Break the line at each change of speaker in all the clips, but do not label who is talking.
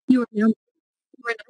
Bueno, bueno,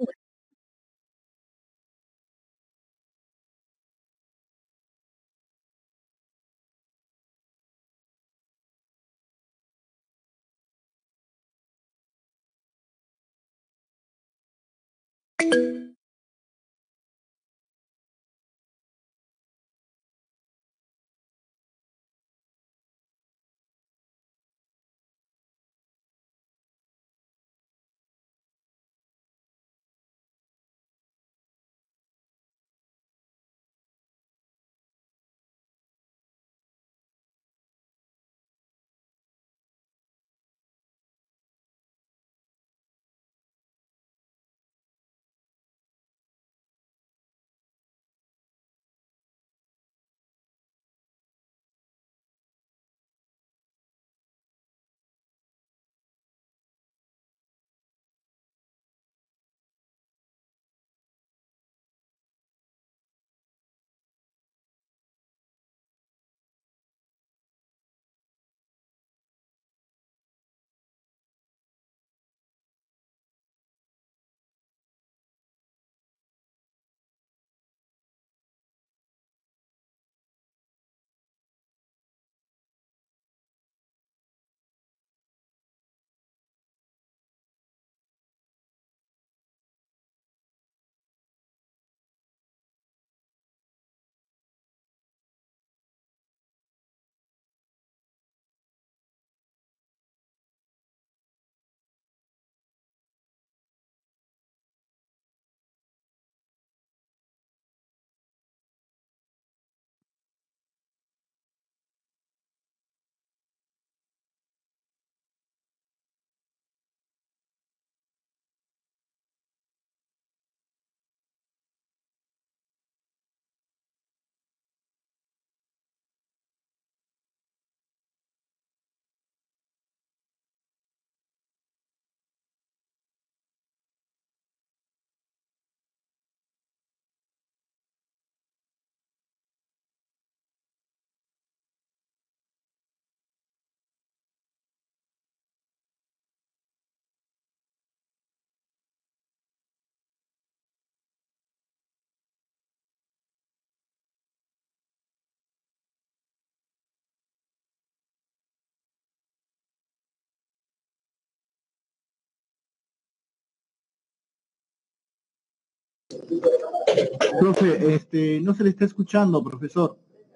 Profe, no se le está escuchando, profesor.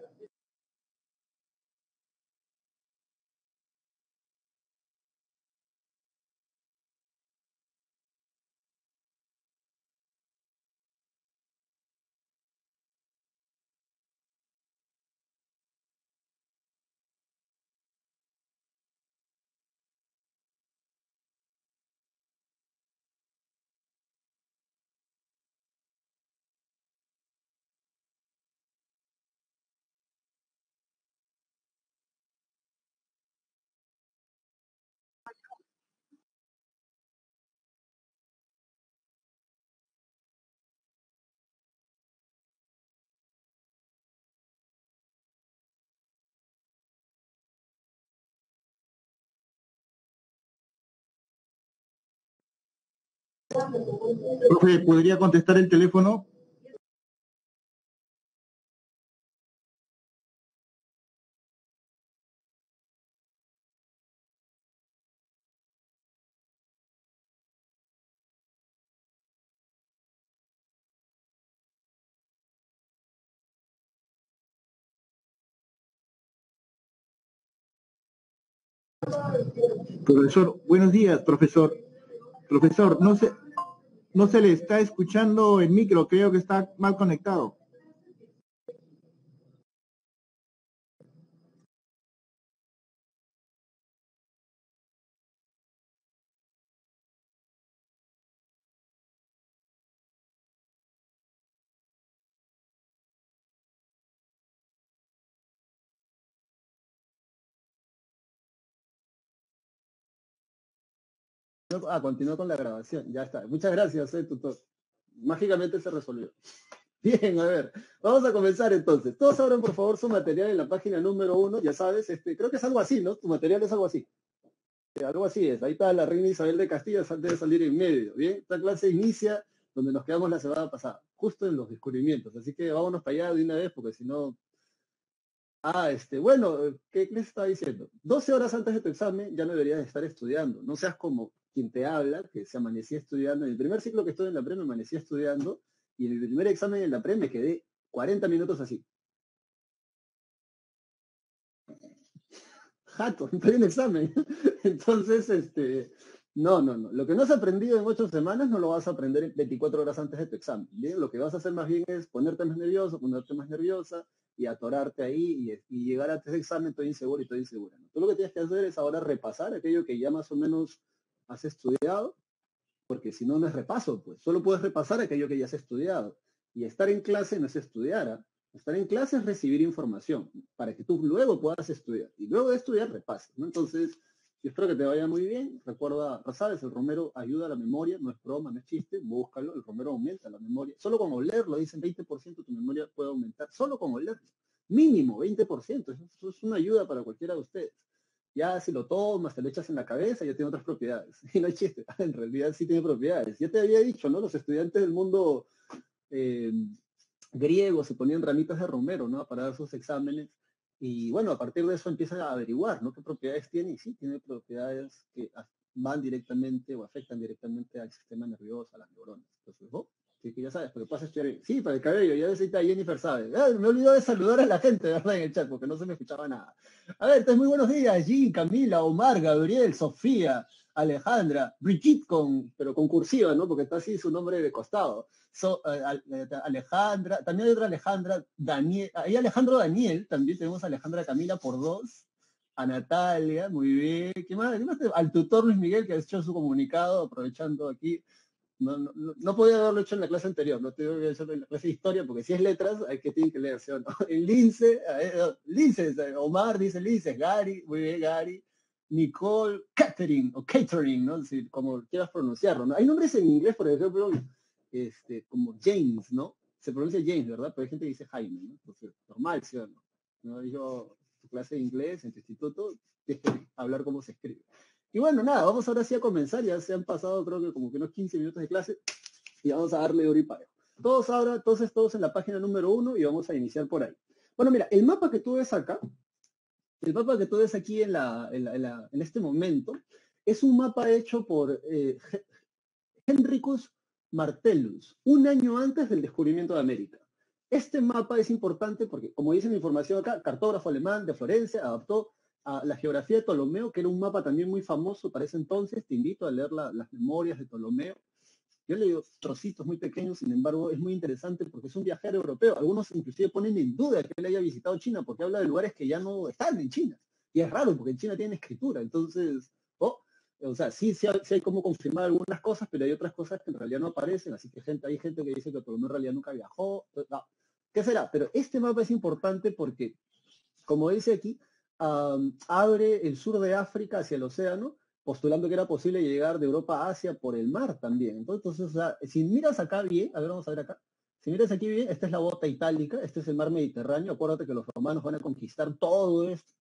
Profe, ¿podría contestar el teléfono? Profesor, buenos días, profesor. Profesor, no se le está escuchando el micro, creo que está mal conectado.
Continúo con la grabación, ya está. Muchas gracias, tutor. Mágicamente se resolvió. Bien, a ver, vamos a comenzar entonces. Todos abran por favor su material en la página número 1, ya sabes, creo que es algo así, ¿no? Tu material es algo así. Algo así es. Ahí está la reina Isabel de Castilla, debe salir en medio. Bien, esta clase inicia donde nos quedamos la semana pasada, justo en los descubrimientos. Así que vámonos para allá de una vez, porque si no. Bueno, ¿qué les estaba diciendo? 12 horas antes de tu examen ya no deberías estar estudiando. No seas como quien te habla, que se amanecía estudiando. En el primer ciclo que estuve en la pre me amanecía estudiando, y en el primer examen en la pre me quedé 40 minutos así. Jato, estoy en examen. Entonces, no. Lo que no has aprendido en 8 semanas no lo vas a aprender en 24 horas antes de tu examen. Bien, lo que vas a hacer más bien es ponerte más nervioso, ponerte más nerviosa y atorarte ahí y llegar antes del examen todo inseguro y todo insegura, ¿no? Tú lo que tienes que hacer es ahora repasar aquello que ya más o menos has estudiado, porque si no, no es repaso, pues solo puedes repasar aquello que ya has estudiado. Y estar en clase no es estudiar, ¿ah? Estar en clase es recibir información para que tú luego puedas estudiar. Y luego de estudiar, repases, ¿no? Entonces, yo espero que te vaya muy bien. Recuerda, sabes, el romero ayuda a la memoria, no es broma, no es chiste, búscalo. El romero aumenta la memoria. Solo con olerlo, dicen 20% tu memoria puede aumentar. Solo con olerlo. Mínimo 20%. Eso es una ayuda para cualquiera de ustedes. Ya si lo tomas, te lo echas en la cabeza, ya tiene otras propiedades. Y no hay chiste, en realidad sí tiene propiedades. Ya te había dicho, ¿no? Los estudiantes del mundo griego se ponían ramitas de romero, ¿no? Para dar sus exámenes. Y bueno, a partir de eso empiezan a averiguar, ¿no? ¿Qué propiedades tiene? Y sí, tiene propiedades que van directamente o afectan directamente al sistema nervioso, a las neuronas. Entonces, sí, que ya sabes, pero pasa a estudiar. Sí, para el cabello, ya ves, Jennifer sabe. Me olvidó de saludar a la gente, ¿verdad? En el chat, porque no se me escuchaba nada. A ver, entonces, muy buenos días, Jean, Camila, Omar, Gabriel, Sofía, Alejandra, Brigitte pero con cursiva, ¿no? Porque está así su nombre de costado. Alejandra, también hay otra Alejandra, Daniel, hay Alejandro Daniel, también tenemos a Alejandra Camila por 2, a Natalia, muy bien. ¿Qué más? Al tutor Luis Miguel, que ha hecho su comunicado, aprovechando aquí. No podía haberlo hecho en la clase anterior, no tengo que hacerlo en la clase de historia, porque si es letras, hay que tienen que leerse, ¿no? En Lince, Omar dice Lince, Gary, muy bien, Gary, Nicole, Catherine, ¿no? Es decir, como quieras pronunciarlo, ¿no? Hay nombres en inglés, por ejemplo, como James, ¿no? Se pronuncia James, ¿verdad? Pero hay gente que dice Jaime, ¿no? Entonces, normal, ¿sí o no? ¿No? Yo, tu clase de inglés en tu instituto, tienes que hablar como se escribe. Y bueno, nada, vamos ahora sí a comenzar. Ya se han pasado creo que como que unos 15 minutos de clase y vamos a darle duro y parejo. Todos ahora, entonces todos en la página número 1 y vamos a iniciar por ahí. Bueno, mira, el mapa que tú ves acá, el mapa que tú ves aquí en este momento, es un mapa hecho por Henricus Martellus, un año antes del descubrimiento de América. Este mapa es importante porque, como dice la información acá, cartógrafo alemán de Florencia adaptó a la geografía de Ptolomeo, que era un mapa también muy famoso para ese entonces. Te invito a leer las memorias de Ptolomeo. Yo he leído trocitos muy pequeños, sin embargo, es muy interesante porque es un viajero europeo. Algunos inclusive ponen en duda que él haya visitado China porque habla de lugares que ya no están en China. Y es raro porque en China tienen escritura. Entonces, o sea, sí hay como confirmar algunas cosas, pero hay otras cosas que en realidad no aparecen. Así que hay gente que dice que Ptolomeo en realidad nunca viajó. No. ¿Qué será? Pero este mapa es importante porque, como dice aquí, abre el sur de África hacia el océano, postulando que era posible llegar de Europa a Asia por el mar también. Entonces, o sea, si miras acá bien, a ver, vamos a ver acá. Si miras aquí bien, esta es la bota itálica, este es el mar Mediterráneo. Acuérdate que los romanos van a conquistar todo esto.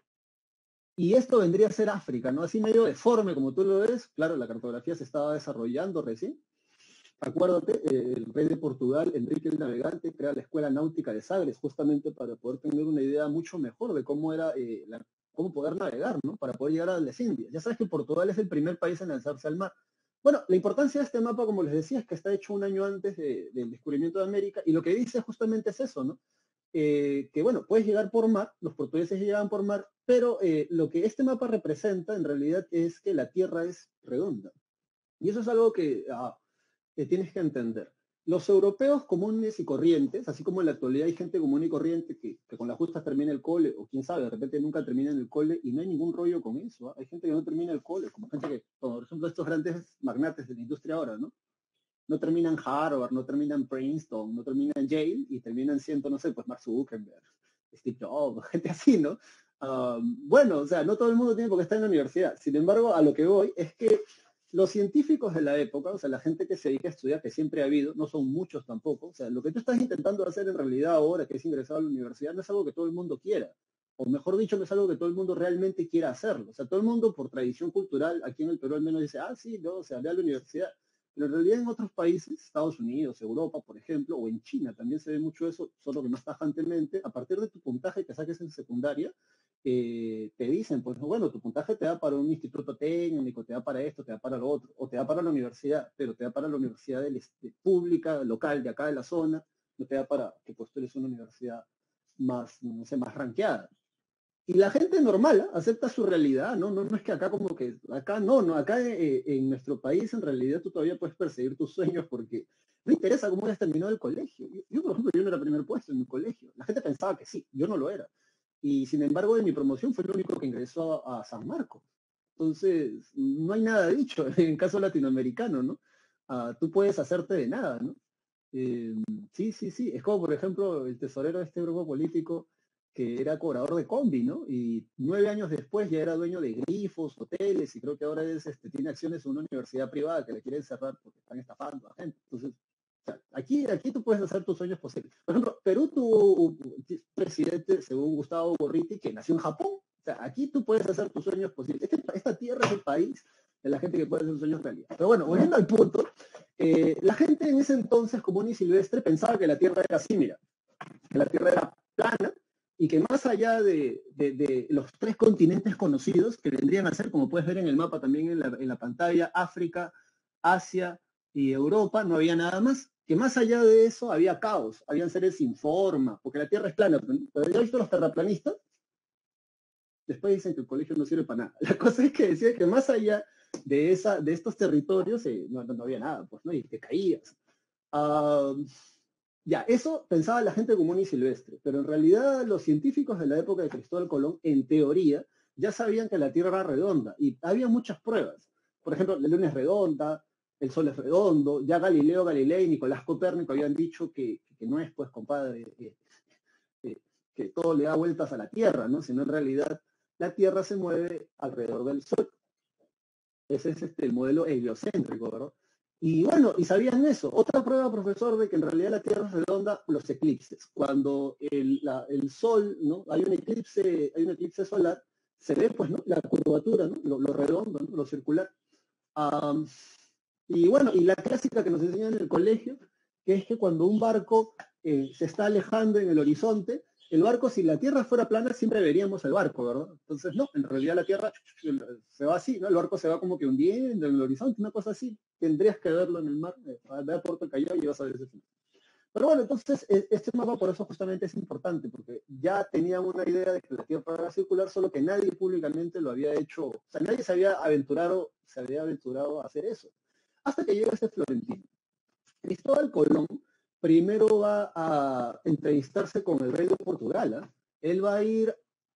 Y esto vendría a ser África, ¿no? Así medio deforme como tú lo ves. Claro, la cartografía se estaba desarrollando recién. Acuérdate, el rey de Portugal, Enrique el Navegante, crea la Escuela Náutica de Sagres, justamente para poder tener una idea mucho mejor de cómo era cómo poder navegar, ¿no? Para poder llegar a las Indias. Ya sabes que Portugal es el primer país en lanzarse al mar. Bueno, la importancia de este mapa, como les decía, es que está hecho un año antes del descubrimiento de América, y lo que dice justamente es eso, ¿no? Que bueno, puedes llegar por mar, los portugueses llegaban por mar, pero lo que este mapa representa en realidad es que la Tierra es redonda. Y eso es algo que tienes que entender. Los europeos comunes y corrientes, así como en la actualidad hay gente común y corriente que con las justas termina el cole, o quién sabe, de repente nunca termina en el cole, y no hay ningún rollo con eso, ¿eh? Hay gente que no termina el cole, como gente que, por ejemplo, estos grandes magnates de la industria ahora, ¿no? No terminan Harvard, no terminan Princeton, no terminan Yale, y terminan siendo, no sé, pues Mark Zuckerberg, Steve Jobs, gente así, ¿no? Bueno, o sea, no todo el mundo tiene por qué estar en la universidad. Sin embargo, a lo que voy es que los científicos de la época, o sea, la gente que se dedica a estudiar, que siempre ha habido, no son muchos tampoco, o sea, lo que tú estás intentando hacer en realidad ahora, que es ingresar a la universidad, no es algo que todo el mundo quiera. o mejor dicho, no es algo que todo el mundo realmente quiera hacerlo. O sea, todo el mundo por tradición cultural, aquí en el Perú al menos dice, ah, sí, no, o sea, ve a la universidad. Pero en realidad en otros países, Estados Unidos, Europa, por ejemplo, o en China también se ve mucho eso, solo que más tajantemente, a partir de tu puntaje que saques en secundaria, te dicen, pues bueno, tu puntaje te da para un instituto técnico, te da para esto, te da para lo otro, o te da para la universidad, pero te da para la universidad pública, local, de acá de la zona, no te da para que postules una universidad más, no sé, más ranqueada. Y la gente normal, ¿eh? Acepta su realidad, ¿no? No es que acá como que, acá no, acá en nuestro país en realidad tú todavía puedes perseguir tus sueños porque no interesa cómo hayas terminado el colegio. Yo, por ejemplo, yo no era primer puesto en mi colegio. La gente pensaba que sí, yo no lo era. Y sin embargo, de mi promoción fue el único que ingresó a San Marcos. Entonces, no hay nada dicho en caso latinoamericano, ¿no? Tú puedes hacerte de nada, ¿no? Eh, sí, sí, sí. Es como, por ejemplo, el tesorero de este grupo político que era cobrador de combi, ¿no? Y 9 años después ya era dueño de grifos, hoteles, y creo que ahora tiene acciones en una universidad privada que le quieren cerrar porque están estafando a la gente. Entonces, o sea, aquí tú puedes hacer tus sueños posibles. Por ejemplo, Perú tuvo un presidente, según Gustavo Gorriti, que nació en Japón. O sea, aquí tú puedes hacer tus sueños posibles. Esta tierra es el país de la gente que puede hacer sus sueños realidad. Pero bueno, volviendo al punto, la gente en ese entonces, común y silvestre, pensaba que la tierra era así, mira, que la tierra era plana, y que más allá de los 3 continentes conocidos, que vendrían a ser, como puedes ver en el mapa también en la pantalla, África, Asia y Europa, no había nada más. Que más allá de eso había caos, habían seres sin forma, porque la Tierra es plana. Pero ya visto los terraplanistas, después dicen que el colegio no sirve para nada. La cosa es que decía que más allá de estos territorios no había nada, pues, ¿no? Y te caías. Ya, eso pensaba la gente común y silvestre, pero en realidad los científicos de la época de Cristóbal Colón, en teoría, ya sabían que la Tierra era redonda y había muchas pruebas. Por ejemplo, la Luna es redonda, el Sol es redondo, ya Galileo Galilei y Nicolás Copérnico habían dicho que no es, pues, compadre, que todo le da vueltas a la Tierra, ¿no? Sino en realidad la Tierra se mueve alrededor del Sol. Ese es el modelo heliocéntrico, ¿verdad? Y bueno, y sabían eso. Otra prueba, profesor, de que en realidad la Tierra es redonda, los eclipses. Cuando el Sol, ¿no? Hay un eclipse solar, se ve, pues, ¿no? La curvatura, ¿no? Lo redondo, ¿no? Lo circular. Y bueno, y la clásica que nos enseñan en el colegio, que es que cuando un barco se está alejando en el horizonte, el barco, si la Tierra fuera plana, siempre veríamos el barco, ¿verdad? Entonces, no, en realidad la Tierra se va así, ¿no? El barco se va como que hundiendo en el horizonte, una cosa así. Tendrías que verlo en el mar, ve a Puerto Callao y vas a ver ese final. Pero bueno, entonces, este mapa por eso justamente es importante, porque ya tenían una idea de que la Tierra era circular, solo que nadie públicamente lo había hecho, o sea, nadie se había aventurado a hacer eso. Hasta que llega este Florentino. Cristóbal Colón primero va a entrevistarse con el rey de Portugal. ¿Eh? Él va a ir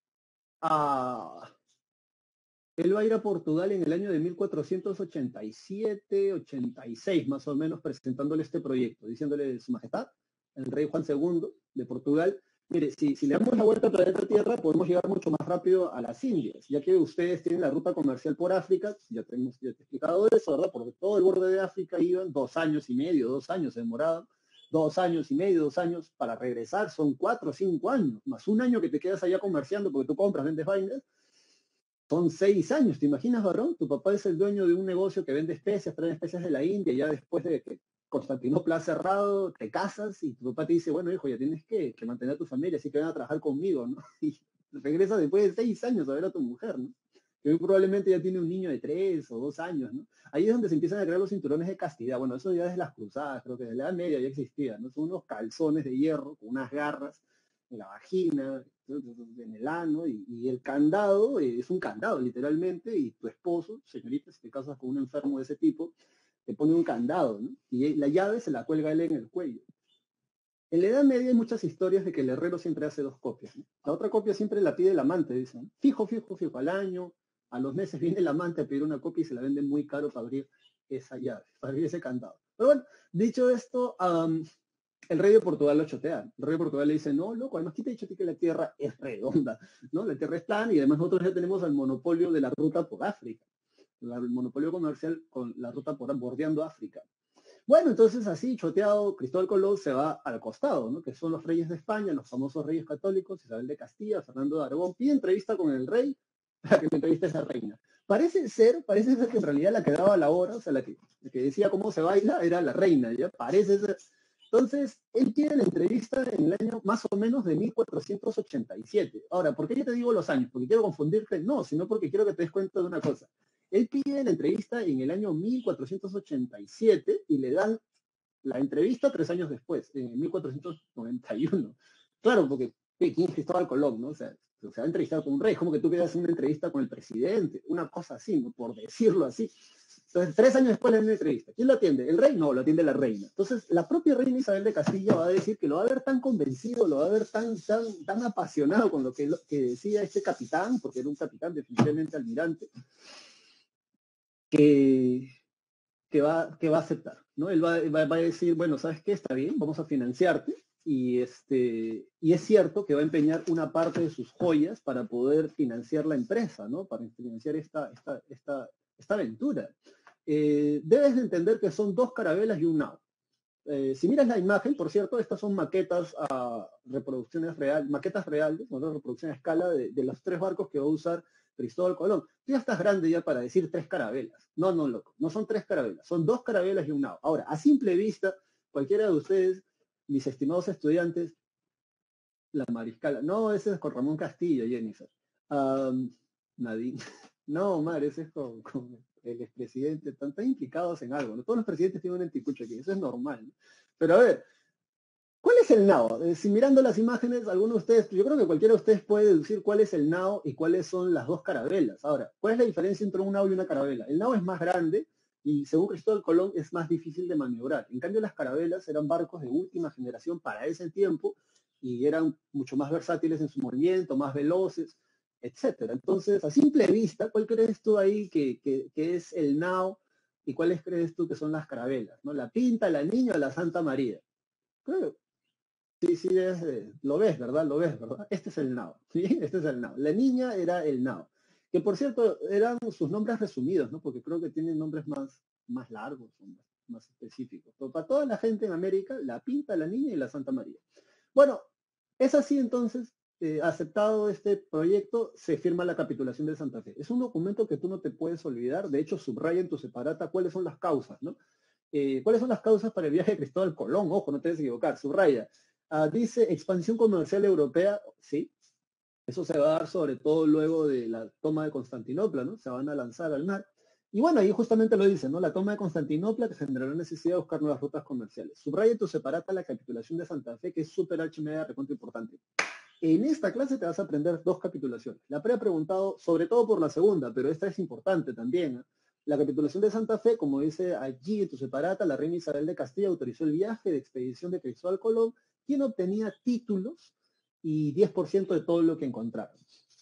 a Portugal en el año de 1487, 86 más o menos, presentándole este proyecto, diciéndole, Su Majestad, el rey Juan II de Portugal, mire, si le damos la vuelta al planeta Tierra, podemos llegar mucho más rápido a las Indias, ya que ustedes tienen la ruta comercial por África, ya te he explicado eso, ¿verdad? Porque todo el borde de África iban 2 años y medio, 2 años se demoraban, 2 años y medio, 2 años para regresar, son 4 o 5 años, más un año que te quedas allá comerciando porque tú compras, vendes vainas, son 6 años, ¿te imaginas, varón? Tu papá es el dueño de un negocio que vende especias, trae especias de la India, ya después de que Constantinopla ha cerrado, te casas y tu papá te dice, bueno, hijo, ya tienes que mantener a tu familia, así que ven a trabajar conmigo, ¿no? Y regresas después de 6 años a ver a tu mujer, ¿no? Que hoy probablemente ya tiene un niño de 3 o 2 años, ¿no? Ahí es donde se empiezan a crear los cinturones de castidad. Bueno, eso ya desde las cruzadas, creo que desde la Edad Media ya existía, ¿no? Son unos calzones de hierro con unas garras en la vagina, en el ano, y el candado es un candado, literalmente, y tu esposo, señorita, si te casas con un enfermo de ese tipo, te pone un candado, ¿no? Y la llave se la cuelga él en el cuello. En la Edad Media hay muchas historias de que el herrero siempre hace 2 copias, ¿no? La otra copia siempre la pide el amante, dicen. Fijo, al año, a los meses viene el amante a pedir una copia y se la venden muy caro para abrir esa llave, para abrir ese candado. Pero bueno, dicho esto, el rey de Portugal lo chotea. El rey de Portugal le dice, no, loco, además, ¿quién te ha dicho a ti que la Tierra es redonda? ¿No? La Tierra es plana y además nosotros ya tenemos el monopolio de la ruta por África. El monopolio comercial con la ruta bordeando África. Bueno, entonces así, choteado, Cristóbal Colón se va al costado, ¿no? Que son los reyes de España, los famosos reyes católicos, Isabel de Castilla, Fernando de Aragón, pide entrevista con el rey para que me entreviste a esa reina. Parece ser que en realidad la que daba la hora, o sea, la que decía cómo se baila, era la reina, ¿ya? Parece ser. Entonces, él pide la entrevista en el año más o menos de 1487. Ahora, ¿por qué yo te digo los años? ¿Porque quiero confundirte? No, sino porque quiero que te des cuenta de una cosa. Él pide la entrevista en el año 1487 y le dan la entrevista 3 años después, en 1491. Claro, porque ¿quién es Cristóbal Colón, no? O sea, se va a entrevistar con un rey, como que tú pidas una entrevista con el presidente, una cosa así, ¿no? Por decirlo así. Entonces, 3 años después le dan una entrevista. ¿Quién lo atiende? ¿El rey? No, lo atiende la reina. Entonces, la propia reina Isabel de Castilla va a decir que lo va a ver tan convencido, lo va a ver tan apasionado con lo que decía este capitán, porque era un capitán definitivamente almirante, que va a aceptar, ¿no? Él va a decir, bueno, ¿sabes qué? Está bien, vamos a financiarte, y es cierto que va a empeñar una parte de sus joyas para poder financiar la empresa, ¿no? Para financiar esta aventura. Debes de entender que son 2 carabelas y un nao. Si miras la imagen, por cierto, estas son maquetas maquetas reales, ¿no? Reproducción a escala de los 3 barcos que va a usar Cristóbal Colón. Tú ya estás grande ya para decir 3 carabelas. No, loco, no son 3 carabelas, son 2 carabelas y un nao. Ahora, a simple vista, cualquiera de ustedes, mis estimados estudiantes, la Mariscala, no, ese es con Ramón Castillo, Jennifer. Nadine. No, Omar, ese es con el expresidente, están tan implicados en algo, ¿no? Todos los presidentes tienen un anticucho aquí, eso es normal, ¿no? Pero a ver, ¿cuál es el nao? Si mirando las imágenes, alguno de ustedes, yo creo que cualquiera de ustedes puede deducir cuál es el nao y cuáles son las 2 carabelas. Ahora, ¿cuál es la diferencia entre un nao y una carabela? El nao es más grande y según Cristóbal Colón es más difícil de maniobrar. En cambio, las carabelas eran barcos de última generación para ese tiempo y eran mucho más versátiles en su movimiento, más veloces, etcétera. Entonces, a simple vista, ¿cuál crees tú ahí que es el nao y cuáles crees tú que son las carabelas? ¿No? ¿La Pinta, la Niña o la Santa María? Creo. Sí, lo ves, ¿verdad? Lo ves, ¿verdad? Este es el nao, ¿sí? Este es el nao. La niña era el nao, que por cierto eran sus nombres resumidos, ¿no? Porque creo que tienen nombres más largos, más específicos. Pero para toda la gente en América, la Pinta, la Niña y la Santa María. Bueno, es así entonces, aceptado este proyecto, se firma la capitulación de Santa Fe. Es un documento que tú no te puedes olvidar, de hecho subraya en tu separata cuáles son las causas, ¿no? ¿Cuáles son las causas para el viaje de Cristóbal Colón? Ojo, no te debes equivocar, subraya. Dice expansión comercial europea, sí, eso se va a dar sobre todo luego de la toma de Constantinopla, ¿no? Se van a lanzar al mar. Y bueno, ahí justamente lo dice, ¿no? La toma de Constantinopla que generará la necesidad de buscar nuevas rutas comerciales. Subraya en tu separata la capitulación de Santa Fe, que es súper HMA, recontra importante. En esta clase te vas a aprender 2 capitulaciones. La pre ha preguntado, sobre todo por la segunda, pero esta es importante también, ¿eh? La capitulación de Santa Fe, como dice allí en tu separata, la reina Isabel de Castilla autorizó el viaje de expedición de Cristóbal Colón, quien obtenía títulos y 10% de todo lo que encontraron.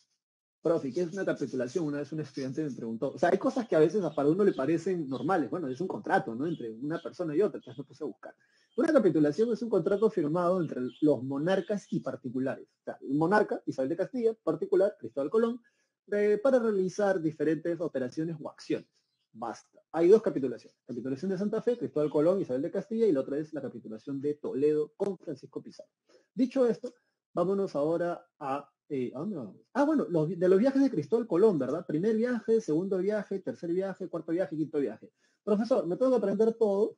Profe, ¿qué es una capitulación? Una vez un estudiante me preguntó. O sea, hay cosas que a veces para uno le parecen normales. Bueno, es un contrato, ¿no? Entre una persona y otra, entonces me puse a buscar. Una capitulación es un contrato firmado entre los monarcas y particulares. O sea, el monarca, Isabel de Castilla, particular, Cristóbal Colón, para realizar diferentes operaciones o acciones. Basta. Hay 2 capitulaciones. Capitulación de Santa Fe, Cristóbal Colón, Isabel de Castilla, y la otra es la capitulación de Toledo con Francisco Pizarro. Dicho esto, vámonos ahora ¿a dónde vamos? Bueno, de los viajes de Cristóbal Colón, ¿verdad? Primer viaje, segundo viaje, tercer viaje, cuarto viaje, quinto viaje. Profesor, me tengo que aprender todo.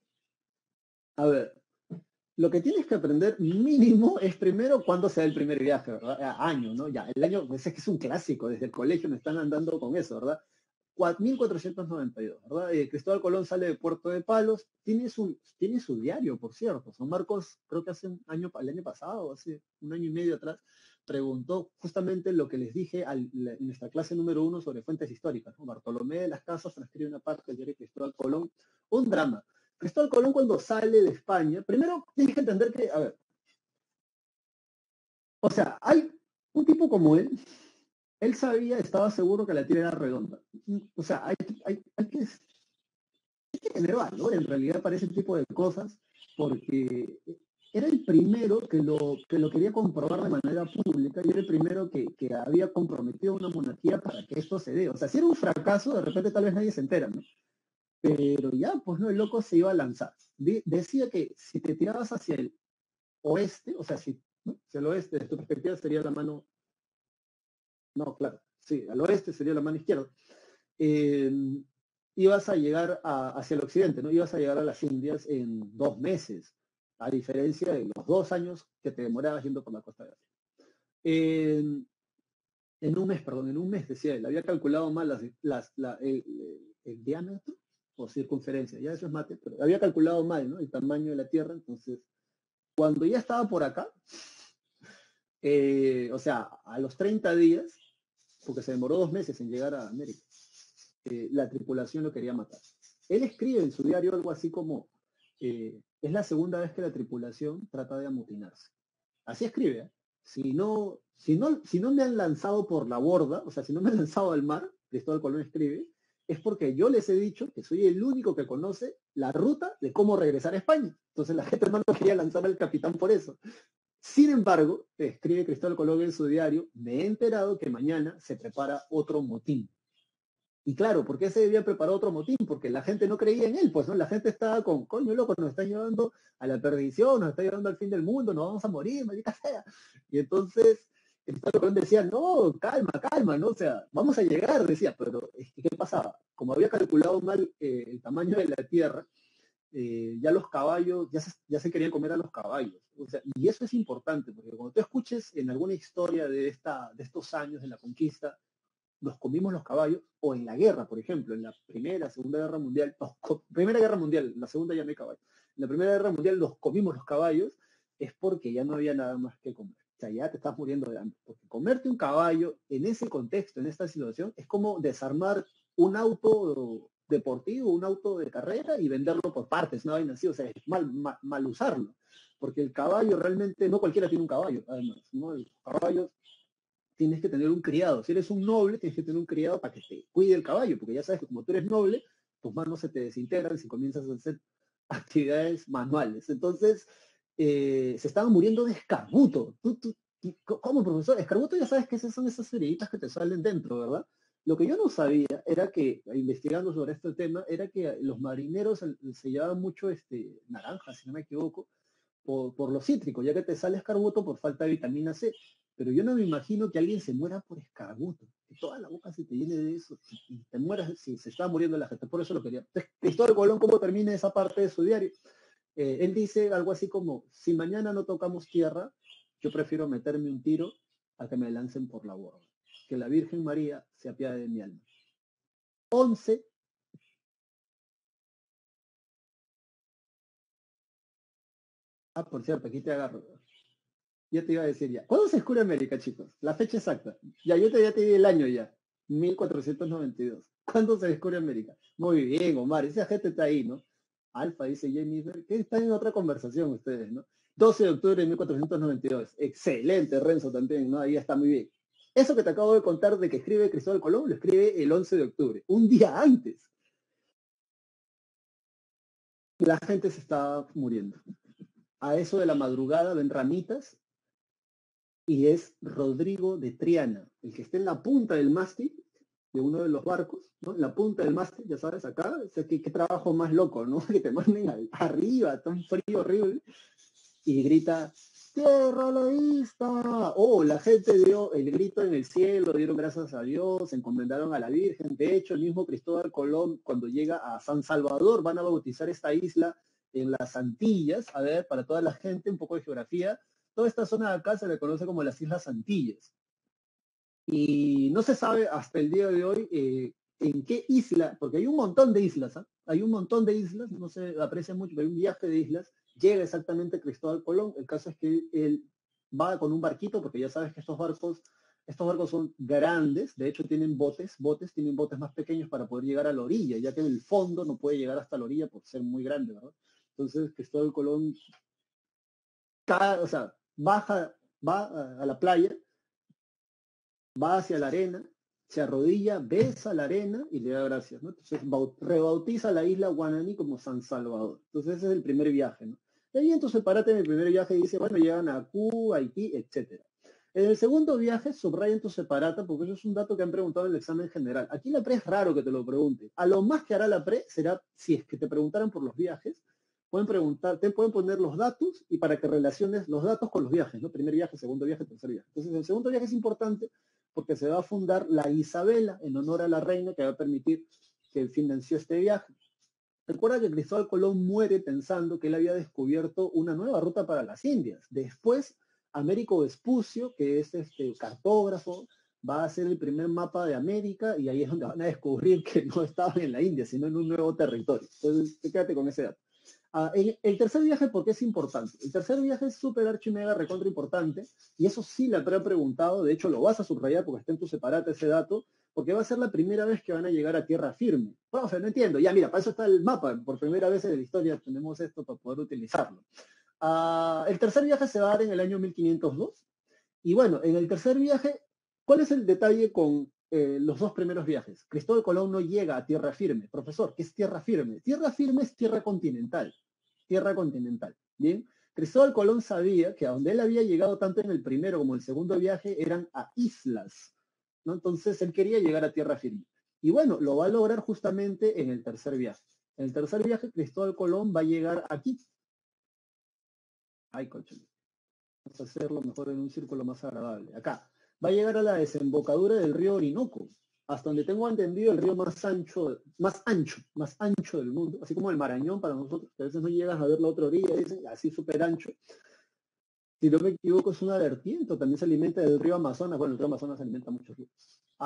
A ver, lo que tienes que aprender mínimo es primero cuándo sea el primer viaje, ¿verdad? Año, ¿no? Ya, el año, pues es que es un clásico, desde el colegio me están andando con eso, ¿verdad? 1492, ¿verdad? Cristóbal Colón sale de Puerto de Palos, tiene su diario, por cierto. San Marcos, creo que el año pasado, hace un año y medio atrás, preguntó justamente lo que les dije en nuestra clase número 1 sobre fuentes históricas, ¿no? Bartolomé de las Casas transcribe una parte del diario de Cristóbal Colón, un drama. Cristóbal Colón cuando sale de España, primero tienes que entender que, a ver, o sea, hay un tipo como él sabía, estaba seguro que la Tierra era redonda. O sea, hay que tener valor en realidad para ese tipo de cosas, porque era el primero que lo quería comprobar de manera pública y era el primero que había comprometido una monarquía para que esto se dé. O sea, si era un fracaso, de repente tal vez nadie se entera, ¿no? Pero ya, pues no, el loco se iba a lanzar. Decía que si te tirabas hacia el oeste, o sea, si, ¿no? Hacia el oeste, desde tu perspectiva sería la mano, no, claro, sí, al oeste sería la mano izquierda. eh, Ibas a llegar hacia el occidente, ¿no? Ibas a llegar a las Indias en 2 meses, a diferencia de los 2 años que te demorabas yendo por la costa de África. En un mes, perdón, en un mes, decía él, había calculado mal el diámetro o circunferencia, ya eso es mate, pero había calculado mal, ¿no? El tamaño de la Tierra, entonces, cuando ya estaba por acá, o sea, a los 30 días, porque se demoró 2 meses en llegar a América, la tripulación lo quería matar. Él escribe en su diario algo así como, es la segunda vez que la tripulación trata de amotinarse. Así escribe, ¿eh? Si no me han lanzado por la borda, o sea, si no me han lanzado al mar, Cristóbal Colón escribe, es porque yo les he dicho que soy el único que conoce la ruta de cómo regresar a España. Entonces la gente no quería lanzar al capitán por eso. Sin embargo, escribe Cristóbal Colón en su diario, me he enterado que mañana se prepara otro motín. Y claro, ¿por qué se debía preparar otro motín? Porque la gente no creía en él, pues, ¿no? La gente estaba con, coño, loco, nos está llevando a la perdición, nos está llevando al fin del mundo, nos vamos a morir, maldita sea. Y entonces, Cristóbal Colón decía, no, calma, calma, ¿no? O sea, vamos a llegar, decía, pero ¿qué pasaba? Como había calculado mal el tamaño de la Tierra, ya los caballos, ya se querían comer a los caballos. O sea, y eso es importante, porque cuando tú escuches en alguna historia de estos años de la conquista, nos comimos los caballos, o en la guerra, por ejemplo, en la Primera, Segunda Guerra Mundial, Primera Guerra Mundial, la Segunda ya no hay caballos, en la Primera Guerra Mundial nos comimos los caballos, es porque ya no había nada más que comer. O sea, ya te estás muriendo de hambre. Porque comerte un caballo en ese contexto, en esta situación, es como desarmar un auto deportivo, un auto de carrera y venderlo por partes, una vaina así, o sea, es mal usarlo. Porque el caballo realmente, no cualquiera tiene un caballo, además, ¿no? El caballo tienes que tener un criado. Si eres un noble, tienes que tener un criado para que te cuide el caballo, porque ya sabes que como tú eres noble, tus manos se te desintegran si comienzas a hacer actividades manuales. Entonces, se estaban muriendo de escarbuto. ¿Cómo, profesor? Escarbuto ya sabes que esas son esas cerillitas que te salen dentro, ¿verdad? Lo que yo no sabía era que, investigando sobre este tema, era que los marineros se llevaban mucho naranja, si no me equivoco, por lo cítrico, ya que te sale escarbuto por falta de vitamina C. Pero yo no me imagino que alguien se muera por escarbuto, que toda la boca se te llene de eso y te mueras si se está muriendo la gente. Por eso lo quería. Entonces, Cristóbal Colón, ¿cómo termina esa parte de su diario? Él dice algo así como, si mañana no tocamos tierra, yo prefiero meterme un tiro a que me lancen por la borda. Que la Virgen María se apiade de mi alma. 11. Por cierto, aquí te agarro. Ya te iba a decir ya. ¿Cuándo se descubre América, chicos? La fecha exacta. Ya te di el año ya. 1492. ¿Cuándo se descubre América? Muy bien, Omar. Esa gente está ahí, ¿no? Alfa, dice Jennifer. Que están en otra conversación ustedes, ¿no? 12 de octubre de 1492. Excelente, Renzo también, ¿no? Ahí está muy bien. Eso que te acabo de contar de que escribe Cristóbal Colón, lo escribe el 11 de octubre, un día antes. La gente se estaba muriendo. A eso de la madrugada ven ramitas y es Rodrigo de Triana, el que está en la punta del mástil de uno de los barcos, ¿no? En la punta del mástil, ya sabes, acá, o sea, qué trabajo más loco, ¿no? Que te manden arriba, tan frío, horrible, y grita, ¡tierra a la vista! Oh, la gente dio el grito en el cielo, dieron gracias a Dios, se encomendaron a la Virgen. De hecho, el mismo Cristóbal Colón, cuando llega a San Salvador, van a bautizar esta isla en las Antillas. A ver, para toda la gente, un poco de geografía. Toda esta zona de acá se le conoce como las Islas Antillas. Y no se sabe hasta el día de hoy en qué isla, porque hay un montón de islas, ¿eh? Hay un montón de islas, no se aprecia mucho, pero hay un viaje de islas, llega exactamente Cristóbal Colón. El caso es que él va con un barquito, porque ya sabes que estos barcos son grandes, de hecho tienen tienen botes más pequeños para poder llegar a la orilla, ya que en el fondo no puede llegar hasta la orilla por ser muy grande, ¿verdad? Entonces Cristóbal Colón o sea, va a la playa, va hacia la arena, se arrodilla, besa la arena y le da gracias, ¿no? Entonces rebautiza la isla Guananí como San Salvador. Entonces ese es el primer viaje, ¿no? De ahí entonces párate en el primer viaje y dice, bueno, llegan a Cuba, Haití, etcétera. En el segundo viaje, subraya en tu separata, porque eso es un dato que han preguntado en el examen general. Aquí la pre es raro que te lo pregunte. A lo más que hará la pre será, si es que te preguntaran por los viajes, pueden preguntar, te pueden poner los datos y para que relaciones los datos con los viajes, ¿no? Primer viaje, segundo viaje, tercer viaje. Entonces, el segundo viaje es importante porque se va a fundar la Isabela en honor a la reina que va a permitir que financió este viaje. Recuerda que Cristóbal Colón muere pensando que él había descubierto una nueva ruta para las Indias. Después, Américo Vespucio, que es este cartógrafo, va a hacer el primer mapa de América y ahí es donde van a descubrir que no estaban en la India, sino en un nuevo territorio. Entonces, quédate con ese dato. El tercer viaje, ¿por qué es importante? El tercer viaje es súper archi mega recontra importante y eso sí la pre ha preguntado, de hecho lo vas a subrayar porque está en tu separata ese dato, porque va a ser la primera vez que van a llegar a tierra firme. Profe, no entiendo. Ya, mira, para eso está el mapa. Por primera vez en la historia tenemos esto para poder utilizarlo. El tercer viaje se va a dar en el año 1502. Y bueno, en el tercer viaje, ¿cuál es el detalle con los dos primeros viajes? Cristóbal Colón no llega a tierra firme. Profesor, ¿qué es tierra firme? Tierra firme es tierra continental. Tierra continental. Bien. Cristóbal Colón sabía que a donde él había llegado tanto en el primero como en el segundo viaje eran a islas, ¿no? Entonces él quería llegar a tierra firme. Y bueno, lo va a lograr justamente en el tercer viaje. En el tercer viaje, Cristóbal Colón va a llegar aquí. Ay, coche. Vamos a hacerlo mejor en un círculo más agradable. Acá. Va a llegar a la desembocadura del río Orinoco. Hasta donde tengo entendido, el río más ancho del mundo. Así como el Marañón para nosotros, que a veces no llegas a ver la otra orilla, dicen, así súper ancho. Si no me equivoco, es una vertiente, también se alimenta del río Amazonas. Bueno, el río Amazonas se alimenta muchos ríos.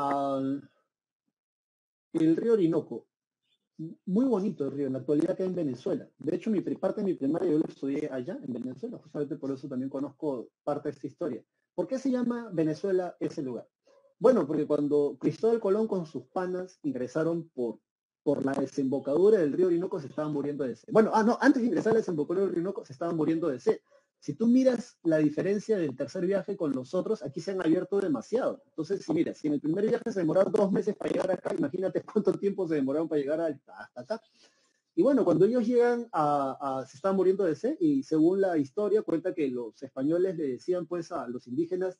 El río Orinoco, muy bonito el río, en la actualidad queda en Venezuela. De hecho, parte de mi primaria yo lo estudié allá, en Venezuela, justamente por eso también conozco parte de esta historia. ¿Por qué se llama Venezuela ese lugar? Bueno, porque cuando Cristóbal Colón con sus panas ingresaron por la desembocadura del río Orinoco se estaban muriendo de sed. Bueno, no, antes de ingresar a la desembocadura del río Orinoco se estaban muriendo de sed. Si tú miras la diferencia del tercer viaje con los otros, aquí se han abierto demasiado. Entonces, si miras, si en el primer viaje se demoraron 2 meses para llegar acá, imagínate cuánto tiempo se demoraron para llegar hasta acá. Y bueno, cuando ellos llegan se estaban muriendo de sed, y según la historia cuenta que los españoles le decían pues a los indígenas,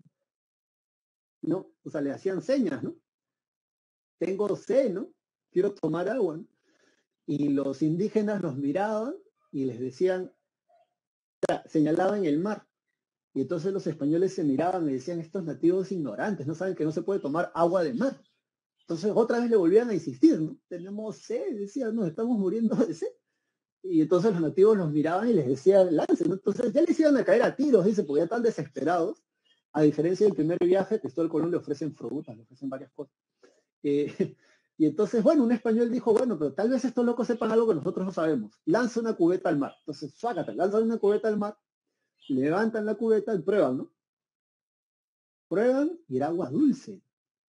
¿no? O sea, le hacían señas, ¿no? Tengo sed, ¿no? Quiero tomar agua, ¿no? Y los indígenas los miraban y les decían, señalaban el mar. Y entonces los españoles se miraban y decían, estos nativos ignorantes, no saben que no se puede tomar agua de mar. Entonces otra vez le volvían a insistir, ¿no? Tenemos sed, decían, nos estamos muriendo de sed. Y entonces los nativos los miraban y les decían, lancen, ¿no? Entonces ya les iban a caer a tiros, dice, porque ya están desesperados. A diferencia del primer viaje, Cristóbal Colón le ofrecen frutas, le ofrecen varias cosas. Y entonces, bueno, un español dijo, bueno, pero tal vez estos locos sepan algo que nosotros no sabemos. Lanza una cubeta al mar. Entonces, sácate, lanzan una cubeta al mar, levantan la cubeta y prueban, ¿no? Prueban y era agua dulce.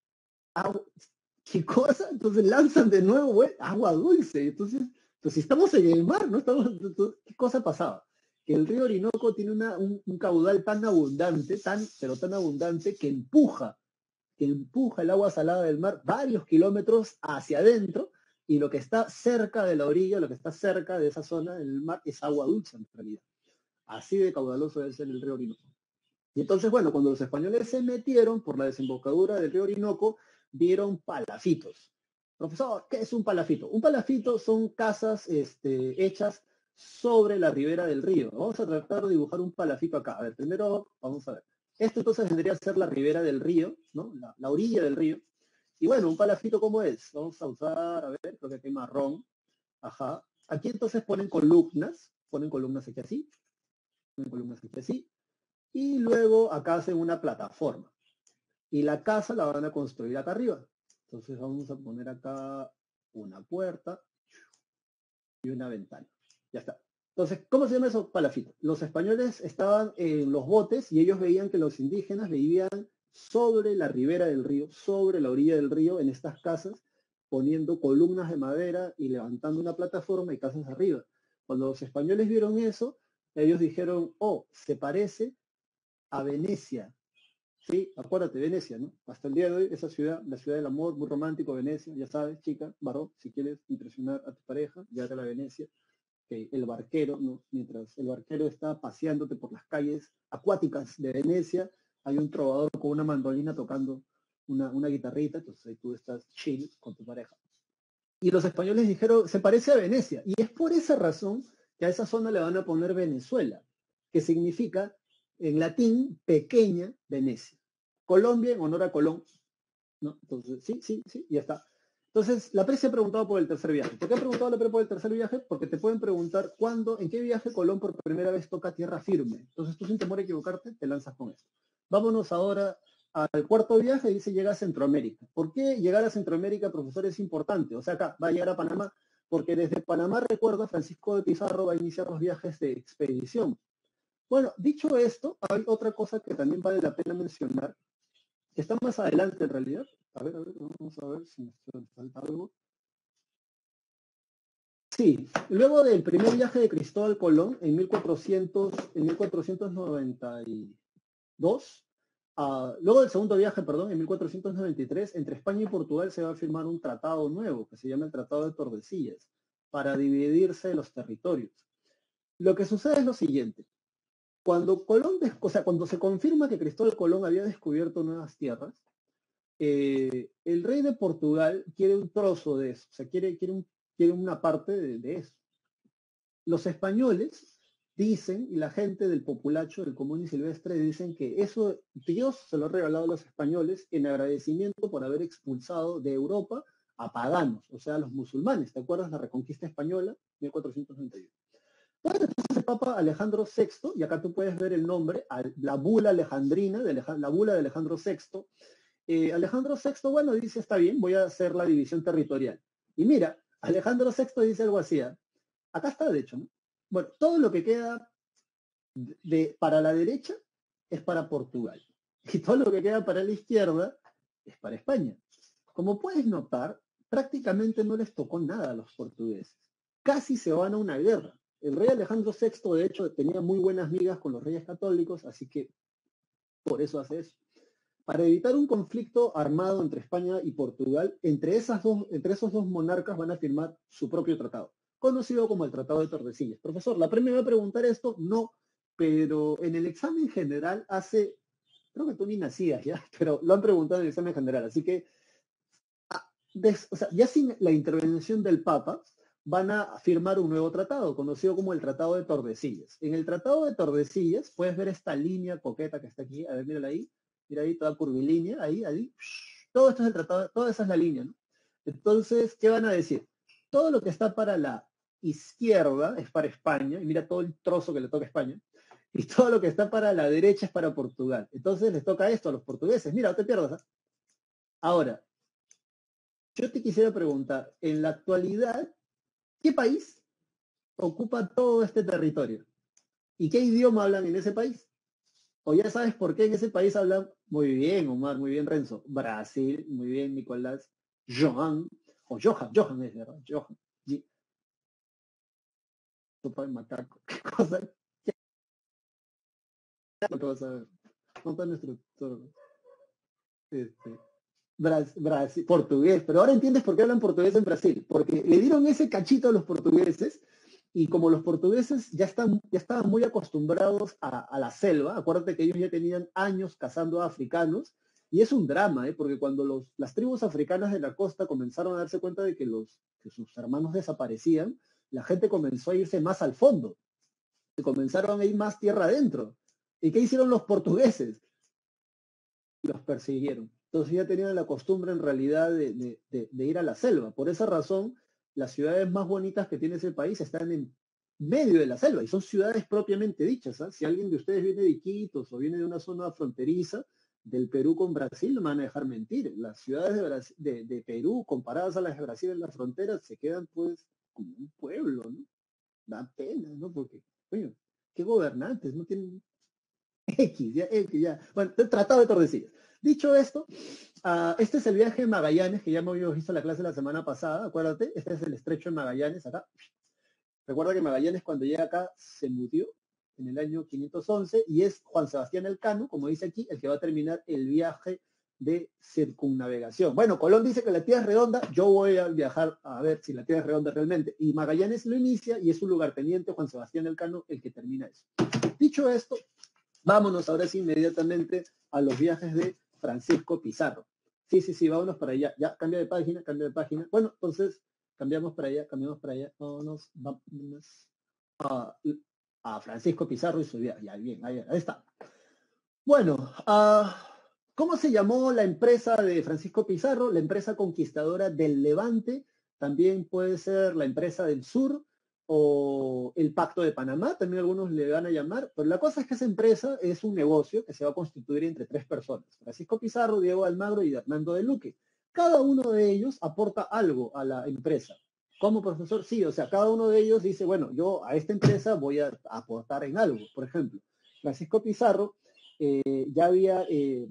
¿Qué cosa? Entonces lanzan de nuevo, güey, agua dulce. Entonces, pues si estamos en el mar, ¿no? ¿Qué cosa pasaba? Que el río Orinoco tiene un caudal tan abundante, pero tan abundante, que empuja el agua salada del mar varios kilómetros hacia adentro, y lo que está cerca de la orilla, lo que está cerca de esa zona del mar, es agua dulce en realidad. Así de caudaloso debe ser el río Orinoco. Y entonces, bueno, cuando los españoles se metieron por la desembocadura del río Orinoco, vieron palafitos. Profesor, ¿qué es un palafito? Un palafito son casas hechas sobre la ribera del río. Vamos a tratar de dibujar un palafito acá. A ver, primero vamos a ver. Esto entonces vendría a ser la ribera del río, ¿no? La orilla del río. Y bueno, un palafito, ¿cómo es? Vamos a usar, a ver, creo que aquí hay marrón. Ajá. Aquí entonces ponen columnas aquí así, ponen columnas aquí así, y luego acá hacen una plataforma. Y la casa la van a construir acá arriba. Entonces vamos a poner acá una puerta y una ventana. Ya está. Entonces, ¿cómo se llama eso? Palafito. Los españoles estaban en los botes y ellos veían que los indígenas vivían sobre la ribera del río, sobre la orilla del río, en estas casas, poniendo columnas de madera y levantando una plataforma y casas arriba. Cuando los españoles vieron eso, ellos dijeron, oh, se parece a Venecia. Sí, acuérdate, Venecia, ¿no? Hasta el día de hoy, esa ciudad, la ciudad del amor, muy romántico, Venecia, ya sabes, chica, varón, si quieres impresionar a tu pareja, llévate a la Venecia, que el barquero, ¿no? Mientras el barquero está paseándote por las calles acuáticas de Venecia, hay un trovador con una mandolina tocando una guitarrita, entonces ahí tú estás chill con tu pareja. Y los españoles dijeron, se parece a Venecia. Y es por esa razón que a esa zona le van a poner Venezuela, que significa en latín pequeña Venecia. Colombia en honor a Colón, ¿no? Entonces, sí, ya está. Entonces, la PRE se ha preguntado por el tercer viaje. ¿Por qué ha preguntado la PRE por el tercer viaje? Porque te pueden preguntar cuándo, en qué viaje Colón por primera vez toca tierra firme. Entonces, tú sin temor a equivocarte, te lanzas con esto. Vámonos ahora al cuarto viaje, dice llega a Centroamérica. ¿Por qué llegar a Centroamérica, profesor, es importante? O sea, acá va a llegar a Panamá, porque desde Panamá, recuerda, Francisco de Pizarro va a iniciar los viajes de expedición. Bueno, dicho esto, hay otra cosa que también vale la pena mencionar, que está más adelante en realidad. A ver, vamos a ver si me falta algo. Sí, luego del primer viaje de Cristóbal Colón en 1492, luego del segundo viaje, perdón, en 1493, entre España y Portugal se va a firmar un tratado nuevo que se llama el Tratado de Tordesillas para dividirse los territorios. Lo que sucede es lo siguiente. Cuando cuando se confirma que Cristóbal Colón había descubierto nuevas tierras, el rey de Portugal quiere un trozo de eso, o sea, quiere una parte de eso. Los españoles dicen, y la gente del populacho, del común y silvestre, dicen que eso Dios se lo ha regalado a los españoles en agradecimiento por haber expulsado de Europa a paganos, o sea, a los musulmanes. ¿Te acuerdas la reconquista española? 1491. Bueno, entonces el Papa Alejandro VI, y acá tú puedes ver el nombre, la bula alejandrina, la bula de Alejandro VI. Alejandro VI, bueno, dice, está bien, voy a hacer la división territorial. Y mira, Alejandro VI dice algo así, acá está de hecho, ¿no? Bueno, todo lo que queda para la derecha es para Portugal. Y todo lo que queda para la izquierda es para España. Como puedes notar, prácticamente no les tocó nada a los portugueses. Casi se van a una guerra. El rey Alejandro VI, de hecho, tenía muy buenas migas con los reyes católicos, así que por eso hace eso. Para evitar un conflicto armado entre España y Portugal, entre esos dos monarcas van a firmar su propio tratado, conocido como el Tratado de Tordesillas. Profesor, ¿la PRE me va a preguntar esto? No, pero en el examen general creo que tú ni nacías ya, pero lo han preguntado en el examen general, así que, ya sin la intervención del Papa, van a firmar un nuevo tratado, conocido como el Tratado de Tordesillas. En el Tratado de Tordesillas, puedes ver esta línea coqueta que está aquí, a ver, mírala ahí, mira ahí, toda curvilínea, ahí, todo esto es el tratado, toda esa es la línea, ¿no? Entonces, ¿qué van a decir? Todo lo que está para la izquierda es para España, y mira todo el trozo que le toca a España, y todo lo que está para la derecha es para Portugal. Entonces les toca esto a los portugueses. Mira, no te pierdas. Ahora, yo te quisiera preguntar, en la actualidad, ¿qué país ocupa todo este territorio? ¿Y qué idioma hablan en ese país? O ya sabes por qué en ese país hablan muy bien, Omar, muy bien, Renzo. Brasil, muy bien, Nicolás. Johan es verdad, Johan. Sopa de macaco. ¿Qué cosa? ¿Qué vas a ver? No está nuestro Brasil, portugués, pero ahora entiendes por qué hablan portugués en Brasil, porque le dieron ese cachito a los portugueses y como los portugueses ya estaban muy acostumbrados a la selva, acuérdate que ellos ya tenían años cazando a africanos y es un drama, porque cuando las tribus africanas de la costa comenzaron a darse cuenta de que sus hermanos desaparecían, la gente comenzó a irse más al fondo, y comenzaron a ir más tierra adentro. ¿Y qué hicieron los portugueses? Los persiguieron. Entonces ya tenían la costumbre en realidad de ir a la selva. Por esa razón, las ciudades más bonitas que tiene ese país están en medio de la selva y son ciudades propiamente dichas. Si alguien de ustedes viene de Iquitos o viene de una zona fronteriza del Perú con Brasil, no me van a dejar mentir. Las ciudades de Perú, comparadas a las de Brasil en las fronteras, se quedan pues como un pueblo, ¿no? Da pena, ¿no? Porque, coño, ¿qué gobernantes? No tienen X, ya. Bueno, Tratado de Tordesillas. Dicho esto, este es el viaje de Magallanes, que ya me habíamos visto en la clase la semana pasada, acuérdate, este es el estrecho de Magallanes acá. Recuerda que Magallanes cuando llega acá se murió en el año 511 y es Juan Sebastián Elcano, como dice aquí, el que va a terminar el viaje de circunnavegación. Bueno, Colón dice que la Tierra es redonda, yo voy a viajar a ver si la Tierra es redonda realmente. Y Magallanes lo inicia y es su lugarteniente Juan Sebastián Elcano el que termina eso. Dicho esto, Vámonos ahora sí inmediatamente a los viajes de Francisco Pizarro. Sí, vámonos para allá. Ya, cambia de página, cambia de página. Bueno, entonces cambiamos para allá, vámonos a Francisco Pizarro y su viaje. Ya, bien, ahí está. Bueno, ¿cómo se llamó la empresa de Francisco Pizarro? La empresa conquistadora del Levante, también puede ser la empresa del Sur o el Pacto de Panamá, también algunos le van a llamar, pero la cosa es que esa empresa es un negocio que se va a constituir entre tres personas, Francisco Pizarro, Diego Almagro y Hernando de Luque. Cada uno de ellos aporta algo a la empresa. ¿Cómo, profesor? Sí, o sea, cada uno de ellos dice, bueno, yo a esta empresa voy a aportar en algo. Por ejemplo, Francisco Pizarro ya había,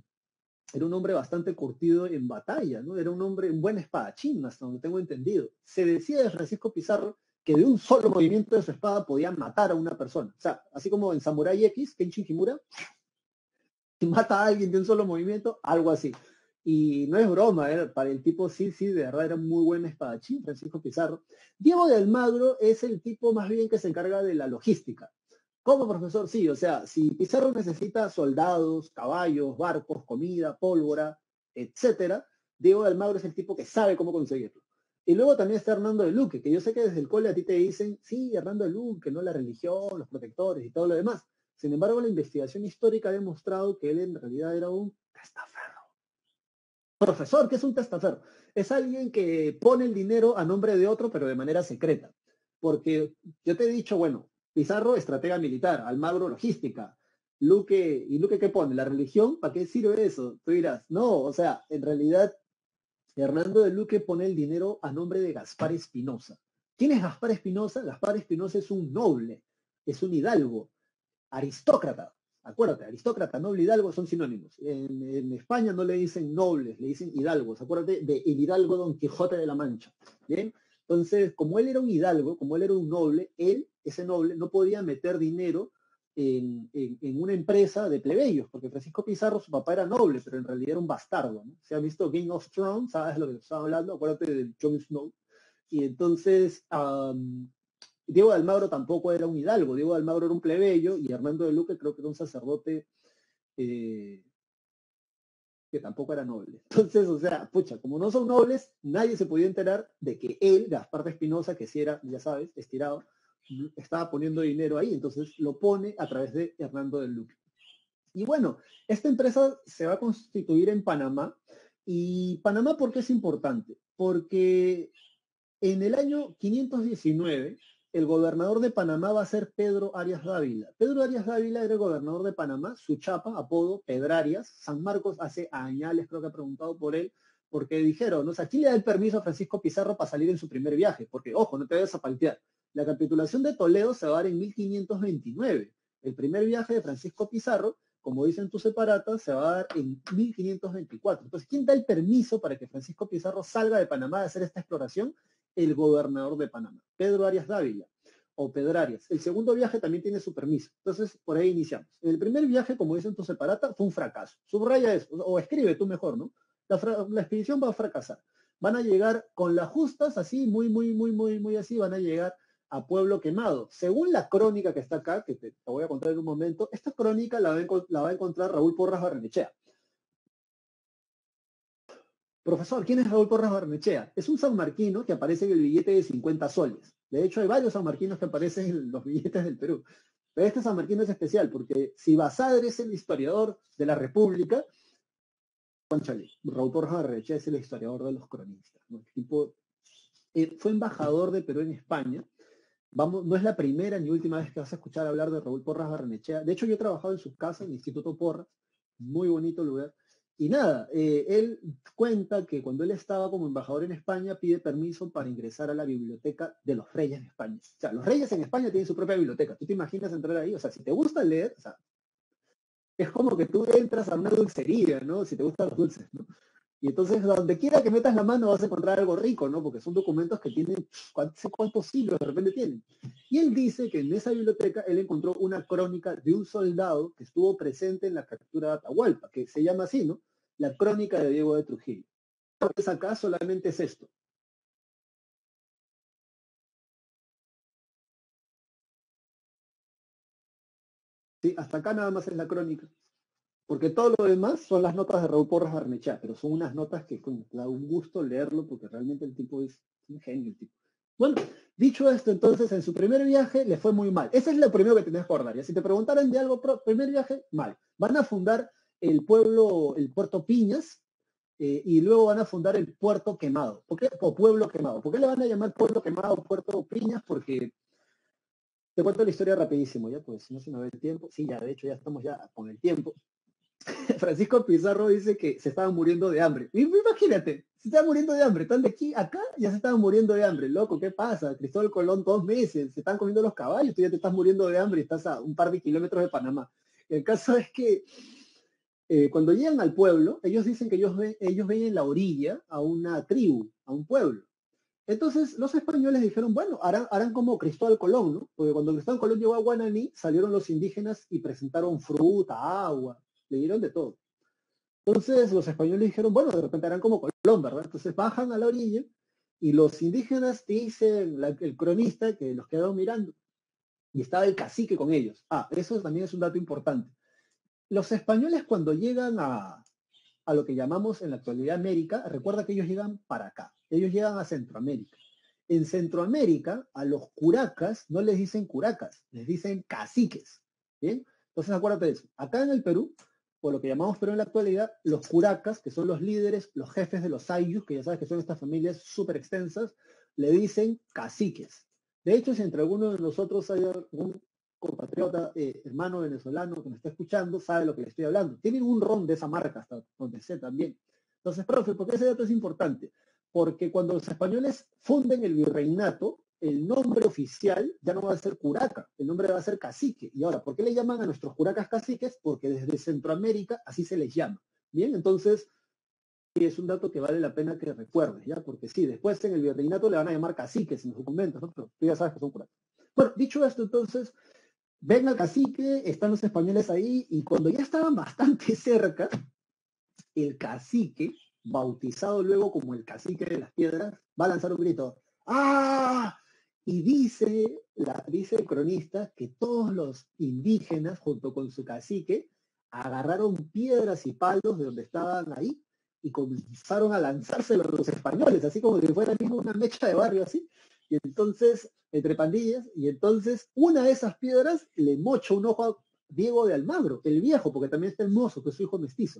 era un hombre bastante curtido en batalla, ¿no? Era un hombre, un buen espadachín, hasta donde tengo entendido. Se decía de Francisco Pizarro que de un solo movimiento de su espada podía matar a una persona. O sea, así como en Samurai X, Kenshin Himura, si mata a alguien de un solo movimiento, algo así. Y no es broma, para el tipo sí, de verdad era muy buen espadachín, Francisco Pizarro. Diego de Almagro es el tipo más bien que se encarga de la logística. ¿Cómo, profesor? Sí, o sea, si Pizarro necesita soldados, caballos, barcos, comida, pólvora, etcétera, Diego de Almagro es el tipo que sabe cómo conseguirlo. Y luego también está Hernando de Luque, que yo sé que desde el cole a ti te dicen, sí, Hernando de Luque, no la religión, los protectores y todo lo demás. Sin embargo, la investigación histórica ha demostrado que él en realidad era un testaferro. Profesor, ¿qué es un testaferro? Es alguien que pone el dinero a nombre de otro, pero de manera secreta. Porque yo te he dicho, bueno, Pizarro, estratega militar, Almagro, logística. ¿Y Luque qué pone? ¿La religión? ¿Para qué sirve eso? Tú dirás, no, o sea, en realidad, Hernando de Luque pone el dinero a nombre de Gaspar Espinosa. ¿Quién es Gaspar Espinosa? Gaspar Espinosa es un noble, es un hidalgo, aristócrata. Acuérdate, aristócrata, noble, hidalgo son sinónimos. En España no le dicen nobles, le dicen hidalgos. Acuérdate de el hidalgo Don Quijote de la Mancha. ¿Bien? Entonces, como él era un hidalgo, como él era un noble, él, ese noble, no podía meter dinero en una empresa de plebeyos, porque Francisco Pizarro, su papá era noble, pero en realidad era un bastardo, ¿no? Se ha visto Game of Thrones, ¿sabes lo que estaba hablando? Acuérdate de Jon Snow. Y entonces, Diego de Almagro tampoco era un hidalgo, Diego de Almagro era un plebeyo y Hernando de Luque creo que era un sacerdote que tampoco era noble. Entonces, o sea, pucha, como no son nobles, nadie se podía enterar de que él, Gaspar de Espinosa, que sí era, ya sabes, estirado, estaba poniendo dinero ahí, entonces lo pone a través de Hernando de Luque. Y bueno, esta empresa se va a constituir en Panamá. ¿Y Panamá por qué es importante? Porque en el año 519, el gobernador de Panamá va a ser Pedro Arias Dávila. Pedro Arias Dávila era el gobernador de Panamá, su chapa, apodo, Pedrarias. San Marcos hace añales creo que ha preguntado por él, porque dijeron, ¿no? O sea, ¿quién le da el permiso a Francisco Pizarro para salir en su primer viaje? Porque, ojo, no te vayas a paltear. La capitulación de Toledo se va a dar en 1529. El primer viaje de Francisco Pizarro, como dicen tus separatas, se va a dar en 1524. Entonces, ¿quién da el permiso para que Francisco Pizarro salga de Panamá a hacer esta exploración? El gobernador de Panamá, Pedro Arias Dávila, o Pedrarias. El segundo viaje también tiene su permiso. Entonces, por ahí iniciamos. El primer viaje, como dicen tus separatas, fue un fracaso. Subraya eso, o escribe tú mejor, ¿no? La expedición va a fracasar. Van a llegar con las justas, así, muy así, van a llegar a Pueblo Quemado. Según la crónica que está acá, que te voy a contar en un momento, esta crónica la va a encontrar Raúl Porras Barrenechea. Profesor, ¿quién es Raúl Porras Barnechea? Es un sanmarquino que aparece en el billete de 50 soles. De hecho, hay varios sanmarquinos que aparecen en los billetes del Perú. Pero este sanmarquino es especial porque si Basadre es el historiador de la República, conchale, Raúl Porras Barnechea es el historiador de los cronistas, ¿no? El tipo fue embajador de Perú en España. Vamos, no es la primera ni última vez que vas a escuchar hablar de Raúl Porras Barnechea. De hecho, yo he trabajado en su casa, en el Instituto Porras, muy bonito lugar. Y nada, él cuenta que cuando él estaba como embajador en España, pide permiso para ingresar a la biblioteca de los reyes de España. O sea, los reyes en España tienen su propia biblioteca. ¿Tú te imaginas entrar ahí? O sea, si te gusta leer, o sea, es como que tú entras a una dulcería, ¿no? Si te gustan los dulces, ¿no? Y entonces, donde quiera que metas la mano vas a encontrar algo rico, ¿no? Porque son documentos que tienen, no sé cuántos siglos de repente tienen. Y él dice que en esa biblioteca él encontró una crónica de un soldado que estuvo presente en la captura de Atahualpa, que se llama así, ¿no? La crónica de Diego de Trujillo. Entonces acá solamente es esto. Sí, hasta acá nada más es la crónica. Porque todo lo demás son las notas de Raúl Porras Barnechea, pero son unas notas que da un gusto leerlo porque realmente el tipo es un genio. El tipo. Bueno, dicho esto, entonces en su primer viaje le fue muy mal. Ese es lo primero que tenés que acordar. ¿Ya? Si te preguntaran de algo, primer viaje, mal. Van a fundar el puerto Piñas, y luego van a fundar el Puerto Quemado. ¿Por qué? O Pueblo Quemado. ¿Por qué le van a llamar Pueblo Quemado o Puerto Piñas? Porque te cuento la historia rapidísimo, ya, pues si no se me ve el tiempo. Sí, ya, de hecho, ya estamos ya con el tiempo. Francisco Pizarro dice que se estaban muriendo de hambre. Imagínate, se estaban muriendo de hambre. Están de aquí acá, ya se estaban muriendo de hambre. Loco, ¿qué pasa? Cristóbal Colón 2 meses, se están comiendo los caballos, tú ya te estás muriendo de hambre y estás a un par de kilómetros de Panamá. El caso es que cuando llegan al pueblo, ellos dicen que ellos ven en la orilla a una tribu, a un pueblo. Entonces los españoles dijeron, bueno, harán como Cristóbal Colón, ¿no? Porque cuando Cristóbal Colón llegó a Guananí, salieron los indígenas y presentaron fruta, agua, le dieron de todo. Entonces los españoles dijeron, bueno, de repente harán como Colón, ¿verdad? Entonces bajan a la orilla y los indígenas dicen, el cronista, que los quedaron mirando. Y estaba el cacique con ellos. Ah, eso también es un dato importante. Los españoles cuando llegan a lo que llamamos en la actualidad América, recuerda que ellos llegan para acá, ellos llegan a Centroamérica. En Centroamérica, a los curacas no les dicen curacas, les dicen caciques. ¿Bien? Entonces acuérdate de eso. Acá en el Perú, por lo que llamamos Perú en la actualidad, los curacas, que son los líderes, los jefes de los ayllus, que ya sabes que son estas familias súper extensas, le dicen caciques. De hecho, si entre algunos de nosotros hay algún compatriota, hermano venezolano que me está escuchando, sabe lo que le estoy hablando. Tienen un ron de esa marca, hasta donde sé también. Entonces, profe, ¿por qué ese dato es importante? Porque cuando los españoles funden el virreinato, el nombre oficial ya no va a ser curaca, el nombre va a ser cacique. Y ahora, ¿por qué le llaman a nuestros curacas caciques? Porque desde Centroamérica así se les llama. Bien, entonces, sí, es un dato que vale la pena que recuerdes, ¿ya? Porque sí, después en el virreinato le van a llamar caciques en los documentos, ¿no? Pero tú ya sabes que son curacas. Bueno, dicho esto, entonces, ven al cacique, están los españoles ahí, y cuando ya estaban bastante cerca, el cacique, bautizado luego como el cacique de las piedras, va a lanzar un grito. ¡Ah! Y dice el cronista que todos los indígenas, junto con su cacique, agarraron piedras y palos de donde estaban ahí y comenzaron a lanzárselos a los españoles, así como si fuera mismo una mecha de barrio así. Y entonces, entre pandillas, y entonces una de esas piedras le mocha un ojo a Diego de Almagro, el viejo, porque también está el mozo, que es su hijo mestizo.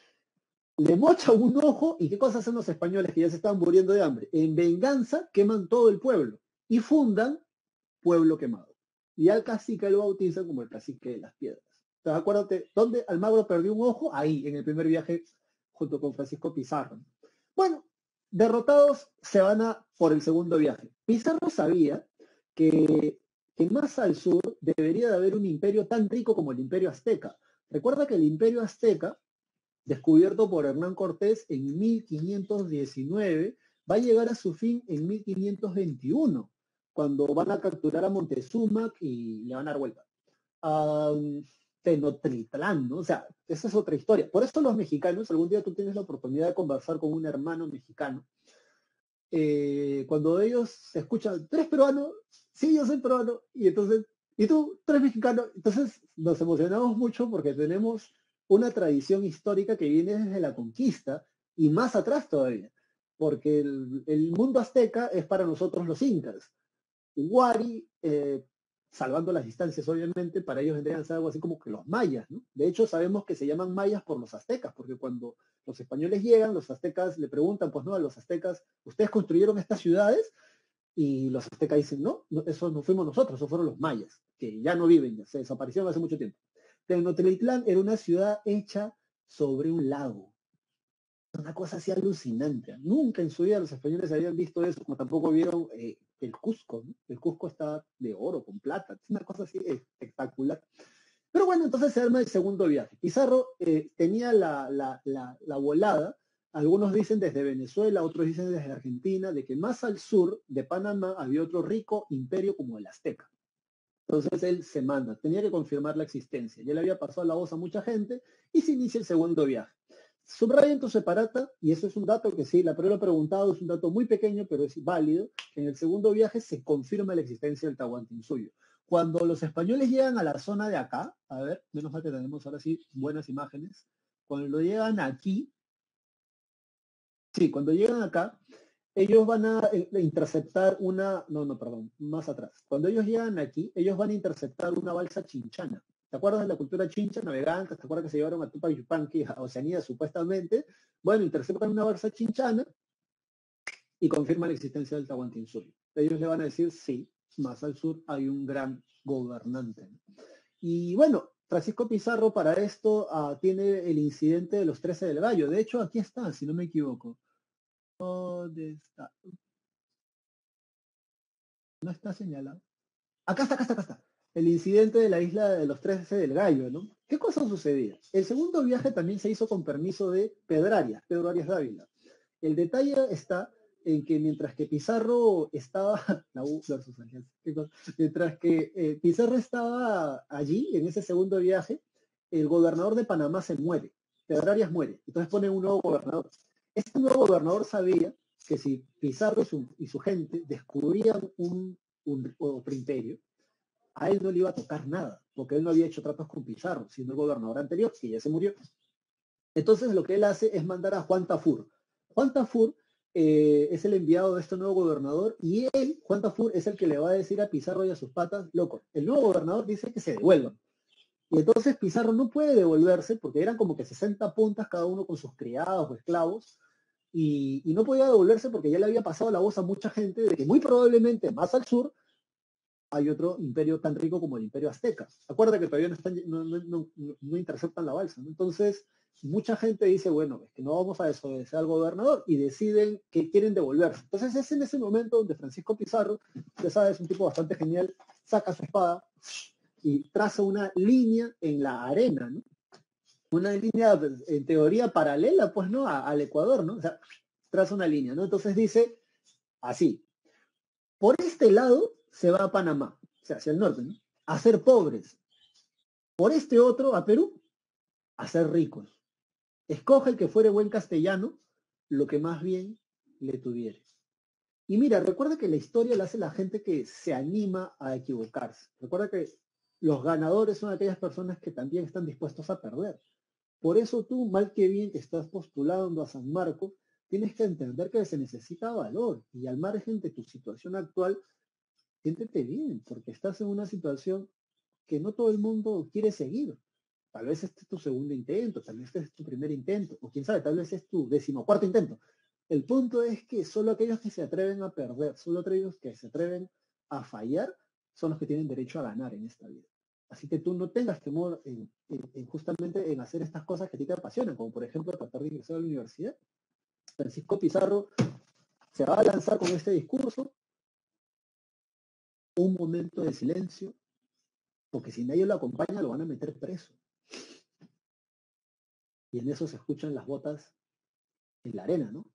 Le mocha un ojo y ¿qué cosas hacen los españoles que ya se estaban muriendo de hambre? En venganza queman todo el pueblo y fundan Pueblo Quemado. Y al cacique lo bautizan como el cacique de las piedras. Entonces acuérdate, ¿dónde Almagro perdió un ojo? Ahí, en el primer viaje junto con Francisco Pizarro. Bueno, derrotados se van a por el segundo viaje. Pizarro sabía que más al sur debería de haber un imperio tan rico como el imperio azteca. Recuerda que el imperio azteca, descubierto por Hernán Cortés en 1519, va a llegar a su fin en 1521, cuando van a capturar a Montezuma y le van a dar vuelta. Tenochtitlán, ¿no? O sea, esa es otra historia. Por eso los mexicanos, algún día tú tienes la oportunidad de conversar con un hermano mexicano, cuando ellos se escuchan, ¿tú eres peruano? Sí, yo soy peruano. Y entonces, ¿y tú eres mexicano? Entonces nos emocionamos mucho porque tenemos una tradición histórica que viene desde la conquista y más atrás todavía. Porque el mundo azteca es para nosotros los incas. Wari, salvando las distancias obviamente, para ellos vendrían a ser algo así como que los mayas, ¿no? De hecho sabemos que se llaman mayas por los aztecas, porque cuando los españoles llegan, los aztecas le preguntan, pues no, a los aztecas, ¿ustedes construyeron estas ciudades? Y los aztecas dicen, no, eso no fuimos nosotros, eso fueron los mayas, que ya no viven, ya se desaparecieron hace mucho tiempo. Tenochtitlán era una ciudad hecha sobre un lago. Una cosa así alucinante. Nunca en su vida los españoles habían visto eso, como tampoco vieron el Cusco, ¿no? El Cusco está de oro, con plata. Es una cosa así espectacular. Pero bueno, entonces se arma el segundo viaje. Pizarro tenía la volada, algunos dicen desde Venezuela, otros dicen desde Argentina, de que más al sur de Panamá había otro rico imperio como el Azteca. Entonces él se manda, tenía que confirmar la existencia. Ya le había pasado la voz a mucha gente y se inicia el segundo viaje. Subraya en tu separata, y eso es un dato que sí, la prueba he preguntado, es un dato muy pequeño, pero es válido, que en el segundo viaje se confirma la existencia del Tahuantinsuyo. Cuando los españoles llegan a la zona de acá, a ver, menos mal que tenemos ahora sí buenas imágenes, cuando llegan aquí, sí, cuando llegan acá, ellos van a interceptar una, perdón, más atrás. Cuando ellos llegan aquí, ellos van a interceptar una balsa chinchana. ¿Te acuerdas de la cultura chincha, navegantes? ¿Te acuerdas que se llevaron a Tupac Yupanqui, a Oceanía, supuestamente? Bueno, interceptan una balsa chinchana y confirman la existencia del Tahuantinsuyo. Ellos le van a decir, sí, más al sur hay un gran gobernante. Y bueno, Francisco Pizarro para esto tiene el incidente de los 13 del Gallo. De hecho, aquí está, si no me equivoco. ¿Dónde está? No está señalado. Acá está. El incidente de la isla de los 13 del Gallo, ¿no? ¿Qué cosa sucedía? El segundo viaje también se hizo con permiso de Pedro Arias Dávila. El detalle está en que mientras que Pizarro estaba, la U versus Alianza, mientras que Pizarro estaba allí en ese segundo viaje, el gobernador de Panamá se muere, Pedro Arias muere, entonces pone un nuevo gobernador. Este nuevo gobernador sabía que si Pizarro y su gente descubrían otro imperio, a él no le iba a tocar nada, porque él no había hecho tratos con Pizarro, sino el gobernador anterior, que ya se murió. Entonces lo que él hace es mandar a Juan Tafur. Juan Tafur es el enviado de este nuevo gobernador y él, Juan Tafur, es el que le va a decir a Pizarro y a sus patas, loco, el nuevo gobernador dice que se devuelvan. Y entonces Pizarro no puede devolverse porque eran como que 60 puntas cada uno con sus criados o esclavos y no podía devolverse porque ya le había pasado la voz a mucha gente de que muy probablemente más al sur hay otro imperio tan rico como el imperio azteca. Acuérdate que todavía no interceptan la balsa, ¿no? Entonces, mucha gente dice, bueno, es que no vamos a desobedecer al gobernador y deciden que quieren devolverse. Entonces es en ese momento donde Francisco Pizarro, ya sabes, un tipo bastante genial, saca su espada y traza una línea en la arena, ¿no? Una línea, en teoría, paralela, pues, ¿no? Al Ecuador, ¿no? O sea, traza una línea, ¿no? Entonces dice así, por este lado se va a Panamá, o sea, hacia el norte, ¿no? A ser pobres. Por este otro, a Perú, a ser ricos. Escoge el que fuere buen castellano, lo que más bien le tuviere. Y mira, recuerda que la historia la hace la gente que se anima a equivocarse. Recuerda que los ganadores son aquellas personas que también están dispuestos a perder. Por eso tú, mal que bien, que estás postulando a San Marcos, tienes que entender que se necesita valor. Y al margen de tu situación actual, siéntete bien, porque estás en una situación que no todo el mundo quiere seguir. Tal vez este es tu segundo intento, tal vez este es tu primer intento, o quién sabe, tal vez es tu 14º intento. El punto es que solo aquellos que se atreven a perder, solo aquellos que se atreven a fallar, son los que tienen derecho a ganar en esta vida. Así que tú no tengas temor justamente en hacer estas cosas que a ti te apasionan, como por ejemplo tratar de ingresar a la universidad. Francisco Pizarro se va a lanzar con este discurso, un momento de silencio, porque si nadie lo acompaña lo van a meter preso. Y en eso se escuchan las botas en la arena, ¿no?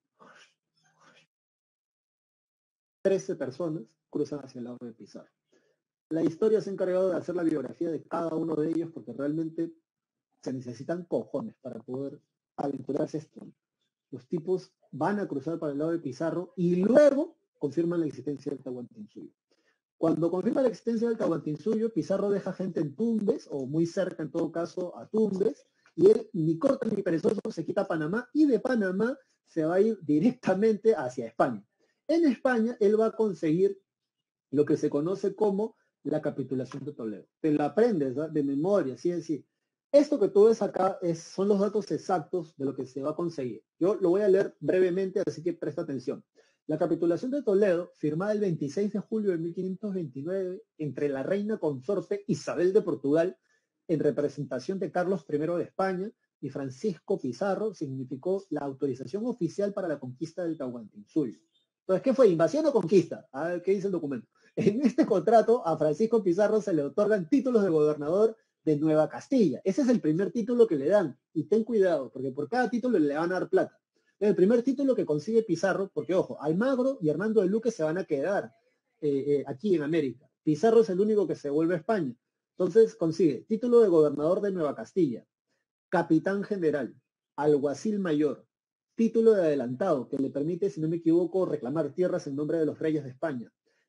13 personas cruzan hacia el lado de Pizarro. La historia se ha encargado de hacer la biografía de cada uno de ellos porque realmente se necesitan cojones para poder aventurarse esto. Los tipos van a cruzar para el lado de Pizarro y luego confirman la existencia del Tahuantinsuyo. Cuando confirma la existencia del Tahuantinsuyo, Pizarro deja gente en Tumbes, o muy cerca en todo caso a Tumbes, y él ni corta ni perezoso se quita a Panamá y de Panamá se va a ir directamente hacia España. En España él va a conseguir lo que se conoce como la capitulación de Toledo. Te la aprendes, ¿verdad? De memoria, sí en sí. Esto que tú ves acá son los datos exactos de lo que se va a conseguir. Yo lo voy a leer brevemente, así que presta atención. La capitulación de Toledo, firmada el 26 de julio de 1529 entre la reina consorte Isabel de Portugal, en representación de Carlos I de España, y Francisco Pizarro, significó la autorización oficial para la conquista del Tahuantinsuyo. Entonces, ¿qué fue? ¿Invasión o conquista? A ver, ¿qué dice el documento? En este contrato a Francisco Pizarro se le otorgan títulos de gobernador de Nueva Castilla. Ese es el primer título que le dan. Y ten cuidado, porque por cada título le van a dar plata. El primer título que consigue Pizarro, porque ojo, Almagro y Hernando de Luque se van a quedar aquí en América. Pizarro es el único que se vuelve a España. Entonces consigue título de gobernador de Nueva Castilla, capitán general, alguacil mayor, título de adelantado que le permite, si no me equivoco, reclamar tierras en nombre de los reyes de España,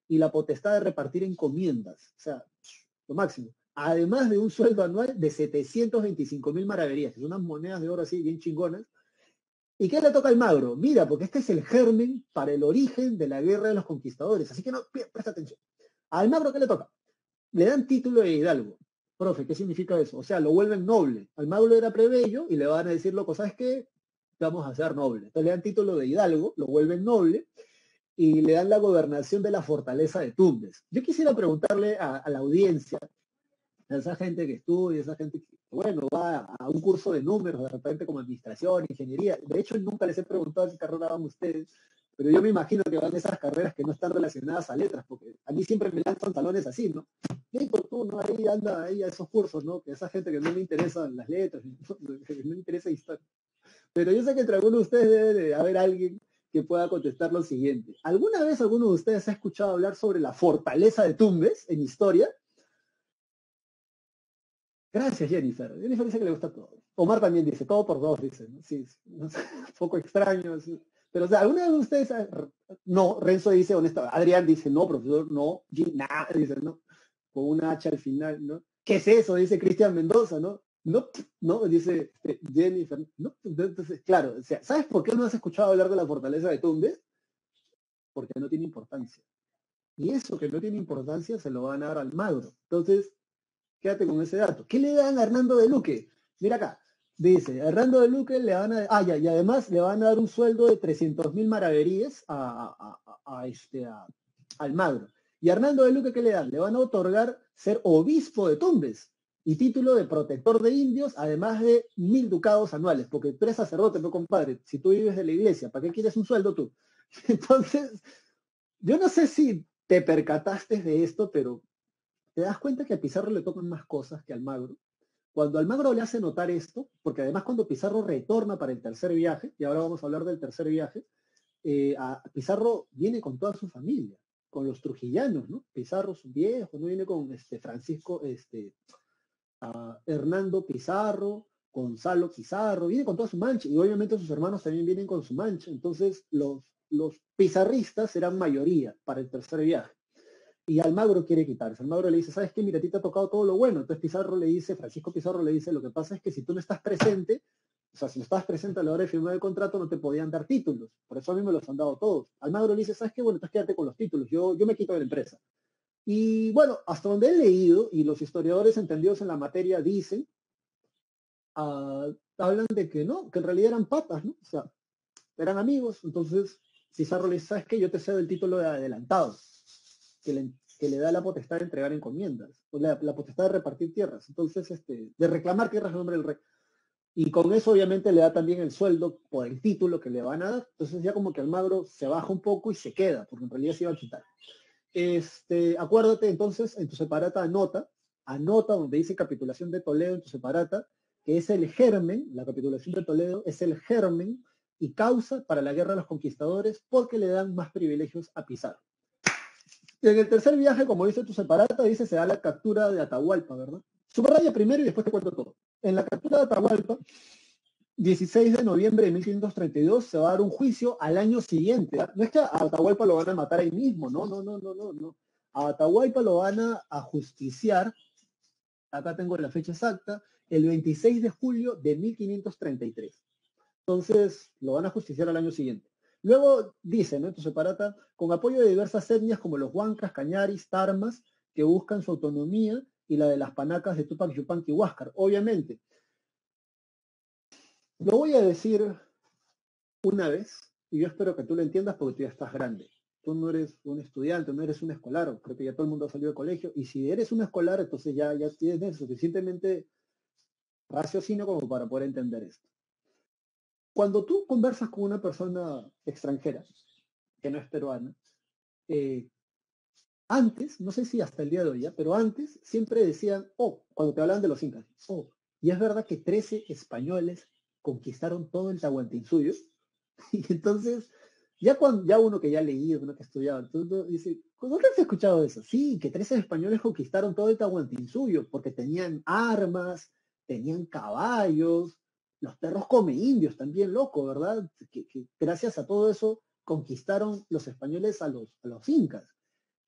y la potestad de repartir encomiendas. O sea, lo máximo. Además de un sueldo anual de 725.000 maravedíes, que son unas monedas de oro así bien chingonas. ¿Y qué le toca al Magro? Mira, porque este es el germen para el origen de la guerra de los conquistadores. Así que no, presta atención. Al Magro, ¿qué le toca? Le dan título de hidalgo. Profe, ¿qué significa eso? O sea, lo vuelven noble. Al Magro era plebeyo y le van a decir, loco, ¿sabes qué? Vamos a ser noble. Entonces le dan título de hidalgo, lo vuelven noble y le dan la gobernación de la fortaleza de Tumbes. Yo quisiera preguntarle a la audiencia, a esa gente que estudia, esa gente que, bueno, va a un curso de números, de repente como administración, ingeniería. De hecho, nunca les he preguntado qué carrera van ustedes, pero yo me imagino que van esas carreras que no están relacionadas a letras, porque a mí siempre me lanzan talones así, ¿no? Y por tú, ¿no? Ahí anda, ahí a esos cursos, ¿no? Que esa gente que no le interesan las letras, que no le interesa historia. Pero yo sé que entre algunos de ustedes debe de haber alguien que pueda contestar lo siguiente. ¿Alguna vez alguno de ustedes ha escuchado hablar sobre la fortaleza de Tumbes en historia? Gracias, Jennifer. Jennifer dice que le gusta todo. Omar también dice, todo por dos, dice. ¿No? Sí, sí, no sé, un poco extraño. Sí. Pero, o sea, ¿alguna vez ustedes... No, Renzo dice, honestamente. Adrián dice, no, profesor, no. Nada, dice, no. Con una H al final, ¿no? ¿Qué es eso? Dice Cristian Mendoza, ¿no? No, no, dice Jennifer. No, entonces, claro, o sea, ¿sabes por qué no has escuchado hablar de la fortaleza de Tumbes? Porque no tiene importancia. Y eso que no tiene importancia se lo van a dar al Magro. Entonces, quédate con ese dato. ¿Qué le dan a Hernando de Luque? Mira acá. Dice, a Hernando de Luque le van a... y además le van a dar un sueldo de 300.000 maravedíes al Magro. ¿Y a Hernando de Luque qué le dan? Le van a otorgar ser obispo de Tumbes y título de protector de indios, además de 1.000 ducados anuales, porque tú eres sacerdote, no compadre. Si tú vives de la iglesia, ¿para qué quieres un sueldo tú? Entonces, yo no sé si te percataste de esto, pero te das cuenta que a Pizarro le tocan más cosas que al Magro. Cuando Almagro le hace notar esto, porque además cuando Pizarro retorna para el tercer viaje, y ahora vamos a hablar del tercer viaje, Pizarro viene con toda su familia, con los trujillanos, ¿no? Pizarro, su viejo, ¿no? Viene con Francisco, Hernando Pizarro, Gonzalo Pizarro, viene con toda su mancha, y obviamente sus hermanos también vienen con su mancha. Entonces los pizarristas serán mayoría para el tercer viaje. Y Almagro quiere quitarse. Almagro le dice, ¿sabes qué? Mira, a ti te ha tocado todo lo bueno. Entonces Pizarro le dice, Francisco Pizarro le dice, lo que pasa es que si tú no estás presente, o sea, si no estabas presente a la hora de firmar el contrato, no te podían dar títulos. Por eso a mí me los han dado todos. Almagro le dice, ¿sabes qué? Bueno, entonces quédate con los títulos. Yo me quito de la empresa. Y bueno, hasta donde he leído, y los historiadores entendidos en la materia dicen, hablan de que no, que en realidad eran patas, ¿no? O sea, eran amigos. Entonces Pizarro le dice, ¿sabes qué? Yo te cedo el título de adelantado, que le da la potestad de entregar encomiendas, o la potestad de repartir tierras, entonces, de reclamar tierras en nombre del rey. Y con eso obviamente le da también el sueldo por el título que le van a dar. Entonces ya como que Almagro se baja un poco y se queda, porque en realidad se iba a quitar. Acuérdate entonces, en tu separata anota donde dice capitulación de Toledo en tu separata, que es el germen, la capitulación de Toledo es el germen y causa para la guerra de los conquistadores porque le dan más privilegios a Pizarro. Y en el tercer viaje, como dice tu separata, dice se da la captura de Atahualpa, ¿verdad? Subraya primero y después te cuento todo. En la captura de Atahualpa, 16 de noviembre de 1532, se va a dar un juicio al año siguiente. ¿Eh? No es que a Atahualpa lo van a matar ahí mismo, no. A Atahualpa lo van a justiciar, acá tengo la fecha exacta, el 26 de julio de 1533. Entonces, lo van a justiciar al año siguiente. Luego dice, ¿no? En tu separata, con apoyo de diversas etnias como los Huancas, Cañaris, Tarmas, que buscan su autonomía, y la de las Panacas de Tupac, Yupanqui y Huáscar. Obviamente, lo voy a decir una vez, y yo espero que tú lo entiendas porque tú ya estás grande. Tú no eres un estudiante, no eres un escolar, creo que ya todo el mundo ha salido del colegio, y si eres un escolar, entonces ya tienes suficientemente raciocinio como para poder entender esto. Cuando tú conversas con una persona extranjera, que no es peruana, antes, no sé si hasta el día de hoy, ¿ya? Pero antes siempre decían, cuando te hablaban de los incas, y es verdad que 13 españoles conquistaron todo el Tahuantinsuyo, y entonces, ya uno que ya ha leído, uno que ha estudiado, entonces dice, ¿dónde has escuchado eso? Sí, que 13 españoles conquistaron todo el Tahuantinsuyo, porque tenían armas, tenían caballos, los perros come indios, también loco, ¿verdad? Que gracias a todo eso conquistaron los españoles a los incas.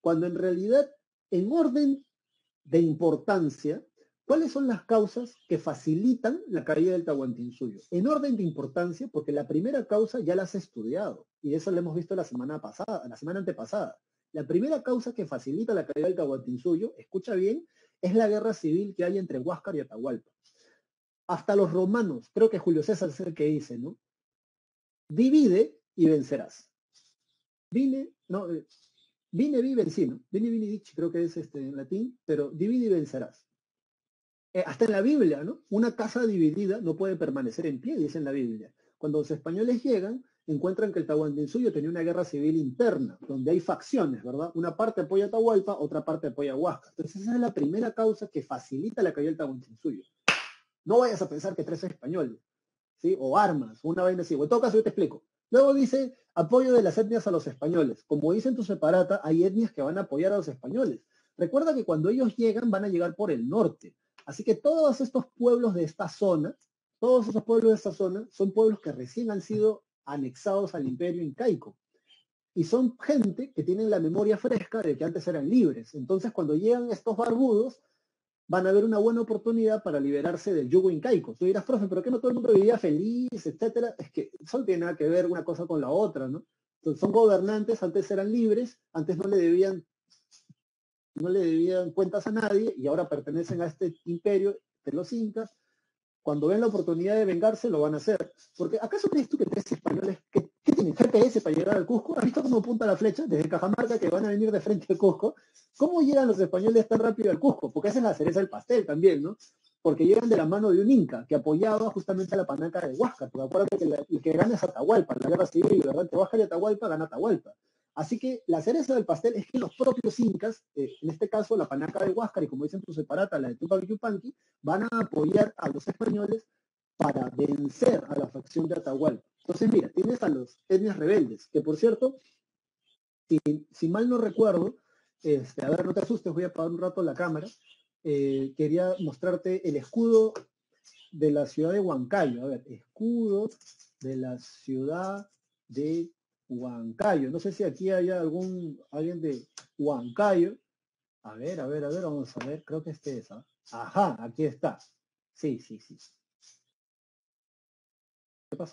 cuando en realidad, en orden de importancia, ¿cuáles son las causas que facilitan la caída del Tahuantinsuyo? En orden de importancia, porque la primera causa ya la has estudiado, y eso lo hemos visto la semana antepasada. La primera causa que facilita la caída del Tahuantinsuyo, escucha bien, es la guerra civil que hay entre Huáscar y Atahualpa. Hasta los romanos, creo que Julio César es el que dice, ¿no? Divide y vencerás. Vine, vi, vencí, ¿no? Vini, dici, creo que es en latín, pero divide y vencerás. Hasta en la Biblia, ¿no? Una casa dividida no puede permanecer en pie, dice en la Biblia. Cuando los españoles llegan, encuentran que el Tahuantinsuyo tenía una guerra civil interna, donde hay facciones, ¿verdad? Una parte apoya a Atahualpa, otra parte apoya a Huáscar. Entonces esa es la primera causa que facilita la caída del Tahuantinsuyo. No vayas a pensar que tres españoles, ¿sí? O armas, una vaina así. En todo caso yo te explico. Luego dice apoyo de las etnias a los españoles. Como dice en tu separata, hay etnias que van a apoyar a los españoles. Recuerda que cuando ellos llegan, van a llegar por el norte. Así que todos estos pueblos de esta zona, son pueblos que recién han sido anexados al imperio incaico. Y son gente que tienen la memoria fresca de que antes eran libres. Entonces cuando llegan estos barbudos, van a ver una buena oportunidad para liberarse del yugo incaico. Tú dirás, profe, ¿pero qué no todo el mundo vivía feliz, etcétera? Es que eso no tiene nada que ver una cosa con la otra, ¿no? Entonces son gobernantes, antes eran libres, antes no le debían cuentas a nadie y ahora pertenecen a este imperio de los incas. Cuando ven la oportunidad de vengarse, lo van a hacer. Porque ¿acaso crees tú que tres españoles que tienen GPS para llegar al Cusco? ¿Has visto cómo apunta la flecha desde Cajamarca que van a venir de frente al Cusco? ¿Cómo llegan los españoles tan rápido al Cusco? Porque esa es la cereza del pastel también, ¿no? Porque llegan de la mano de un inca que apoyaba justamente a la panaca de Huáscar. Porque acuérdate que el que gana es Atahualpa, la guerra civil, ¿verdad? Entre Huáscar y Atahualpa gana Atahualpa. Así que la cereza del pastel es que los propios incas, en este caso la panaca de Huáscar y como dicen tu separata, la de Tupac Yupanqui, van a apoyar a los españoles para vencer a la facción de Atahualpa. Entonces, mira, tienes a los etnias rebeldes, que por cierto, si mal no recuerdo, a ver, no te asustes, voy a apagar un rato la cámara, quería mostrarte el escudo de la ciudad de Huancayo. A ver, escudo de la ciudad de Huancayo. No sé si aquí hay alguien de Huancayo. A ver, vamos a ver, creo que este es, ¿ah? Ajá, aquí está. Sí. ¿Qué pasó?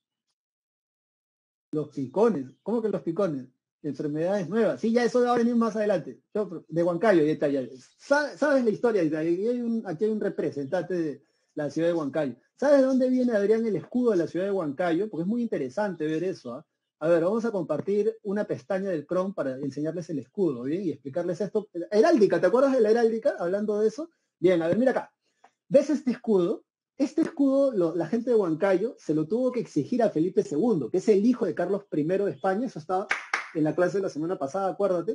Los picones. ¿Cómo que los picones? Enfermedades nuevas. Sí, ya eso va a venir más adelante. Yo, de Huancayo, ya está. Ya. ¿Sabes la historia? Aquí hay un representante de la ciudad de Huancayo. ¿Sabes de dónde viene, Adrián, el escudo de la ciudad de Huancayo? Porque es muy interesante ver eso. ¿Ah? A ver, vamos a compartir una pestaña del Chrome para enseñarles el escudo, ¿bien? Y explicarles esto. Heráldica, ¿te acuerdas de la heráldica? Hablando de eso. Bien, a ver, mira acá. ¿Ves este escudo? Este escudo, la gente de Huancayo se lo tuvo que exigir a Felipe II, que es el hijo de Carlos I de España. Eso estaba en la clase de la semana pasada, acuérdate.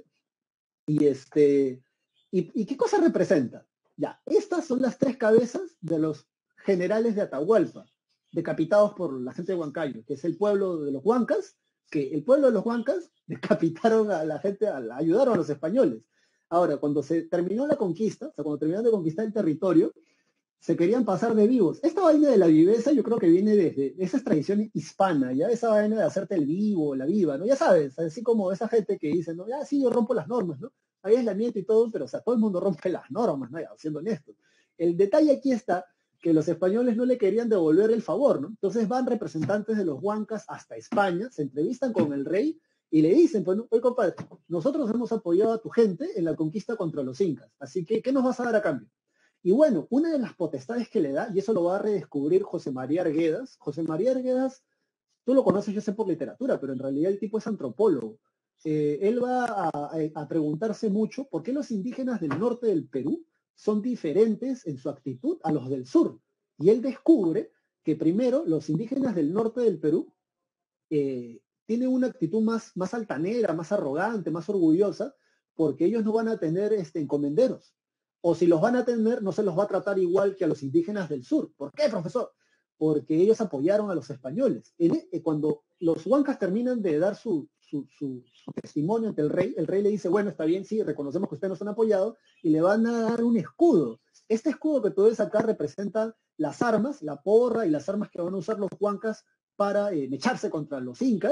¿Y qué cosa representa? Ya, estas son las tres cabezas de los generales de Atahualpa, decapitados por la gente de Huancayo, que es el pueblo de los Huancas, que el pueblo de los Huancas decapitaron a la gente, ayudaron a los españoles. Ahora, cuando se terminó la conquista, o sea, cuando terminaron de conquistar el territorio, se querían pasar de vivos. Esta vaina de la viveza yo creo que viene desde esas tradiciones hispanas, ya esa vaina de hacerte el vivo, la viva, ¿no? Ya sabes, así como esa gente que dice, ¿no? Ya sí, yo rompo las normas, ¿no? Ahí es la nieta y todo, pero o sea, todo el mundo rompe las normas, ¿no? Ya, siendo honesto. El detalle aquí está que los españoles no le querían devolver el favor, ¿no? Entonces van representantes de los huancas hasta España, se entrevistan con el rey y le dicen, pues, oye, compadre, nosotros hemos apoyado a tu gente en la conquista contra los incas, así que, ¿qué nos vas a dar a cambio? Y bueno, una de las potestades que le da, y eso lo va a redescubrir José María Arguedas. José María Arguedas, tú lo conoces, yo sé, por literatura, pero en realidad el tipo es antropólogo. Él va a preguntarse mucho por qué los indígenas del norte del Perú son diferentes en su actitud a los del sur. Y él descubre que primero los indígenas del norte del Perú tienen una actitud más altanera, más arrogante, más orgullosa, porque ellos no van a tener encomenderos. O si los van a tener, no se los va a tratar igual que a los indígenas del sur. ¿Por qué, profesor? Porque ellos apoyaron a los españoles. Cuando los huancas terminan de dar su testimonio ante el rey le dice, bueno, está bien, sí, reconocemos que ustedes nos han apoyado, y le van a dar un escudo. Este escudo que tú ves acá representa las armas, la porra y las armas que van a usar los huancas para mecharse contra los incas,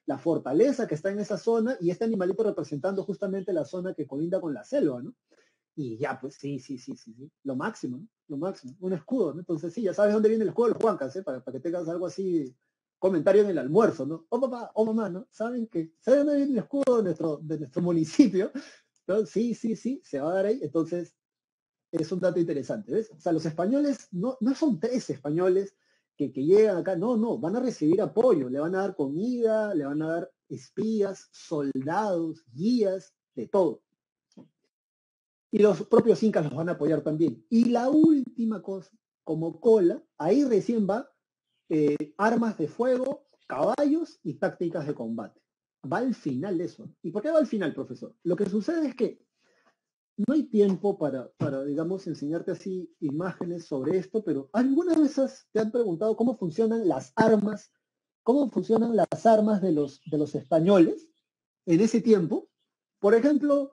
la fortaleza que está en esa zona y este animalito representando justamente la zona que colinda con la selva, ¿no? Y ya, pues sí, lo máximo, ¿no? Lo máximo, un escudo, ¿no? Entonces sí, ya sabes dónde viene el escudo de los Huancas, ¿eh? Para que tengas algo así, comentario en el almuerzo, ¿no? Oh papá, oh mamá, ¿no? ¿Saben dónde viene el escudo de nuestro municipio? ¿No? Sí, se va a dar ahí, entonces es un dato interesante, ¿ves? O sea, los españoles no son 13 españoles que llegan acá, no, van a recibir apoyo, le van a dar comida, le van a dar espías, soldados, guías, de todo. Y los propios incas los van a apoyar también. Y la última cosa, como cola, ahí recién va armas de fuego, caballos y tácticas de combate. Va al final eso. ¿Y por qué va al final, profesor? Lo que sucede es que no hay tiempo para, digamos, enseñarte así imágenes sobre esto, pero algunas veces te han preguntado cómo funcionan las armas, de los españoles en ese tiempo. Por ejemplo,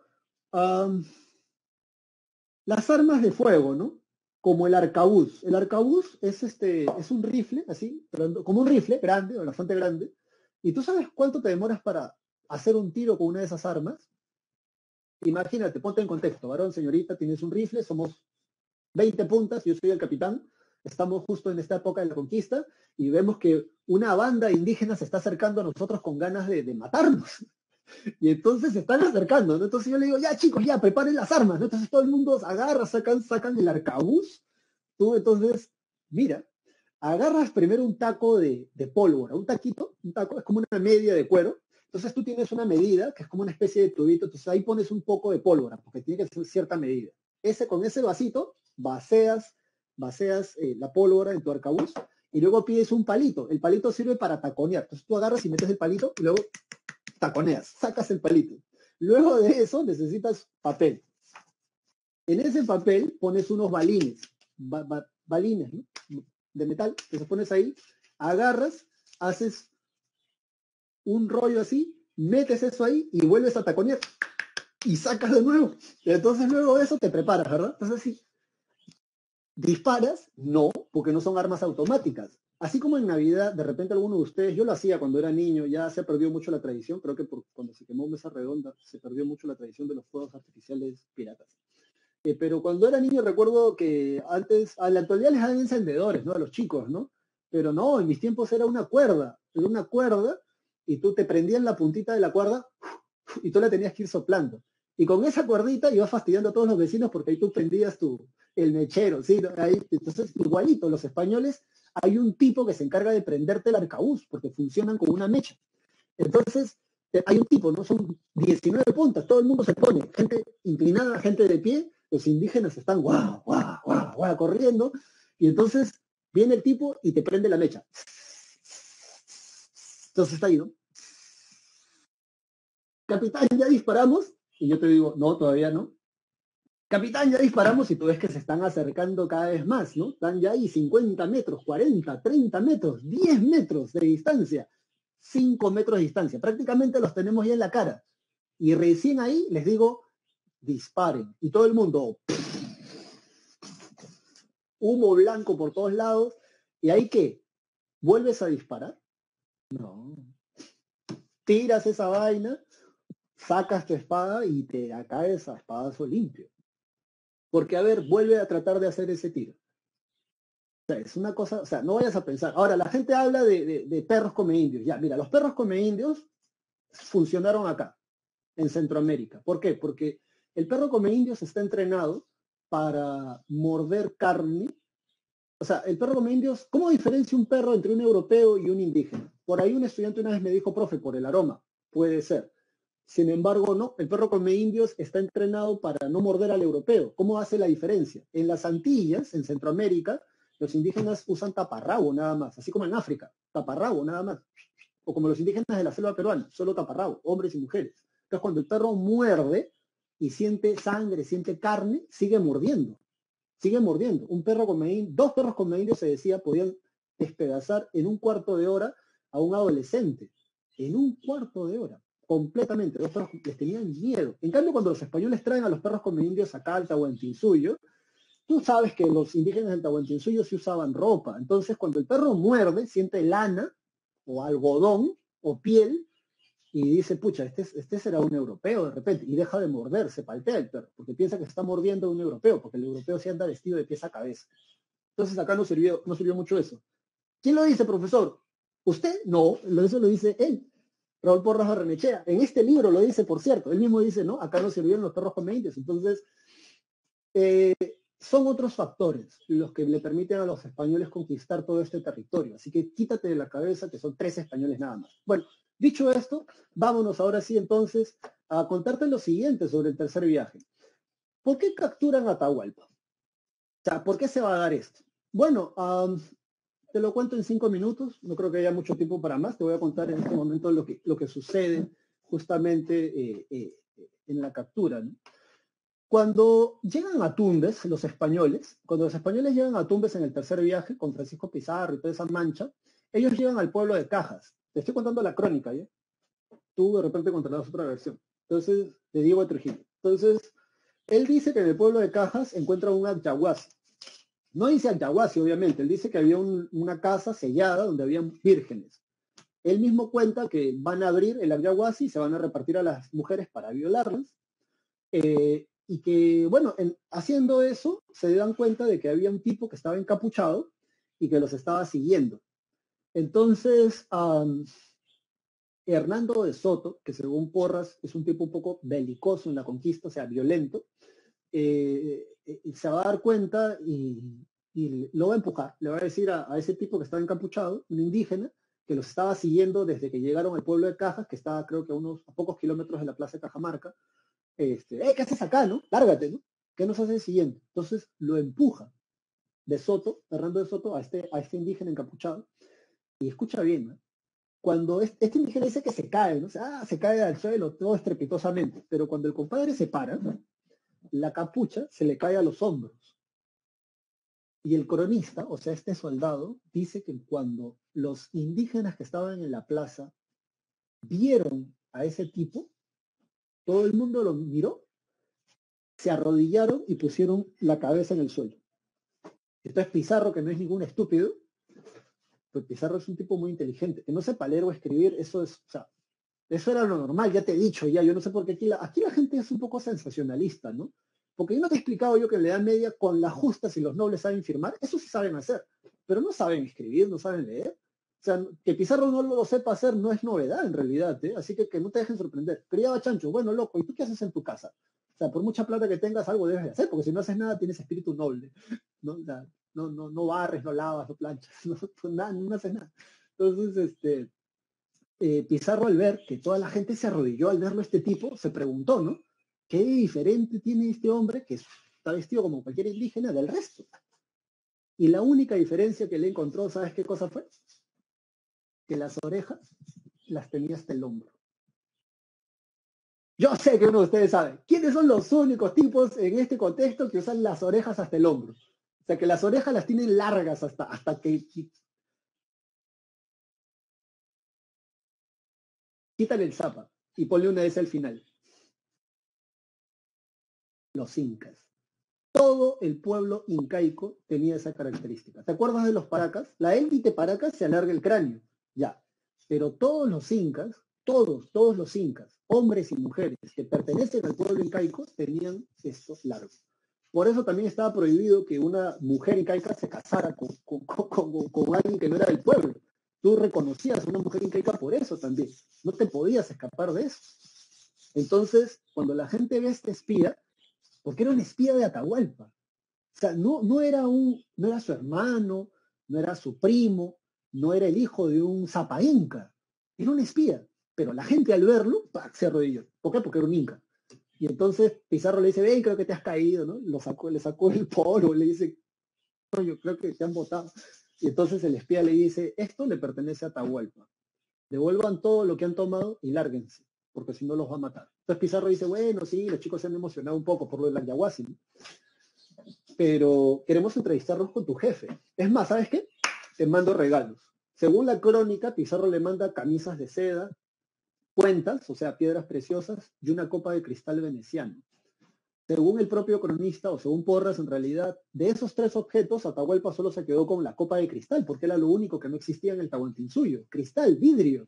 las armas de fuego, ¿no? Como el arcabuz. El arcabuz es un rifle, así, pero como un rifle grande, bastante grande. ¿Y tú sabes cuánto te demoras para hacer un tiro con una de esas armas? Imagínate, ponte en contexto, varón, señorita, tienes un rifle, somos 20 puntas, yo soy el capitán, estamos justo en esta época de la conquista y vemos que una banda de indígenas se está acercando a nosotros con ganas de matarnos. Y entonces se están acercando, ¿no? Entonces yo le digo, ya chicos, ya, preparen las armas, ¿no? Entonces todo el mundo agarra, sacan el arcabuz. Tú entonces, mira, agarras primero un taco de pólvora, un taco, es como una media de cuero. Entonces tú tienes una medida, que es como una especie de tubito, entonces ahí pones un poco de pólvora, porque tiene que ser cierta medida. Con ese vasito, vacías la pólvora en tu arcabuz, y luego pides un palito. El palito sirve para taconear. Entonces tú agarras y metes el palito, y luego taconeas, sacas el palito. Luego de eso necesitas papel. En ese papel pones unos balines, balines, ¿no? De metal, que se pones ahí, agarras, haces un rollo así, metes eso ahí y vuelves a taconear y sacas de nuevo. Y entonces luego de eso te preparas, ¿verdad? Entonces sí, disparas, no, porque no son armas automáticas. Así como en Navidad, de repente alguno de ustedes, yo lo hacía cuando era niño, ya se perdió mucho la tradición, creo que cuando se quemó Mesa Redonda, se perdió mucho la tradición de los fuegos artificiales piratas. Pero cuando era niño recuerdo que antes, a la actualidad les dan encendedores, ¿no? A los chicos, ¿no? Pero no, en mis tiempos era una cuerda y tú te prendías la puntita de la cuerda y tú la tenías que ir soplando. Y con esa cuerdita ibas fastidiando a todos los vecinos porque ahí tú prendías el mechero, ¿sí? Ahí, entonces, igualito, los españoles, hay un tipo que se encarga de prenderte el arcabuz porque funcionan con una mecha. Entonces, hay un tipo, ¿no? Son 19 puntas, todo el mundo se pone, gente inclinada, gente de pie, los indígenas están guau, guau, guau, guau, corriendo, y entonces viene el tipo y te prende la mecha. Entonces está ahí, ¿no? Capitán, ya disparamos, y yo te digo, no, todavía no. Capitán, ya disparamos y tú ves que se están acercando cada vez más, ¿no? Están ya ahí 50 metros, 40, 30 metros, 10 metros de distancia, 5 metros de distancia. Prácticamente los tenemos ya en la cara. Y recién ahí les digo, disparen. Y todo el mundo, humo blanco por todos lados. ¿Y ahí qué? ¿Vuelves a disparar? No. Tiras esa vaina, sacas tu espada y te caes a espadazo limpio. Porque, a ver, vuelve a tratar de hacer ese tiro. O sea, es una cosa, o sea, no vayas a pensar. Ahora, la gente habla de perros come indios. Ya, mira, los perros come indios funcionaron acá, en Centroamérica. ¿Por qué? Porque el perro come indios está entrenado para morder carne. O sea, el perro come indios, ¿cómo diferencia un perro entre un europeo y un indígena? Por ahí un estudiante una vez me dijo, profe, por el aroma. Puede ser. Sin embargo, no, el perro come indios está entrenado para no morder al europeo. ¿Cómo hace la diferencia? En las Antillas, en Centroamérica, los indígenas usan taparrabo nada más, así como en África, taparrabo nada más. O como los indígenas de la selva peruana, solo taparrabo, hombres y mujeres. Entonces, cuando el perro muerde y siente sangre, siente carne, sigue mordiendo. Sigue mordiendo. Dos perros come indios, se decía, podían despedazar en un cuarto de hora a un adolescente. En un cuarto de hora. Completamente, los perros les tenían miedo. En cambio, cuando los españoles traen a los perros come indios acá al Tahuantinsuyo, tú sabes que los indígenas del Tahuantinsuyo sí usaban ropa. Entonces, cuando el perro muerde, siente lana o algodón o piel, y dice, pucha, este será un europeo de repente, y deja de morderse, paltea el perro, porque piensa que se está mordiendo a un europeo, porque el europeo sí anda vestido de pies a cabeza. Entonces acá no sirvió mucho eso. ¿Quién lo dice, profesor? ¿Usted? No, eso lo dice él, Raúl Porras Barrenechea. En este libro lo dice, por cierto, él mismo dice, no, acá no sirvieron los perros convenientes. Entonces, son otros factores los que le permiten a los españoles conquistar todo este territorio. Así que quítate de la cabeza que son 3 españoles nada más. Bueno, dicho esto, vámonos ahora sí entonces a contarte lo siguiente sobre el tercer viaje. ¿Por qué capturan Atahualpa? O sea, ¿por qué se va a dar esto? Bueno, te lo cuento en 5 minutos, no creo que haya mucho tiempo para más, te voy a contar en este momento lo que sucede justamente en la captura, ¿no? Cuando llegan a Tumbes, cuando los españoles llegan a Tumbes en el tercer viaje, con Francisco Pizarro y toda esa mancha, ellos llegan al pueblo de Cajas. Te estoy contando la crónica, ¿ya? Tú de repente contarás otra versión. Entonces, de Diego de Trujillo. Entonces, él dice que en el pueblo de Cajas encuentra un Alcahuasi. No dice Alcahuasi, obviamente, él dice que había una casa sellada donde habían vírgenes. Él mismo cuenta que van a abrir el Alcahuasi y se van a repartir a las mujeres para violarlas. Y que, bueno, haciendo eso, se dan cuenta de que había un tipo que estaba encapuchado y que los estaba siguiendo. Entonces, Hernando de Soto, que según Porras es un tipo un poco belicoso en la conquista, o sea, violento, se va a dar cuenta y lo va a empujar. Le va a decir a ese tipo que estaba encapuchado, un indígena, que los estaba siguiendo desde que llegaron al pueblo de Cajas, que estaba creo que a pocos kilómetros de la plaza de Cajamarca. ¿Qué haces acá, no? Lárgate, ¿no? ¿Qué nos hace el siguiente? Entonces lo empuja de Soto, Hernando de Soto, a este indígena encapuchado, y escucha bien, ¿no? Cuando este indígena dice que se cae, ¿no? O sea, se cae al suelo todo estrepitosamente, pero cuando el compadre se para, la capucha se le cae a los hombros. Y el cronista, o sea, este soldado, dice que cuando los indígenas que estaban en la plaza vieron a ese tipo, todo el mundo lo miró, se arrodillaron y pusieron la cabeza en el suelo. Entonces Pizarro, que no es ningún estúpido, pues Pizarro es un tipo muy inteligente, que no sepa leer o escribir, eso es, o sea, eso era lo normal, ya te he dicho, ya, yo no sé por qué aquí la gente es un poco sensacionalista, ¿no? Porque yo no te he explicado yo que en la Edad Media, con las justas y los nobles saben firmar, eso sí saben hacer, pero no saben escribir, no saben leer. O sea, que Pizarro no lo sepa hacer no es novedad en realidad, ¿eh? Así que no te dejen sorprender. Criaba chancho, bueno, loco, ¿y tú qué haces en tu casa? O sea, por mucha plata que tengas, algo debes de hacer, porque si no haces nada, tienes espíritu noble, ¿no? O sea, no barres, no lavas, no planchas, no haces nada. Entonces, Pizarro, al ver que toda la gente se arrodilló al verlo este tipo, se preguntó, ¿no? ¿Qué diferente tiene este hombre que está vestido como cualquier indígena del resto? Y la única diferencia que le encontró, ¿sabes qué cosa fue? Que las orejas las tenía hasta el hombro. Yo sé que uno de ustedes sabe. ¿Quiénes son los únicos tipos en este contexto que usan las orejas hasta el hombro? O sea, que las orejas las tienen largas hasta que quítale el zapa y ponle una S al final. Los incas. Todo el pueblo incaico tenía esa característica. ¿Te acuerdas de los paracas? La élite paracas se alarga el cráneo, ya. Pero todos los incas, todos los incas, hombres y mujeres que pertenecen al pueblo incaico, tenían esto largo. Por eso también estaba prohibido que una mujer incaica se casara con alguien que no era del pueblo. Tú reconocías a una mujer incaica por eso también. No te podías escapar de eso. Entonces, cuando la gente ve a este espía, porque era un espía de Atahualpa. O sea, no era su hermano, no era su primo, no era el hijo de un zapa inca, era un espía. Pero la gente al verlo, ¡pac!, se arrodilló. ¿Por qué? Porque era un inca. Y entonces Pizarro le dice, ven, creo que te has caído, ¿no? Le sacó el polvo, le dice, no, yo creo que te han botado. Y entonces el espía le dice, esto le pertenece a Atahualpa. Devuelvan todo lo que han tomado y lárguense, porque si no los va a matar. Entonces Pizarro dice, bueno, sí, los chicos se han emocionado un poco por lo del ayahuasca, ¿no? Pero queremos entrevistarnos con tu jefe. Es más, ¿sabes qué? Te mando regalos. Según la crónica, Pizarro le manda camisas de seda, cuentas, o sea, piedras preciosas, y una copa de cristal veneciano. Según el propio cronista, o según Porras, en realidad, de esos 3 objetos, Atahualpa solo se quedó con la copa de cristal, porque era lo único que no existía en el Tahuantinsuyo. Cristal, vidrio.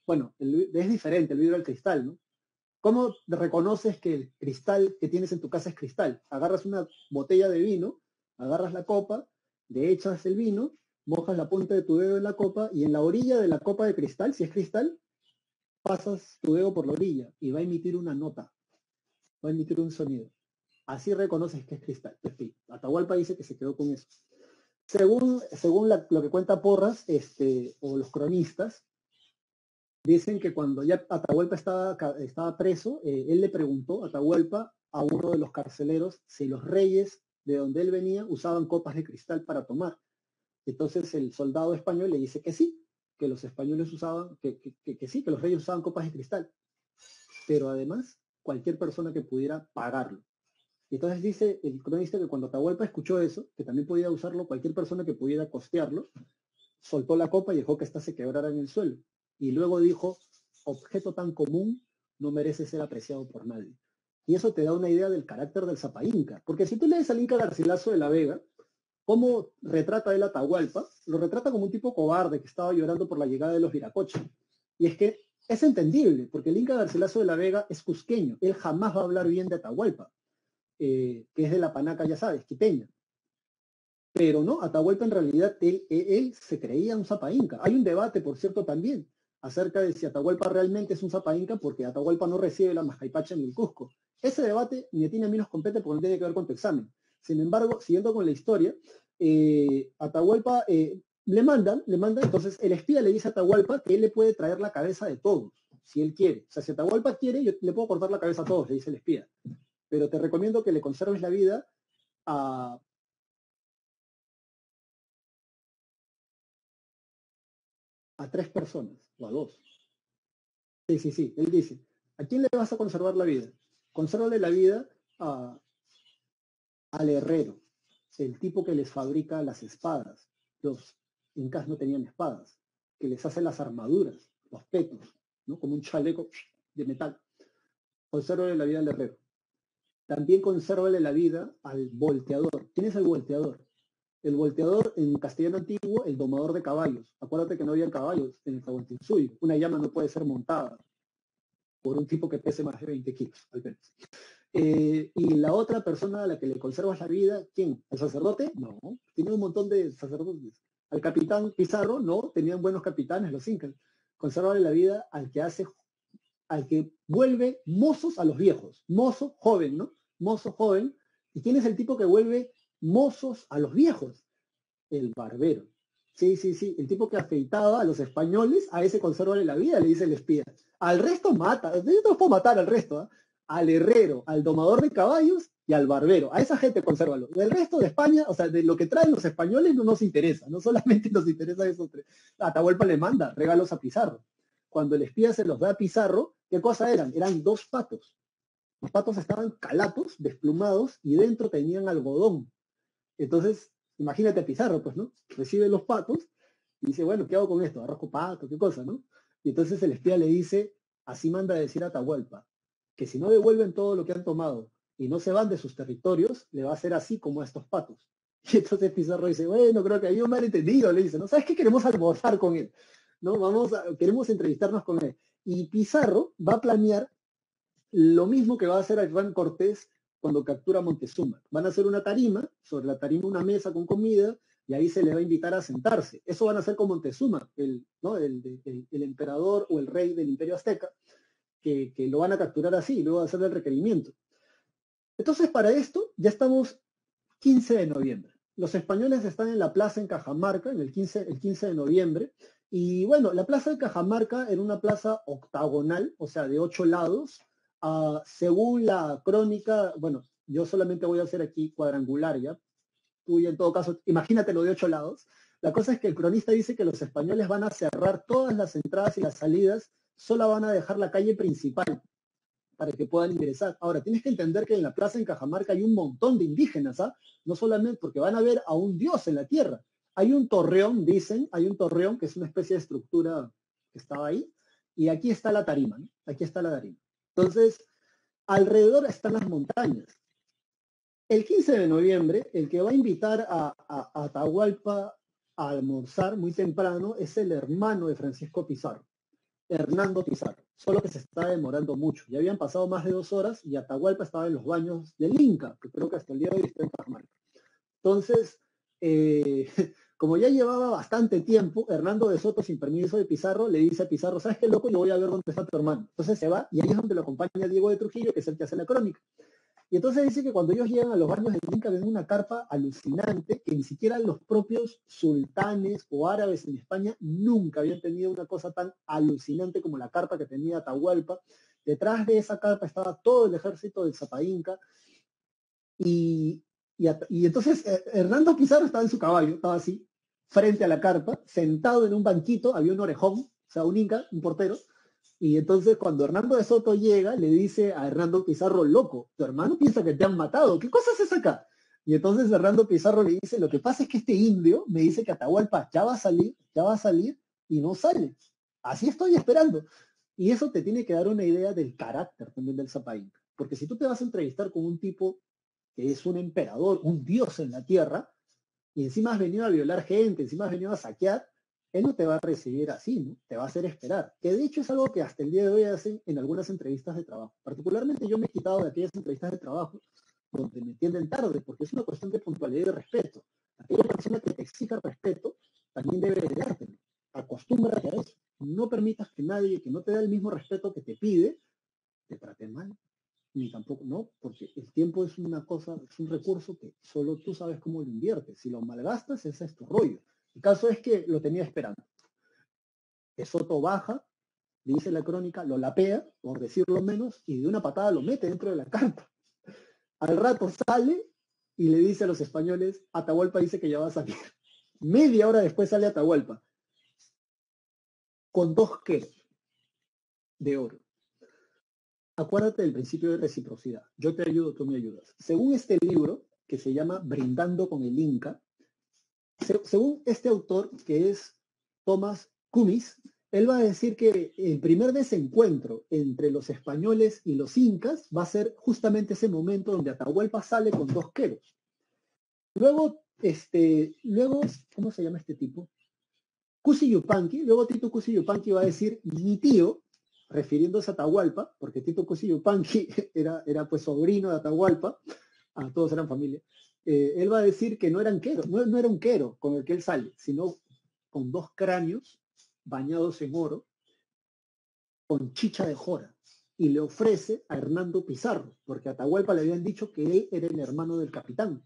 bueno, es diferente el vidrio al cristal, ¿no? ¿Cómo reconoces que el cristal que tienes en tu casa es cristal? Agarras una botella de vino, agarras la copa, le echas el vino, mojas la punta de tu dedo en la copa y en la orilla de la copa de cristal, si es cristal, pasas tu dedo por la orilla y va a emitir una nota, va a emitir un sonido. Así reconoces que es cristal. En fin, Atahualpa dice que se quedó con eso. Según lo que cuenta Porras, o los cronistas, dicen que cuando ya Atahualpa estaba preso, él le preguntó a Atahualpa a uno de los carceleros si los reyes de donde él venía usaban copas de cristal para tomar. Entonces el soldado español le dice que sí, que los españoles usaban, que sí, que los reyes usaban copas de cristal, pero además cualquier persona que pudiera pagarlo. Y entonces dice el cronista que cuando Atahualpa escuchó eso, que también podía usarlo cualquier persona que pudiera costearlo, soltó la copa y dejó que ésta se quebrara en el suelo. Y luego dijo, objeto tan común no merece ser apreciado por nadie. Y eso te da una idea del carácter del Zapa Inca. Porque si tú lees al Inca Garcilaso de la Vega, cómo retrata él a Atahualpa, lo retrata como un tipo cobarde que estaba llorando por la llegada de los Viracocha. Y es que es entendible, porque el Inca Garcilaso de la Vega es cusqueño. Él jamás va a hablar bien de Atahualpa, que es de la panaca, ya sabes, quiteña. Pero no, Atahualpa en realidad él se creía un Zapa Inca. Hay un debate, por cierto, también acerca de si Atahualpa realmente es un Zapa Inca porque Atahualpa no recibe la Mascaipacha en el Cusco. Ese debate ni a ti ni a mí nos compete porque no tiene que ver con tu examen. Sin embargo, siguiendo con la historia, Atahualpa le manda, entonces el espía le dice a Atahualpa que él le puede traer la cabeza de todos, si él quiere. O sea, si Atahualpa quiere, yo le puedo cortar la cabeza a todos, le dice el espía. Pero te recomiendo que le conserves la vida a 3 personas o a 2. Sí, sí, sí. Él dice, ¿a quién le vas a conservar la vida? Consérvale la vida al herrero, el tipo que les fabrica las espadas. Los incas no tenían espadas, que les hace las armaduras, los petos, ¿no? Como un chaleco de metal. Consérvale la vida al herrero. También consérvale la vida al volteador. ¿Quién es el volteador? El volteador en castellano antiguo, el domador de caballos. Acuérdate que no había caballos en el Tahuantinsuyo. Una llama no puede ser montada por un tipo que pese más de 20 kilos, al menos. Y la otra persona a la que le conservas la vida, ¿quién? ¿El sacerdote? No, tiene un montón de sacerdotes. Al capitán Pizarro, no, tenían buenos capitanes los incas. Conservarle la vida al que vuelve mozos a los viejos, mozo joven, ¿no? Mozo joven. ¿Y quién es el tipo que vuelve mozos a los viejos? El barbero. Sí, sí, sí. El tipo que afeitaba a los españoles, a ese consérvale la vida, le dice el espía. Al resto mata. Yo no puedo matar al resto, ¿eh? Al herrero, al domador de caballos y al barbero. A esa gente consérvalo. Del resto de España, o sea, de lo que traen los españoles no nos interesa. No solamente nos interesa esos tres. Atahualpa le manda regalos a Pizarro. Cuando el espía se los da a Pizarro, ¿qué cosa eran? Eran 2 patos. Los patos estaban calatos, desplumados, y dentro tenían algodón. Entonces, imagínate a Pizarro, pues, ¿no? Recibe los patos y dice, bueno, ¿qué hago con esto? Arrojo pato, qué cosa, ¿no? Y entonces el espía le dice, así manda a decir a Atahualpa, que si no devuelven todo lo que han tomado y no se van de sus territorios, le va a hacer así como a estos patos. Y entonces Pizarro dice, bueno, creo que hay un malentendido, le dice, ¿no? ¿Sabes qué? Queremos almorzar con él, ¿no? Queremos entrevistarnos con él. Y Pizarro va a planear lo mismo que va a hacer Hernán Cortés cuando captura Montezuma. Van a hacer una tarima, sobre la tarima una mesa con comida, y ahí se le va a invitar a sentarse. Eso van a hacer con Montezuma, ¿no? el emperador o el rey del Imperio Azteca, que lo van a capturar así, y luego hacer el requerimiento. Entonces, para esto, ya estamos 15 de noviembre. Los españoles están en la plaza en Cajamarca, el 15 de noviembre, y bueno, la plaza de Cajamarca era una plaza octagonal, o sea, de 8 lados. Según la crónica, bueno, yo solamente voy a hacer aquí cuadrangular, ¿ya? Tú y en todo caso, imagínate lo de 8 lados. La cosa es que el cronista dice que los españoles van a cerrar todas las entradas y las salidas, solo van a dejar la calle principal para que puedan ingresar. Ahora, tienes que entender que en la plaza en Cajamarca hay un montón de indígenas, ¿ah? No solamente porque van a ver a un dios en la tierra. Hay un torreón, dicen, hay un torreón que es una especie de estructura que estaba ahí, y aquí está la tarima, ¿no? Aquí está la tarima. Entonces, alrededor están las montañas. El 15 de noviembre, el que va a invitar a Atahualpa a almorzar muy temprano es el hermano de Francisco Pizarro. Hernando Pizarro, solo que se está demorando mucho. Ya habían pasado más de 2 horas y Atahualpa estaba en los baños del Inca, que creo que hasta el día de hoy está en Cajamarca. Entonces, como ya llevaba bastante tiempo, Hernando de Soto, sin permiso de Pizarro, le dice a Pizarro, ¿sabes qué, loco? Yo voy a ver dónde está tu hermano. Entonces se va y ahí es donde lo acompaña Diego de Trujillo, que es el que hace la crónica. Y entonces dice que cuando ellos llegan a los baños del Inca ven una carpa alucinante que ni siquiera los propios sultanes o árabes en España nunca habían tenido una cosa tan alucinante como la carpa que tenía Atahualpa. Detrás de esa carpa estaba todo el ejército del Zapa Inca y entonces Hernando Pizarro estaba en su caballo, estaba así, frente a la carpa, sentado en un banquito, había un orejón, o sea, un inca, un portero, y entonces cuando Hernando de Soto llega, le dice a Hernando Pizarro, loco, tu hermano piensa que te han matado, ¿qué cosa haces acá? Y entonces Hernando Pizarro le dice, lo que pasa es que este indio me dice que Atahualpa ya va a salir, y no sale. Así estoy esperando. Y eso te tiene que dar una idea del carácter también del Zapa Inca. Porque si tú te vas a entrevistar con un tipo que es un emperador, un dios en la tierra, y encima has venido a violar gente, encima has venido a saquear, él no te va a recibir así, ¿no? Te va a hacer esperar. Que de hecho es algo que hasta el día de hoy hacen en algunas entrevistas de trabajo. Particularmente yo me he quitado de aquellas entrevistas de trabajo donde me entienden tarde, porque es una cuestión de puntualidad y de respeto. Aquella persona que te exija respeto también debe de dártelo. Acostúmbrate a eso. No permitas que nadie que no te dé el mismo respeto que te pide, te trate mal. Ni tampoco, no, porque el tiempo es una cosa, es un recurso que solo tú sabes cómo lo inviertes. Si lo malgastas, ese es tu rollo. El caso es que lo tenía esperando. De Soto baja, dice la crónica, lo lapea, por decirlo menos, y de una patada lo mete dentro de la carpa. Al rato sale y le dice a los españoles, Atahualpa dice que ya va a salir. Media hora después sale Atahualpa, con 2 queros de oro. Acuérdate del principio de reciprocidad. Yo te ayudo, tú me ayudas. Según este libro, que se llama Brindando con el Inca, según este autor, que es Tomás Cummins, él va a decir que el primer desencuentro entre los españoles y los incas va a ser justamente ese momento donde Atahualpa sale con 2 queros. Luego, ¿cómo se llama este tipo? Cusi Yupanqui, luego Tito Cusi Yupanqui va a decir, mi tío, refiriéndose a Atahualpa, porque Tito Cusi Yupanqui era pues sobrino de Atahualpa, todos eran familia, él va a decir que no eran queros, no era un quero con el que él sale, sino con 2 cráneos bañados en oro, con chicha de jora, y le ofrece a Hernando Pizarro, porque a Atahualpa le habían dicho que él era el hermano del capitán.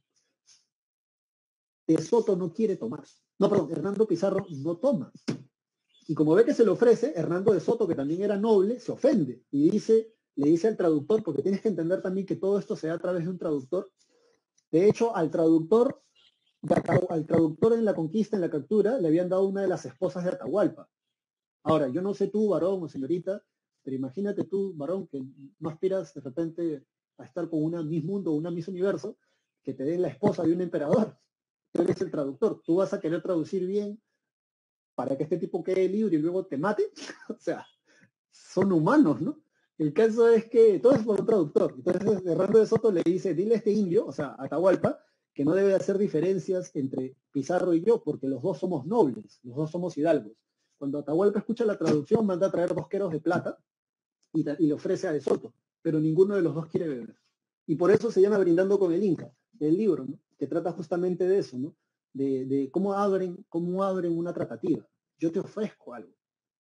De Soto no quiere tomar. No, perdón, Hernando Pizarro no toma. Y como ve que se le ofrece, Hernando de Soto, que también era noble, se ofende y le dice al traductor, porque tienes que entender también que todo esto se da a través de un traductor. De hecho, al traductor en la conquista, en la captura, le habían dado una de las esposas de Atahualpa. Ahora, yo no sé tú, varón o señorita, pero imagínate tú, varón, que no aspiras de repente a estar con una Miss Mundo o una Miss Universo, que te den la esposa de un emperador. Tú eres el traductor, tú vas a querer traducir bien para que este tipo quede libre y luego te mate. O sea, son humanos, ¿no? El caso es que todo es por un traductor. Entonces, Hernando de Soto le dice, dile a este indio, o sea, a Atahualpa, que no debe hacer diferencias entre Pizarro y yo, porque los dos somos nobles, los dos somos hidalgos. Cuando Atahualpa escucha la traducción, manda a traer 2 queros de plata y le ofrece a de Soto, pero ninguno de los dos quiere beber. Y por eso se llama Brindando con el Inca, el libro, ¿no? Que trata justamente de eso, ¿no? De cómo abren una tratativa. Yo te ofrezco algo.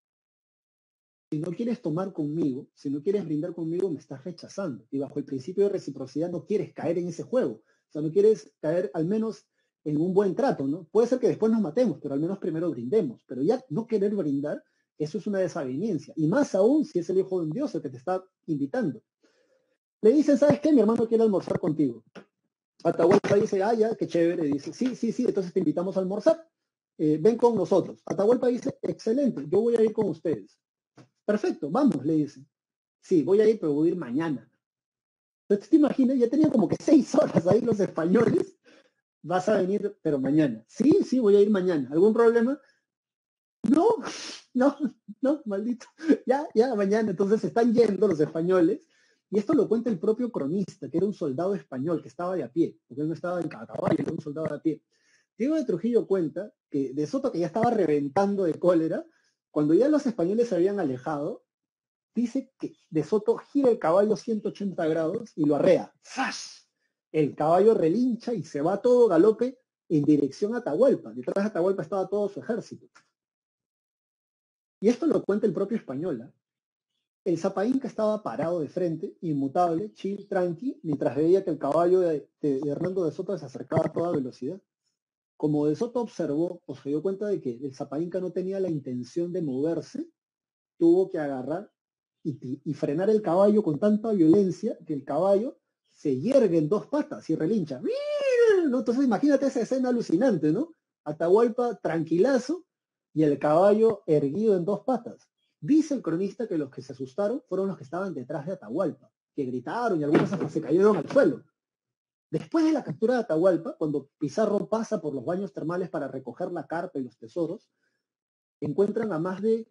Si no quieres tomar conmigo, si no quieres brindar conmigo, me estás rechazando. Y bajo el principio de reciprocidad no quieres caer en ese juego. O sea, no quieres caer al menos en un buen trato, ¿no? Puede ser que después nos matemos, pero al menos primero brindemos. Pero ya no querer brindar, eso es una desaveniencia. Y más aún si es el hijo de un dios el que te está invitando. Le dicen, ¿sabes qué? Mi hermano quiere almorzar contigo. Atahualpa dice, ya, qué chévere. Dice, sí, entonces te invitamos a almorzar. Ven con nosotros. Atahualpa dice, excelente, yo voy a ir con ustedes. Perfecto, vamos, le dicen. Sí, voy a ir, pero voy a ir mañana. Entonces te imaginas, ya tenían como que 6 horas ahí los españoles. Vas a venir, pero mañana. Sí, voy a ir mañana. ¿Algún problema? No, no, maldito. Ya, mañana. Entonces se están yendo los españoles. Y esto lo cuenta el propio cronista, que era un soldado español que estaba de a pie, porque él no estaba en caballo, era un soldado de a pie. Diego de Trujillo cuenta que de Soto, que ya estaba reventando de cólera, Cuando ya los españoles se habían alejado, dice que De Soto gira el caballo 180 grados y lo arrea. ¡Zas! El caballo relincha y se va a todo galope en dirección a Atahualpa. Detrás de Atahualpa estaba todo su ejército. Y esto lo cuenta el propio español, ¿eh? El Zapa Inca estaba parado de frente, inmutable, chill, tranqui, mientras veía que el caballo de Hernando de Soto se acercaba a toda velocidad. Como De Soto observó o se dio cuenta de que el Zapa Inca no tenía la intención de moverse, tuvo que agarrar y frenar el caballo con tanta violencia que el caballo se yergue en dos patas y relincha. ¿No? Entonces imagínate esa escena alucinante, ¿no? Atahualpa tranquilazo y el caballo erguido en dos patas. Dice el cronista que los que se asustaron fueron los que estaban detrás de Atahualpa, que gritaron y algunos hasta se cayeron al suelo. Después de la captura de Atahualpa, cuando Pizarro pasa por los baños termales para recoger la carpa y los tesoros, encuentran a más de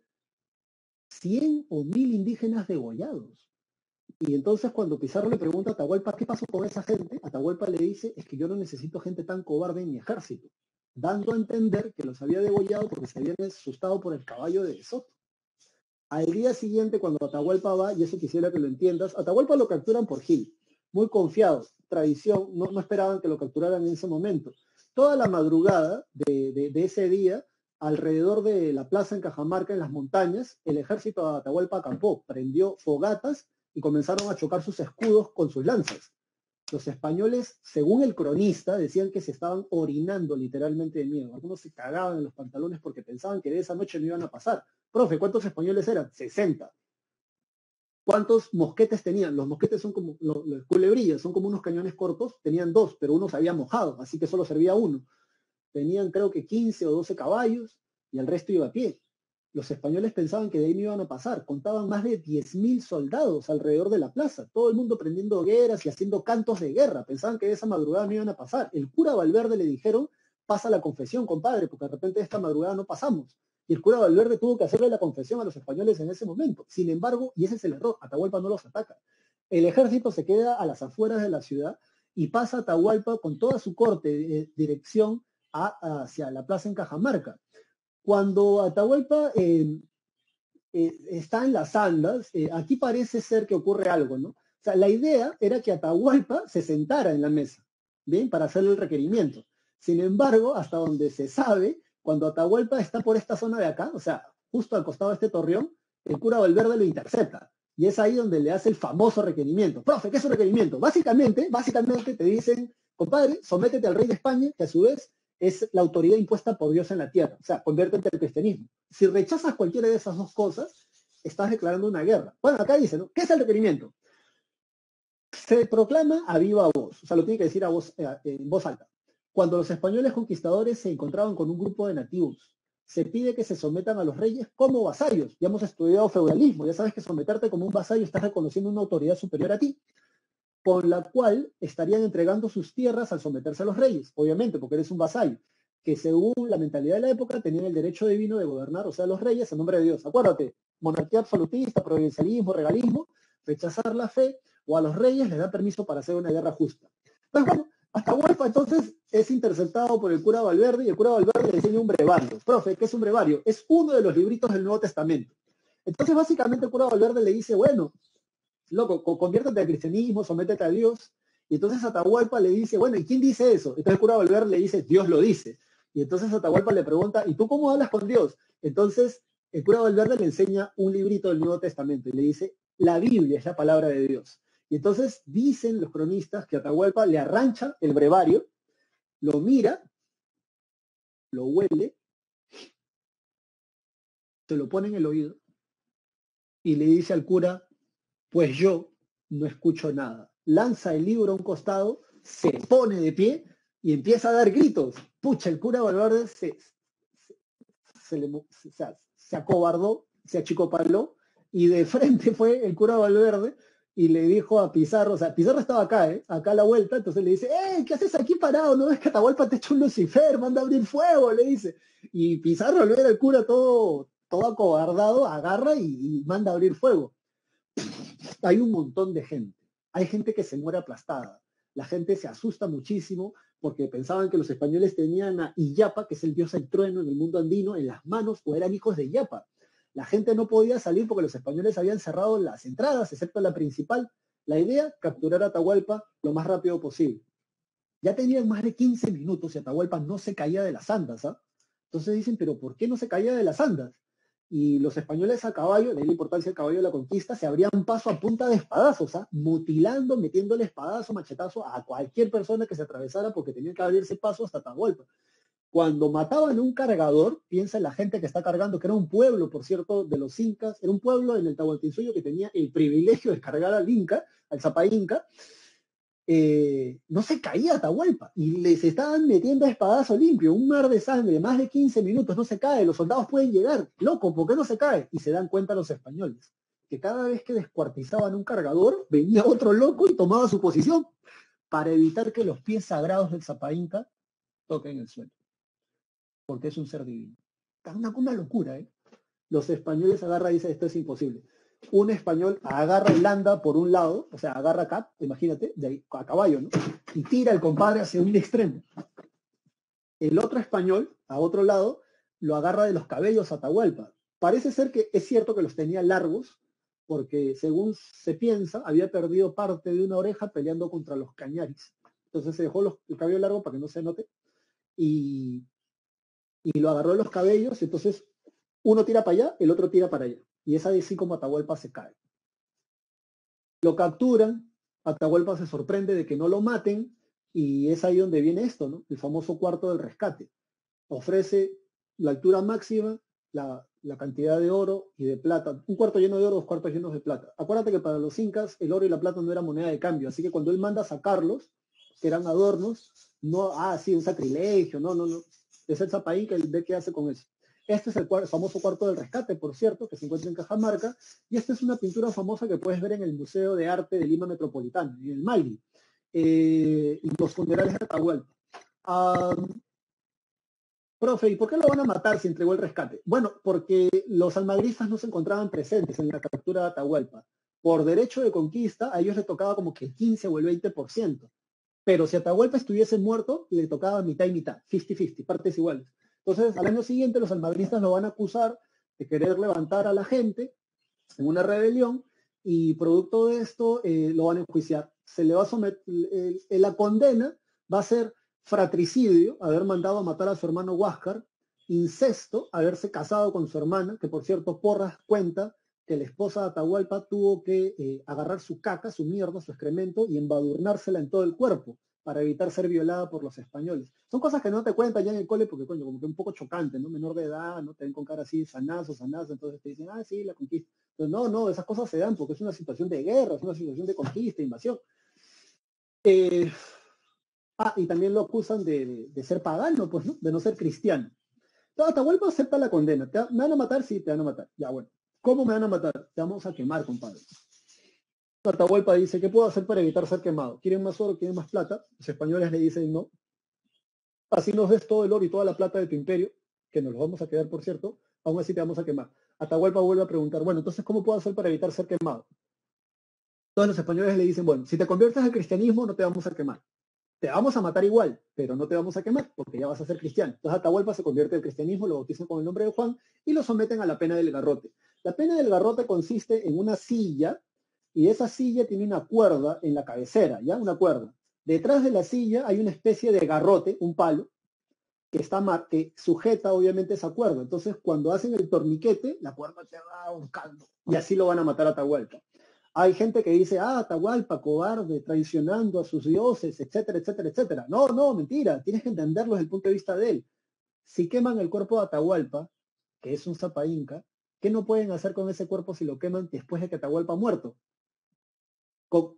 100 o 1000 indígenas degollados. Y entonces cuando Pizarro le pregunta a Atahualpa qué pasó con esa gente, Atahualpa le dice, es que yo no necesito gente tan cobarde en mi ejército, dando a entender que los había degollado porque se habían asustado por el caballo de De Soto. Al día siguiente, cuando Atahualpa va, y eso quisiera que lo entiendas, Atahualpa lo capturan por Gil, muy confiados, tradición, no esperaban que lo capturaran en ese momento. Toda la madrugada de ese día, alrededor de la plaza en Cajamarca, en las montañas, el ejército de Atahualpa acampó, prendió fogatas y comenzaron a chocar sus escudos con sus lanzas. Los españoles, según el cronista, decían que se estaban orinando literalmente de miedo. Algunos se cagaban en los pantalones porque pensaban que de esa noche no iban a pasar. Profe, ¿cuántos españoles eran? 60. ¿Cuántos mosquetes tenían? Los mosquetes son como los culebrillas, son como unos cañones cortos. Tenían 2, pero uno se había mojado, así que solo servía uno. Tenían creo que 15 o 12 caballos y el resto iba a pie. Los españoles pensaban que de ahí no iban a pasar. Contaban más de 10.000 soldados alrededor de la plaza. Todo el mundo prendiendo hogueras y haciendo cantos de guerra. Pensaban que de esa madrugada no iban a pasar. El cura Valverde le dijeron, pasa la confesión, compadre, porque de repente de esta madrugada no pasamos. Y el cura Valverde tuvo que hacerle la confesión a los españoles en ese momento. Sin embargo, y ese es el error, Atahualpa no los ataca. El ejército se queda a las afueras de la ciudad y pasa Atahualpa con toda su corte de dirección hacia la plaza en Cajamarca. Cuando Atahualpa está en las andas, aquí parece ser que ocurre algo, ¿no? O sea, la idea era que Atahualpa se sentara en la mesa, ¿bien? Para hacerle el requerimiento. Sin embargo, hasta donde se sabe, cuando Atahualpa está por esta zona de acá, o sea, justo al costado de este torreón, el cura Valverde lo intercepta. Y es ahí donde le hace el famoso requerimiento. Profe, ¿qué es un requerimiento? Básicamente te dicen, compadre, sométete al rey de España, que a su vez es la autoridad impuesta por Dios en la tierra. O sea, conviértete al cristianismo. Si rechazas cualquiera de esas dos cosas, estás declarando una guerra. Bueno, acá dice, ¿no? ¿Qué es el requerimiento? Se proclama a viva voz. O sea, lo tiene que decir en voz alta. Cuando los españoles conquistadores se encontraban con un grupo de nativos, se pide que se sometan a los reyes como vasallos. Ya hemos estudiado feudalismo. Ya sabes que someterte como un vasallo estás reconociendo una autoridad superior a ti, con la cual estarían entregando sus tierras al someterse a los reyes, obviamente, porque eres un vasallo, que según la mentalidad de la época tenían el derecho divino de gobernar, o sea, los reyes en nombre de Dios. Acuérdate, monarquía absolutista, provincialismo, regalismo, rechazar la fe, o a los reyes les da permiso para hacer una guerra justa. Entonces, bueno, Atahualpa entonces es interceptado por el cura Valverde y el cura Valverde le enseña un brevario. Profe, ¿qué es un brevario? Es uno de los libritos del Nuevo Testamento. Entonces, básicamente, el cura Valverde le dice, bueno, loco, conviértete al cristianismo, sométete a Dios. Y entonces Atahualpa le dice, bueno, ¿y quién dice eso? Entonces el cura Valverde le dice, Dios lo dice. Y entonces Atahualpa le pregunta, ¿y tú cómo hablas con Dios? Entonces el cura Valverde le enseña un librito del Nuevo Testamento y le dice, la Biblia es la palabra de Dios. Y entonces dicen los cronistas que Atahualpa le arrancha el brevario, lo mira, lo huele, se lo pone en el oído y le dice al cura, pues yo no escucho nada. Lanza el libro a un costado, se pone de pie y empieza a dar gritos. Pucha, el cura Valverde se acobardó, se achicopaló y de frente fue el cura Valverde y le dijo a Pizarro, o sea, Pizarro estaba acá, acá a la vuelta, entonces le dice, ¿qué haces aquí parado? ¿No ves que Atahualpa te echa un Lucifer? Manda a abrir fuego, le dice. Y Pizarro, al ver al cura todo acobardado, agarra y manda a abrir fuego. Hay un montón de gente. Hay gente que se muere aplastada. La gente se asusta muchísimo porque pensaban que los españoles tenían a Illapa, que es el dios del trueno en el mundo andino, en las manos o eran hijos de Illapa. La gente no podía salir porque los españoles habían cerrado las entradas, excepto la principal. La idea, capturar a Atahualpa lo más rápido posible. Ya tenían más de 15 minutos y Atahualpa no se caía de las andas, ¿ah? Entonces dicen, pero ¿por qué no se caía de las andas? Y los españoles a caballo, de ahí la importancia del caballo de la conquista, se abrían paso a punta de espadazos, ¿ah? Mutilando, metiéndole espadazo, machetazo a cualquier persona que se atravesara porque tenían que abrirse paso hasta Atahualpa. Cuando mataban a un cargador, piensa la gente que está cargando, que era un pueblo, por cierto, de los incas, era un pueblo en el Tahuantinsuyo que tenía el privilegio de cargar al inca, al Zapa Inca, no se caía Atahualpa y les estaban metiendo a espadazo limpio, un mar de sangre, más de 15 minutos, no se cae, los soldados pueden llegar, loco, ¿por qué no se cae? Y se dan cuenta los españoles, que cada vez que descuartizaban un cargador, venía otro loco y tomaba su posición para evitar que los pies sagrados del Zapa Inca toquen el suelo, porque es un ser divino. Una locura, ¿eh? Los españoles agarran y dicen, esto es imposible. Un español agarra el landa por un lado, o sea, agarra acá, imagínate, de ahí, a caballo, ¿no? Y tira el compadre hacia un extremo. El otro español, a otro lado, lo agarra de los cabellos a Atahualpa. Parece ser que es cierto que los tenía largos, porque según se piensa, había perdido parte de una oreja peleando contra los cañaris. Entonces se dejó el cabello largo para que no se note, y lo agarró de los cabellos, entonces uno tira para allá, el otro tira para allá. Y es así como Atahualpa se cae. Lo capturan, Atahualpa se sorprende de que no lo maten, y es ahí donde viene esto, ¿no? El famoso cuarto del rescate. Ofrece la altura máxima, la cantidad de oro y de plata. Un cuarto lleno de oro, 2 cuartos llenos de plata. Acuérdate que para los incas el oro y la plata no era moneda de cambio, así que cuando él manda a sacarlos, que eran adornos, no, sí, un sacrilegio, no. Es el Zapa Inca, el ve qué hace con eso. Este es el famoso cuarto del rescate, por cierto, que se encuentra en Cajamarca, y esta es una pintura famosa que puedes ver en el Museo de Arte de Lima Metropolitana, en el Maldi, y los funerales de Atahualpa. Profe, ¿y por qué lo van a matar si entregó el rescate? Bueno, porque los almagristas no se encontraban presentes en la captura de Atahualpa. Por derecho de conquista, a ellos les tocaba como que el 15 o el 20%. Pero si Atahualpa estuviese muerto, le tocaba mitad y mitad, 50-50, partes iguales. Entonces, al año siguiente, los almagristas lo van a acusar de querer levantar a la gente en una rebelión, y producto de esto lo van a enjuiciar. Se le va a someter, la condena va a ser fratricidio, haber mandado a matar a su hermano Huáscar, incesto, haberse casado con su hermana, que por cierto Porras cuenta que la esposa de Atahualpa tuvo que agarrar su caca, su mierda, su excremento y embadurnársela en todo el cuerpo para evitar ser violada por los españoles. Son cosas que no te cuentan ya en el cole porque, coño, como que un poco chocante, ¿no? Menor de edad, ¿no? Te ven con cara así, sanazo, entonces te dicen, sí, la conquista. Entonces, no, esas cosas se dan porque es una situación de guerra, es una situación de conquista, invasión. Y también lo acusan de ser pagano, pues, ¿no? De no ser cristiano. Entonces, Atahualpa acepta la condena. ¿Me van a matar? Sí, te van a matar. Ya, bueno. ¿Cómo me van a matar? Te vamos a quemar, compadre. Atahualpa dice, ¿qué puedo hacer para evitar ser quemado? ¿Quieren más oro? ¿Quieren más plata? Los españoles le dicen no. Así nos des todo el oro y toda la plata de tu imperio, que nos los vamos a quedar, por cierto, aún así te vamos a quemar. Atahualpa vuelve a preguntar, bueno, entonces, ¿cómo puedo hacer para evitar ser quemado? Todos los españoles le dicen, bueno, si te conviertes al cristianismo, no te vamos a quemar. Te vamos a matar igual, pero no te vamos a quemar, porque ya vas a ser cristiano. Entonces Atahualpa se convierte al cristianismo, lo bautizan con el nombre de Juan y lo someten a la pena del garrote. La pena del garrote consiste en una silla, y esa silla tiene una cuerda en la cabecera, ¿ya? Una cuerda. Detrás de la silla hay una especie de garrote, un palo, que sujeta obviamente esa cuerda. Entonces, cuando hacen el torniquete, la cuerda te va ahorcando. Y así lo van a matar a Atahualpa. Hay gente que dice, Atahualpa, cobarde, traicionando a sus dioses, etcétera, etcétera, etcétera. No, mentira. Tienes que entenderlo desde el punto de vista de él. Si queman el cuerpo de Atahualpa, que es un Zapa Inca, ¿qué no pueden hacer con ese cuerpo si lo queman después de que Atahualpa ha muerto? Con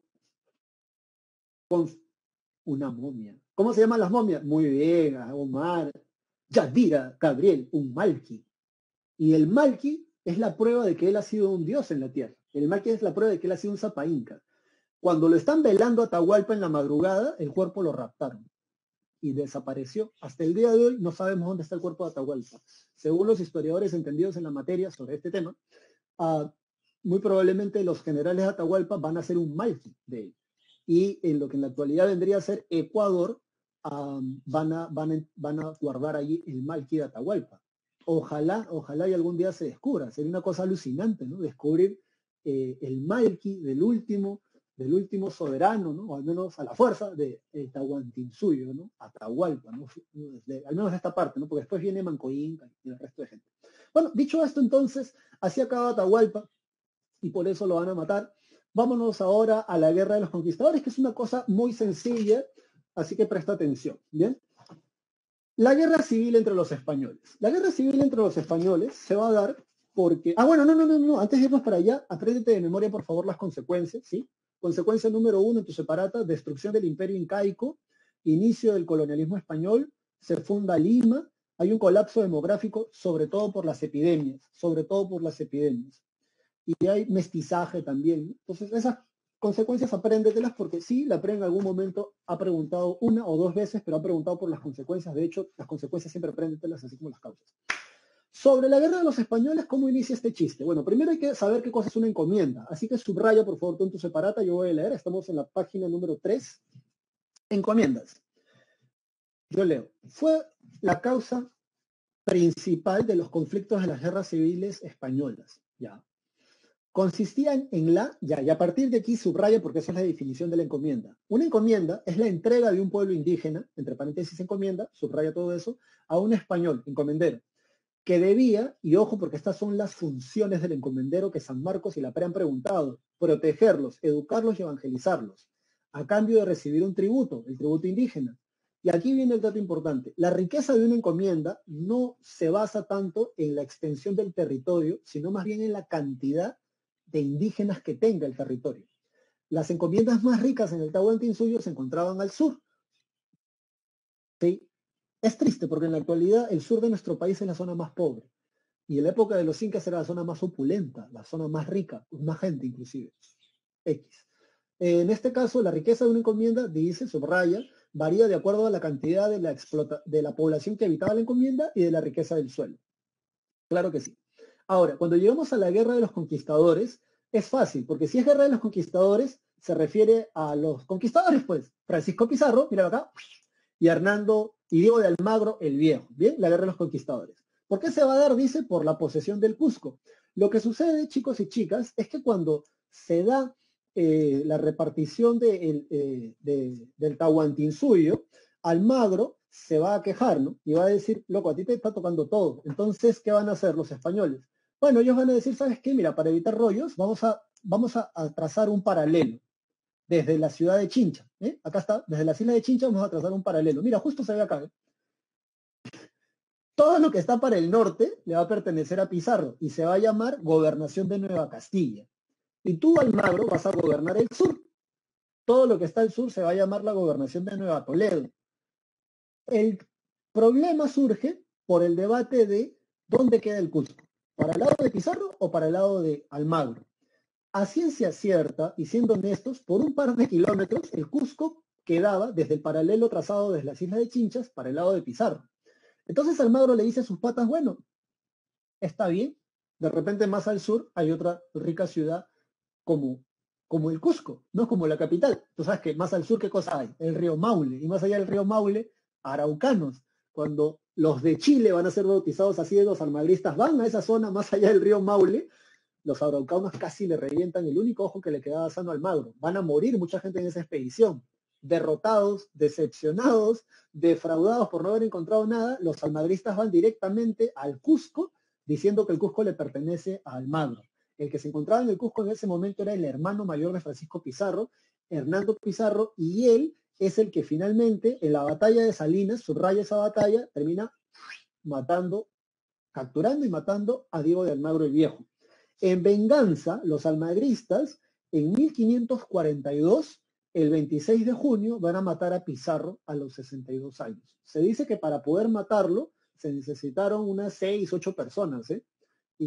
una momia. ¿Cómo se llaman las momias? Muy bien, Omar, Yadira, Gabriel, un Malki. Y el Malki es la prueba de que él ha sido un dios en la tierra. El Malki es la prueba de que él ha sido un Zapa Inca. Cuando lo están velando a Atahualpa en la madrugada, el cuerpo lo raptaron y desapareció. Hasta el día de hoy no sabemos dónde está el cuerpo de Atahualpa. Según los historiadores entendidos en la materia sobre este tema, muy probablemente los generales de Atahualpa van a hacer un Malki de él. Y en lo que en la actualidad vendría a ser Ecuador, van a guardar allí el Malki de Atahualpa. ojalá y algún día se descubra. Sería una cosa alucinante, ¿no? Descubrir el Malki del último soberano, ¿no? O al menos a la fuerza de Tahuantinsuyo, ¿no? Atahualpa, ¿no? Al menos de esta parte, ¿no? Porque después viene Mancoyinca y el resto de gente. Bueno, dicho esto entonces, así acaba Atahualpa y por eso lo van a matar. Vámonos ahora a la Guerra de los Conquistadores, que es una cosa muy sencilla, así que presta atención, ¿bien? La guerra civil entre los españoles. La guerra civil entre los españoles se va a dar porque... Ah, bueno, no. Antes de irnos para allá, apréndete de memoria, por favor, las consecuencias, ¿sí? Consecuencia número 1 en tu separata, destrucción del imperio incaico, inicio del colonialismo español, se funda Lima, hay un colapso demográfico, sobre todo por las epidemias, Y hay mestizaje también, ¿no? Entonces, esas consecuencias apréndetelas porque sí, la PRE en algún momento ha preguntado una o dos veces, pero ha preguntado por las consecuencias. De hecho, las consecuencias siempre apréndetelas, así como las causas. Sobre la guerra de los españoles, ¿cómo inicia este chiste? Bueno, primero hay que saber qué cosa es una encomienda. Así que subraya, por favor, tú en tu separata, yo voy a leer. Estamos en la página número 3. Encomiendas. Yo leo. Fue la causa principal de los conflictos de las guerras civiles españolas. Ya. Consistían en y a partir de aquí subraya porque esa es la definición de la encomienda. Una encomienda es la entrega de un pueblo indígena, entre paréntesis encomienda, subraya todo eso, a un español, encomendero, que debía, y ojo porque estas son las funciones del encomendero que San Marcos y la PRE han preguntado, protegerlos, educarlos y evangelizarlos, a cambio de recibir un tributo, el tributo indígena. Y aquí viene el dato importante. La riqueza de una encomienda no se basa tanto en la extensión del territorio, sino más bien en la cantidad de indígenas que tenga el territorio. Las encomiendas más ricas en el Tahuantinsuyo se encontraban al sur. ¿Sí? Es triste porque en la actualidad el sur de nuestro país es la zona más pobre. Y en la época de los incas era la zona más opulenta, la zona más rica, más gente inclusive. X. En este caso, la riqueza de una encomienda, dice, subraya, varía de acuerdo a la cantidad de la población que habitaba la encomienda y de la riqueza del suelo. Claro que sí. Ahora, cuando llegamos a la guerra de los conquistadores, es fácil, porque si es guerra de los conquistadores, se refiere a los conquistadores, pues, Francisco Pizarro, mira acá, y Hernando y Diego de Almagro el Viejo, ¿bien? La guerra de los conquistadores. ¿Por qué se va a dar? Dice, por la posesión del Cusco. Lo que sucede, chicos y chicas, es que cuando se da la repartición del Tahuantinsuyo, Almagro se va a quejar, ¿no? Y va a decir, loco, a ti te está tocando todo. Entonces, ¿qué van a hacer los españoles? Bueno, ellos van a decir, ¿sabes qué? Mira, para evitar rollos, vamos a trazar un paralelo desde la ciudad de Chincha. Acá está, desde la isla de Chincha vamos a trazar un paralelo. Mira, justo se ve acá. Todo lo que está para el norte le va a pertenecer a Pizarro y se va a llamar Gobernación de Nueva Castilla. Y tú, Almagro, vas a gobernar el sur. Todo lo que está al sur se va a llamar la Gobernación de Nueva Toledo. El problema surge por el debate de dónde queda el Cusco, para el lado de Pizarro o para el lado de Almagro. A ciencia cierta, y siendo honestos, por un par de kilómetros el Cusco quedaba desde el paralelo trazado desde las islas de Chinchas para el lado de Pizarro. Entonces Almagro le dice a sus patas, bueno, está bien, de repente más al sur hay otra rica ciudad como el Cusco, no como la capital. Tú sabes que más al sur, ¿qué cosa hay? El río Maule, y más allá del río Maule, araucanos. Cuando los de Chile van a ser bautizados así, los almagristas van a esa zona más allá del río Maule, los araucanos casi le revientan el único ojo que le quedaba sano al Almagro. Van a morir mucha gente en esa expedición. Derrotados, decepcionados, defraudados por no haber encontrado nada, los almagristas van directamente al Cusco diciendo que el Cusco le pertenece a Almagro. El que se encontraba en el Cusco en ese momento era el hermano mayor de Francisco Pizarro, Hernando Pizarro, y él es el que finalmente en la batalla de Salinas, subraya esa batalla, termina capturando y matando a Diego de Almagro el Viejo. En venganza, los almagristas, en 1542, el 26 de junio, van a matar a Pizarro a los 62 años. Se dice que para poder matarlo se necesitaron unas 6, 8 personas, y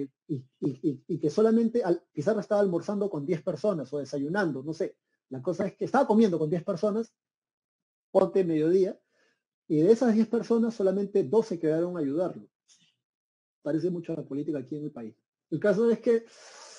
que solamente Pizarro estaba almorzando con 10 personas o desayunando, no sé. La cosa es que estaba comiendo con 10 personas, ponte mediodía, y de esas 10 personas solamente 12 quedaron a ayudarlo. Parece mucho a la política aquí en el país. El caso es que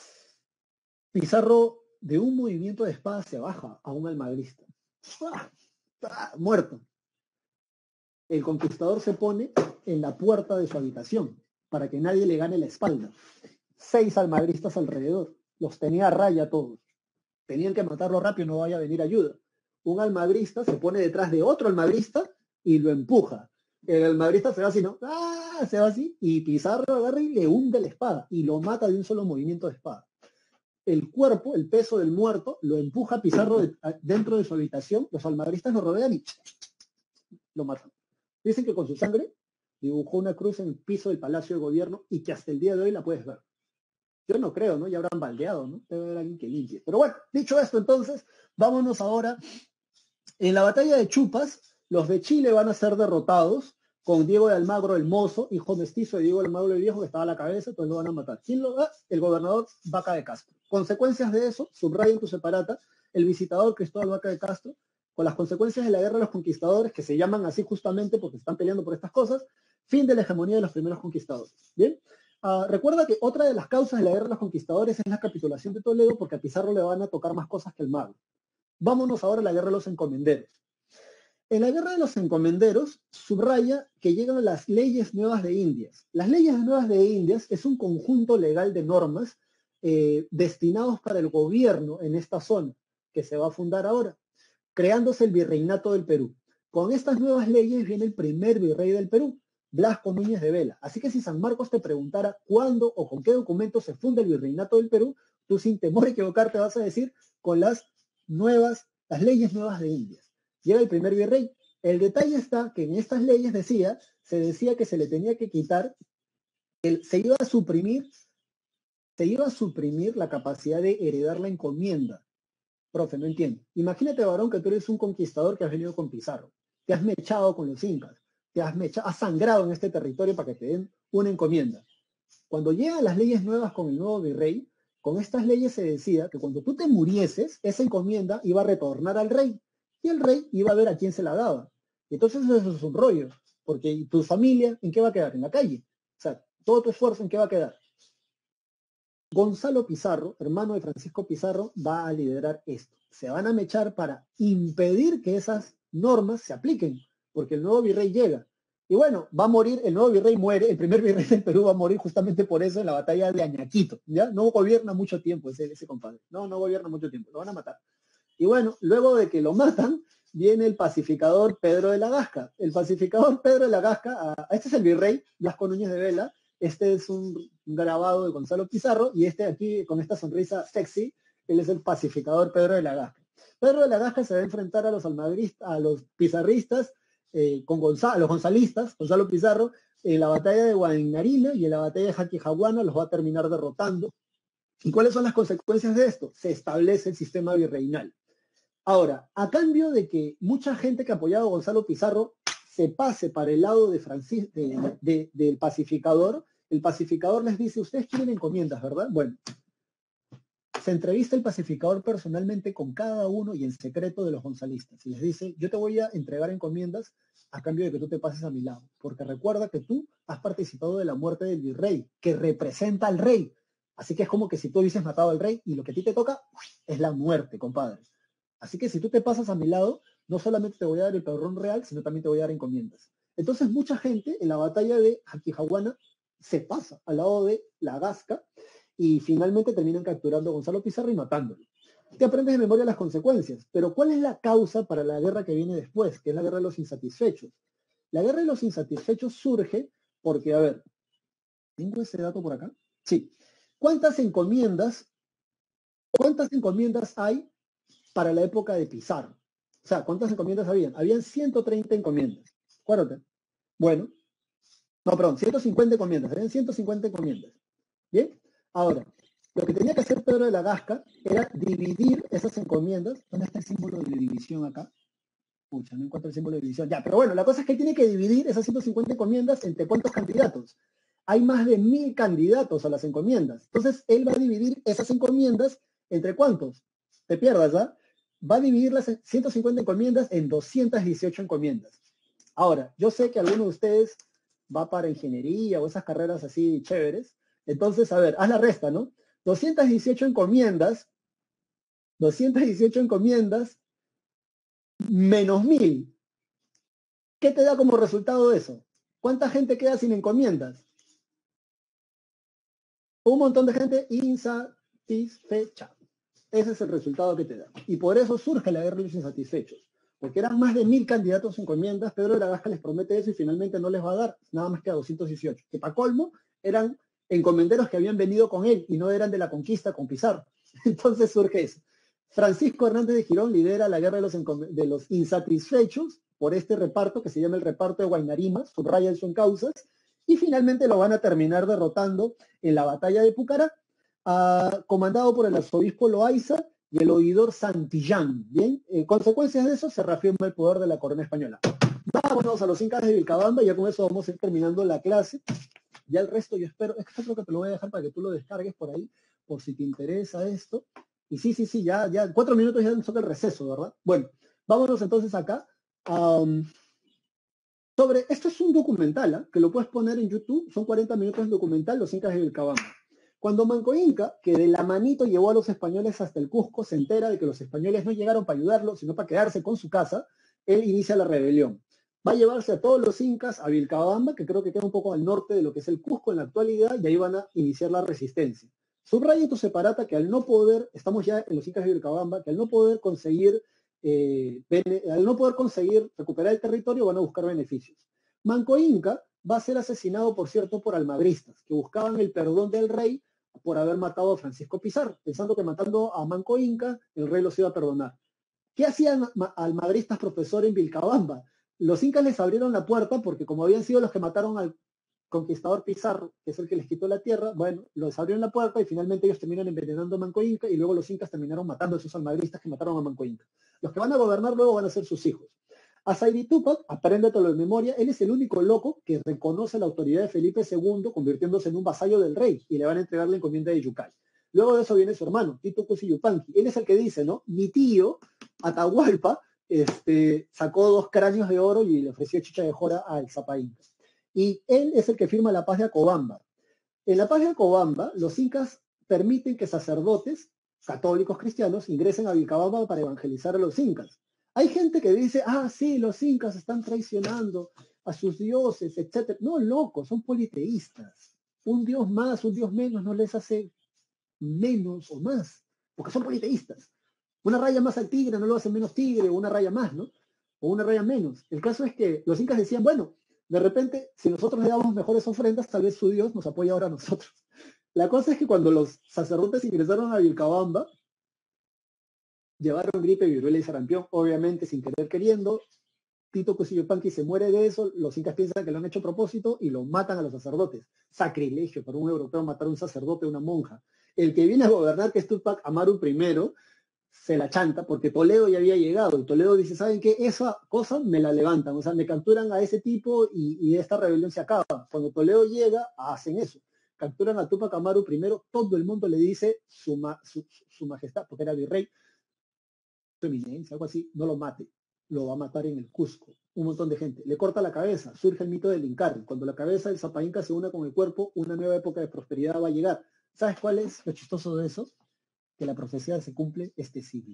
Pizarro de un movimiento de espada se baja a un almagrista. ¡Ah! ¡Ah! Muerto. el conquistador se pone en la puerta de su habitación para que nadie le gane la espalda. 6 almagristas alrededor, los tenía a raya todos. Tenían que matarlo rápido, no vaya a venir ayuda. Un almagrista se pone detrás de otro almagrista y lo empuja. El almagrista se va así, ¿no? ¡Ah! Se va así y Pizarro agarra y le hunde la espada y lo mata de un solo movimiento de espada. El cuerpo, el peso del muerto, lo empuja Pizarro dentro de su habitación, los almagristas lo rodean y lo matan. Dicen que con su sangre dibujó una cruz en el piso del Palacio de Gobierno y que hasta el día de hoy la puedes ver. Yo no creo, ¿no? Ya habrán baldeado, ¿no? Debe haber alguien que limpie. Pero bueno, dicho esto, entonces, vámonos ahora. En la batalla de Chupas, los de Chile van a ser derrotados con Diego de Almagro el Mozo, hijo mestizo de Diego de Almagro el Viejo, que estaba a la cabeza, entonces lo van a matar. ¿Quién lo da? El gobernador Vaca de Castro. Consecuencias de eso, subraya en tu separata, el visitador Cristóbal Vaca de Castro, con las consecuencias de la guerra de los conquistadores, que se llaman así justamente porque están peleando por estas cosas, fin de la hegemonía de los primeros conquistadores. ¿Bien? Recuerda que otra de las causas de la guerra de los conquistadores es la capitulación de Toledo, porque a Pizarro le van a tocar más cosas que el mago. Vámonos ahora a la guerra de los encomenderos. En la guerra de los encomenderos subraya que llegan las leyes nuevas de Indias. Las leyes nuevas de Indias es un conjunto legal de normas destinados para el gobierno en esta zona que se va a fundar ahora, creándose el virreinato del Perú. Con estas nuevas leyes viene el primer virrey del Perú, Blasco Núñez de Vela. Así que si San Marcos te preguntara cuándo o con qué documento se funda el virreinato del Perú, tú sin temor a equivocarte vas a decir con las leyes nuevas de Indias. Llega el primer virrey. El detalle está que en estas leyes se decía que se le tenía que quitar, se iba a suprimir la capacidad de heredar la encomienda. Profe, no entiendo. Imagínate, varón, que tú eres un conquistador que has venido con Pizarro, te has mechado con los incas, has sangrado en este territorio para que te den una encomienda. Cuando llegan las leyes nuevas con el nuevo virrey, con estas leyes se decía que cuando tú te murieses, esa encomienda iba a retornar al rey y el rey iba a ver a quién se la daba. Y entonces eso es un rollo, porque tu familia, ¿en qué va a quedar? En la calle. O sea, todo tu esfuerzo, ¿en qué va a quedar? Gonzalo Pizarro, hermano de Francisco Pizarro, va a liderar esto. Se van a mechar para impedir que esas normas se apliquen, porque el nuevo virrey llega. Y bueno, va a morir, el nuevo virrey muere, el primer virrey del Perú va a morir justamente por eso en la batalla de Añaquito, ¿ya? No gobierna mucho tiempo ese compadre, no gobierna mucho tiempo, lo van a matar. Y bueno, luego de que lo matan, viene el pacificador Pedro de la Gasca. El pacificador Pedro de la Gasca, este es el virrey, Blasco Núñez de Vela, este es un grabado de Gonzalo Pizarro, y este aquí, con esta sonrisa sexy, él es el pacificador Pedro de la Gasca. Pedro de la Gasca se va a enfrentar a los almagristas, a los pizarristas, a los gonzalistas, Gonzalo Pizarro, en la batalla de Guainarina y en la batalla de Jaquijahuana los va a terminar derrotando. ¿Y cuáles son las consecuencias de esto? Se establece el sistema virreinal. Ahora, a cambio de que mucha gente que apoyaba a Gonzalo Pizarro se pase para el lado del pacificador, el pacificador les dice, ustedes quieren encomiendas, ¿verdad? Bueno, se entrevista el pacificador personalmente con cada uno y en secreto de los gonzalistas. Y les dice, yo te voy a entregar encomiendas a cambio de que tú te pases a mi lado. Porque recuerda que tú has participado de la muerte del virrey, que representa al rey. Así que es como que si tú hubieses matado al rey y lo que a ti te toca es la muerte, compadre. Así que si tú te pasas a mi lado, no solamente te voy a dar el padrón real, sino también te voy a dar encomiendas. Entonces mucha gente en la batalla de Jaquijahuana se pasa al lado de la Gasca y finalmente terminan capturando a Gonzalo Pizarro y matándolo. Te aprendes de memoria las consecuencias, pero ¿cuál es la causa para la guerra que viene después, que es la guerra de los insatisfechos? La guerra de los insatisfechos surge porque, a ver, ¿tengo ese dato por acá? Sí. ¿Cuántas encomiendas hay para la época de Pizarro? O sea, ¿cuántas encomiendas habían? Habían 130 encomiendas. Acuérdate. Bueno, no, perdón, 150 encomiendas. Habían 150 encomiendas. ¿Bien? Ahora, lo que tenía que hacer Pedro de la Gasca era dividir esas encomiendas. ¿Dónde está el símbolo de división acá? Pucha, no encuentro el símbolo de división. Ya, pero bueno, la cosa es que él tiene que dividir esas 150 encomiendas entre cuántos candidatos. Hay más de 1000 candidatos a las encomiendas. Entonces, él va a dividir esas encomiendas entre cuántos. Te pierdas, ¿ah? Va a dividir las 150 encomiendas en 218 encomiendas. Ahora, yo sé que alguno de ustedes va para ingeniería o esas carreras así chéveres. Entonces, a ver, haz la resta, ¿no? 218 encomiendas menos 1000. ¿Qué te da como resultado eso? ¿Cuánta gente queda sin encomiendas? Un montón de gente insatisfecha. Ese es el resultado que te da. Y por eso surge la guerra de los insatisfechos. Porque eran más de 1000 candidatos en encomiendas, Pedro de la Gasca les promete eso y finalmente no les va a dar nada más que a 218. Que para colmo eran encomenderos que habían venido con él y no eran de la conquista con Pizarro. Entonces surge eso. Francisco Hernández de Girón lidera la guerra de los insatisfechos por este reparto que se llama el reparto de Guaynarimas, subraya eso en causas, y finalmente lo van a terminar derrotando en la batalla de Pucará, comandado por el arzobispo Loaiza y el oidor Santillán. Bien, en consecuencias de eso se reafirma el poder de la corona española. Vámonos a los incas de Vilcabamba, ya con eso vamos a ir terminando la clase. Ya el resto yo espero, es que creo que te lo voy a dejar para que tú lo descargues por ahí, por si te interesa esto. Y sí, ya 4 minutos ya nos toca el receso, ¿verdad? Bueno, vámonos entonces acá. Esto es un documental, que lo puedes poner en YouTube, son 40 minutos de documental, Los Incas de Vilcabamba. Cuando Manco Inca, que de la manito llevó a los españoles hasta el Cusco, se entera de que los españoles no llegaron para ayudarlo, sino para quedarse con su casa, él inicia la rebelión. Va a llevarse a todos los incas a Vilcabamba, que creo que queda un poco al norte de lo que es el Cusco en la actualidad, y ahí van a iniciar la resistencia. Subraya tu separata que al no poder, estamos ya en los incas de Vilcabamba, que al no poder conseguir recuperar el territorio, van a buscar beneficios. Manco Inca va a ser asesinado, por cierto, por almagristas, que buscaban el perdón del rey por haber matado a Francisco Pizarro, pensando que matando a Manco Inca, el rey los iba a perdonar. ¿Qué hacían almagristas, profesor, en Vilcabamba? Los incas les abrieron la puerta porque como habían sido los que mataron al conquistador Pizarro, que es el que les quitó la tierra, bueno, los abrieron la puerta y finalmente ellos terminan envenenando a Manco Inca y luego los incas terminaron matando a esos almagristas que mataron a Manco Inca. Los que van a gobernar luego van a ser sus hijos. A Zairi Túpac, apréndetelo de memoria, él es el único loco que reconoce la autoridad de Felipe II, convirtiéndose en un vasallo del rey, y le van a entregar la encomienda de Yucay. Luego de eso viene su hermano, Tito Cusi Yupanqui. Él es el que dice, ¿no? Mi tío, Atahualpa, sacó 2 cráneos de oro y le ofreció chicha de jora al Zapa Inca. Y él es el que firma la paz de Acobamba. En la paz de Acobamba, los incas permiten que sacerdotes católicos cristianos ingresen a Vilcabamba para evangelizar a los incas. Hay gente que dice, sí, los incas están traicionando a sus dioses, etc. No, locos, son politeístas. Un dios más, un dios menos no les hace menos o más, porque son politeístas. Una raya más al tigre no lo hace menos tigre, o una raya más, ¿no? O una raya menos. El caso es que los incas decían, bueno, de repente, si nosotros le damos mejores ofrendas, tal vez su dios nos apoya ahora a nosotros. La cosa es que cuando los sacerdotes ingresaron a Vilcabamba, llevaron gripe, viruela y sarampión, obviamente sin querer queriendo. Tito Cusi Yupanqui se muere de eso, los incas piensan que lo han hecho a propósito y lo matan a los sacerdotes. Sacrilegio para un europeo matar a un sacerdote, a una monja. El que viene a gobernar, que es Túpac Amaru I, se la chanta porque Toledo ya había llegado y Toledo dice, ¿saben qué? Esa cosa me la levantan, o sea, me capturan a ese tipo y esta rebelión se acaba. Cuando Toledo llega, hacen eso. Capturan a Túpac Amaru I, todo el mundo le dice su majestad, porque era virrey, su eminencia, algo así, no lo mate, lo va a matar en el Cusco. Un montón de gente. Le corta la cabeza, surge el mito del Incarri. Cuando la cabeza del Zapa Inca se une con el cuerpo, una nueva época de prosperidad va a llegar. ¿Sabes cuál es lo chistoso de eso? Que la profecía se cumple este siglo.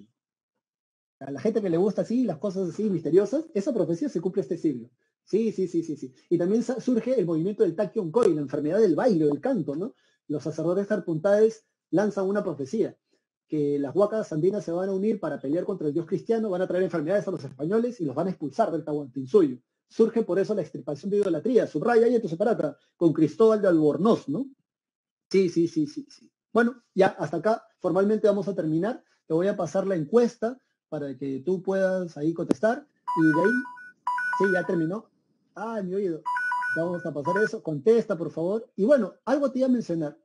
A la gente que le gusta así, las cosas así misteriosas, esa profecía se cumple este siglo. Sí. Y también surge el movimiento del Takion-Koi, la enfermedad del baile, del canto, ¿no? Los sacerdotes tarpuntades lanzan una profecía, que las huacas andinas se van a unir para pelear contra el dios cristiano, van a traer enfermedades a los españoles y los van a expulsar del Tahuantinsuyo. Surge por eso la extirpación de idolatría, subraya ahí en tu separata, con Cristóbal de Albornoz, ¿no? Sí. Bueno, ya hasta acá formalmente vamos a terminar. Te voy a pasar la encuesta para que tú puedas ahí contestar. Y de ahí, sí, ya terminó. Mi oído. Vamos a pasar eso. Contesta, por favor. Y bueno, algo te iba a mencionar.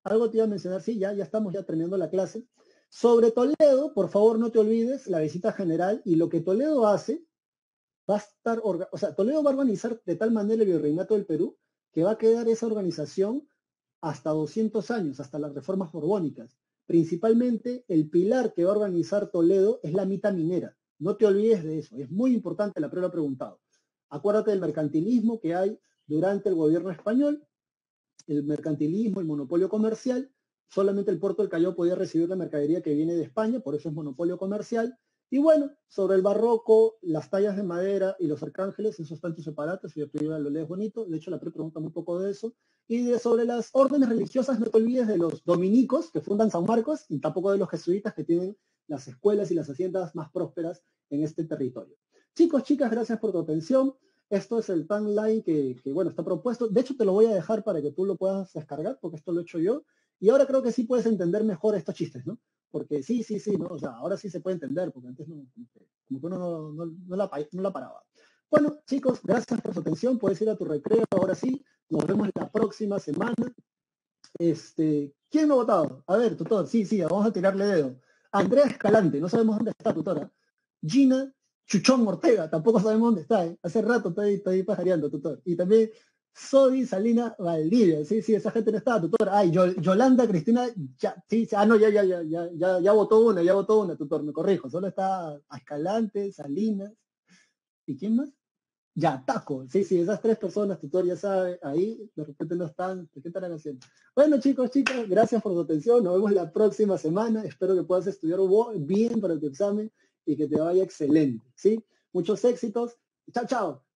Sí, ya estamos ya terminando la clase. Sobre Toledo, por favor, no te olvides la visita general y lo que Toledo hace va a estar, Toledo va a organizar de tal manera el virreinato del Perú que va a quedar esa organización hasta 200 años, hasta las reformas borbónicas. Principalmente el pilar que va a organizar Toledo es la mita minera. No te olvides de eso, es muy importante, la prueba preguntado. Acuérdate del mercantilismo que hay durante el gobierno español, el mercantilismo, el monopolio comercial. Solamente el puerto del Callao podía recibir la mercadería que viene de España, por eso es monopolio comercial. Y bueno, sobre el barroco, las tallas de madera y los arcángeles, eso está en tus separatos, y tú lo lees bonito. De hecho, la pregunta muy poco de eso. Y sobre las órdenes religiosas, no te olvides de los dominicos que fundan San Marcos y tampoco de los jesuitas que tienen las escuelas y las haciendas más prósperas en este territorio. Chicos, chicas, gracias por tu atención. Esto es el timeline bueno, está propuesto. De hecho, te lo voy a dejar para que tú lo puedas descargar, porque esto lo he hecho yo. Y ahora creo que sí puedes entender mejor estos chistes, ¿no? Porque sí, ¿no? O sea, ahora sí se puede entender, porque antes como que uno no la paraba. Bueno, chicos, gracias por su atención. Puedes ir a tu recreo, ahora sí. Nos vemos la próxima semana. ¿Quién no ha votado? A ver, tutor, sí, vamos a tirarle dedo. Andrea Escalante, no sabemos dónde está, tutora. Gina Chuchón Ortega, tampoco sabemos dónde está, ¿eh? Hace rato estoy pajareando, tutor. Y también Sodi Salina Valdivia, sí, esa gente no está, tutor. Ay, Yolanda Cristina, no, ya votó una, tutor, me corrijo. Solo está Escalante, Salinas, ¿y quién más? Taco, sí, esas tres personas, tutor, ya sabe, ahí de repente no están, ¿qué estarán haciendo? Bueno, chicos, chicas, gracias por su atención, nos vemos la próxima semana, espero que puedas estudiar bien para tu examen y que te vaya excelente, ¿sí? Muchos éxitos, chao, chao.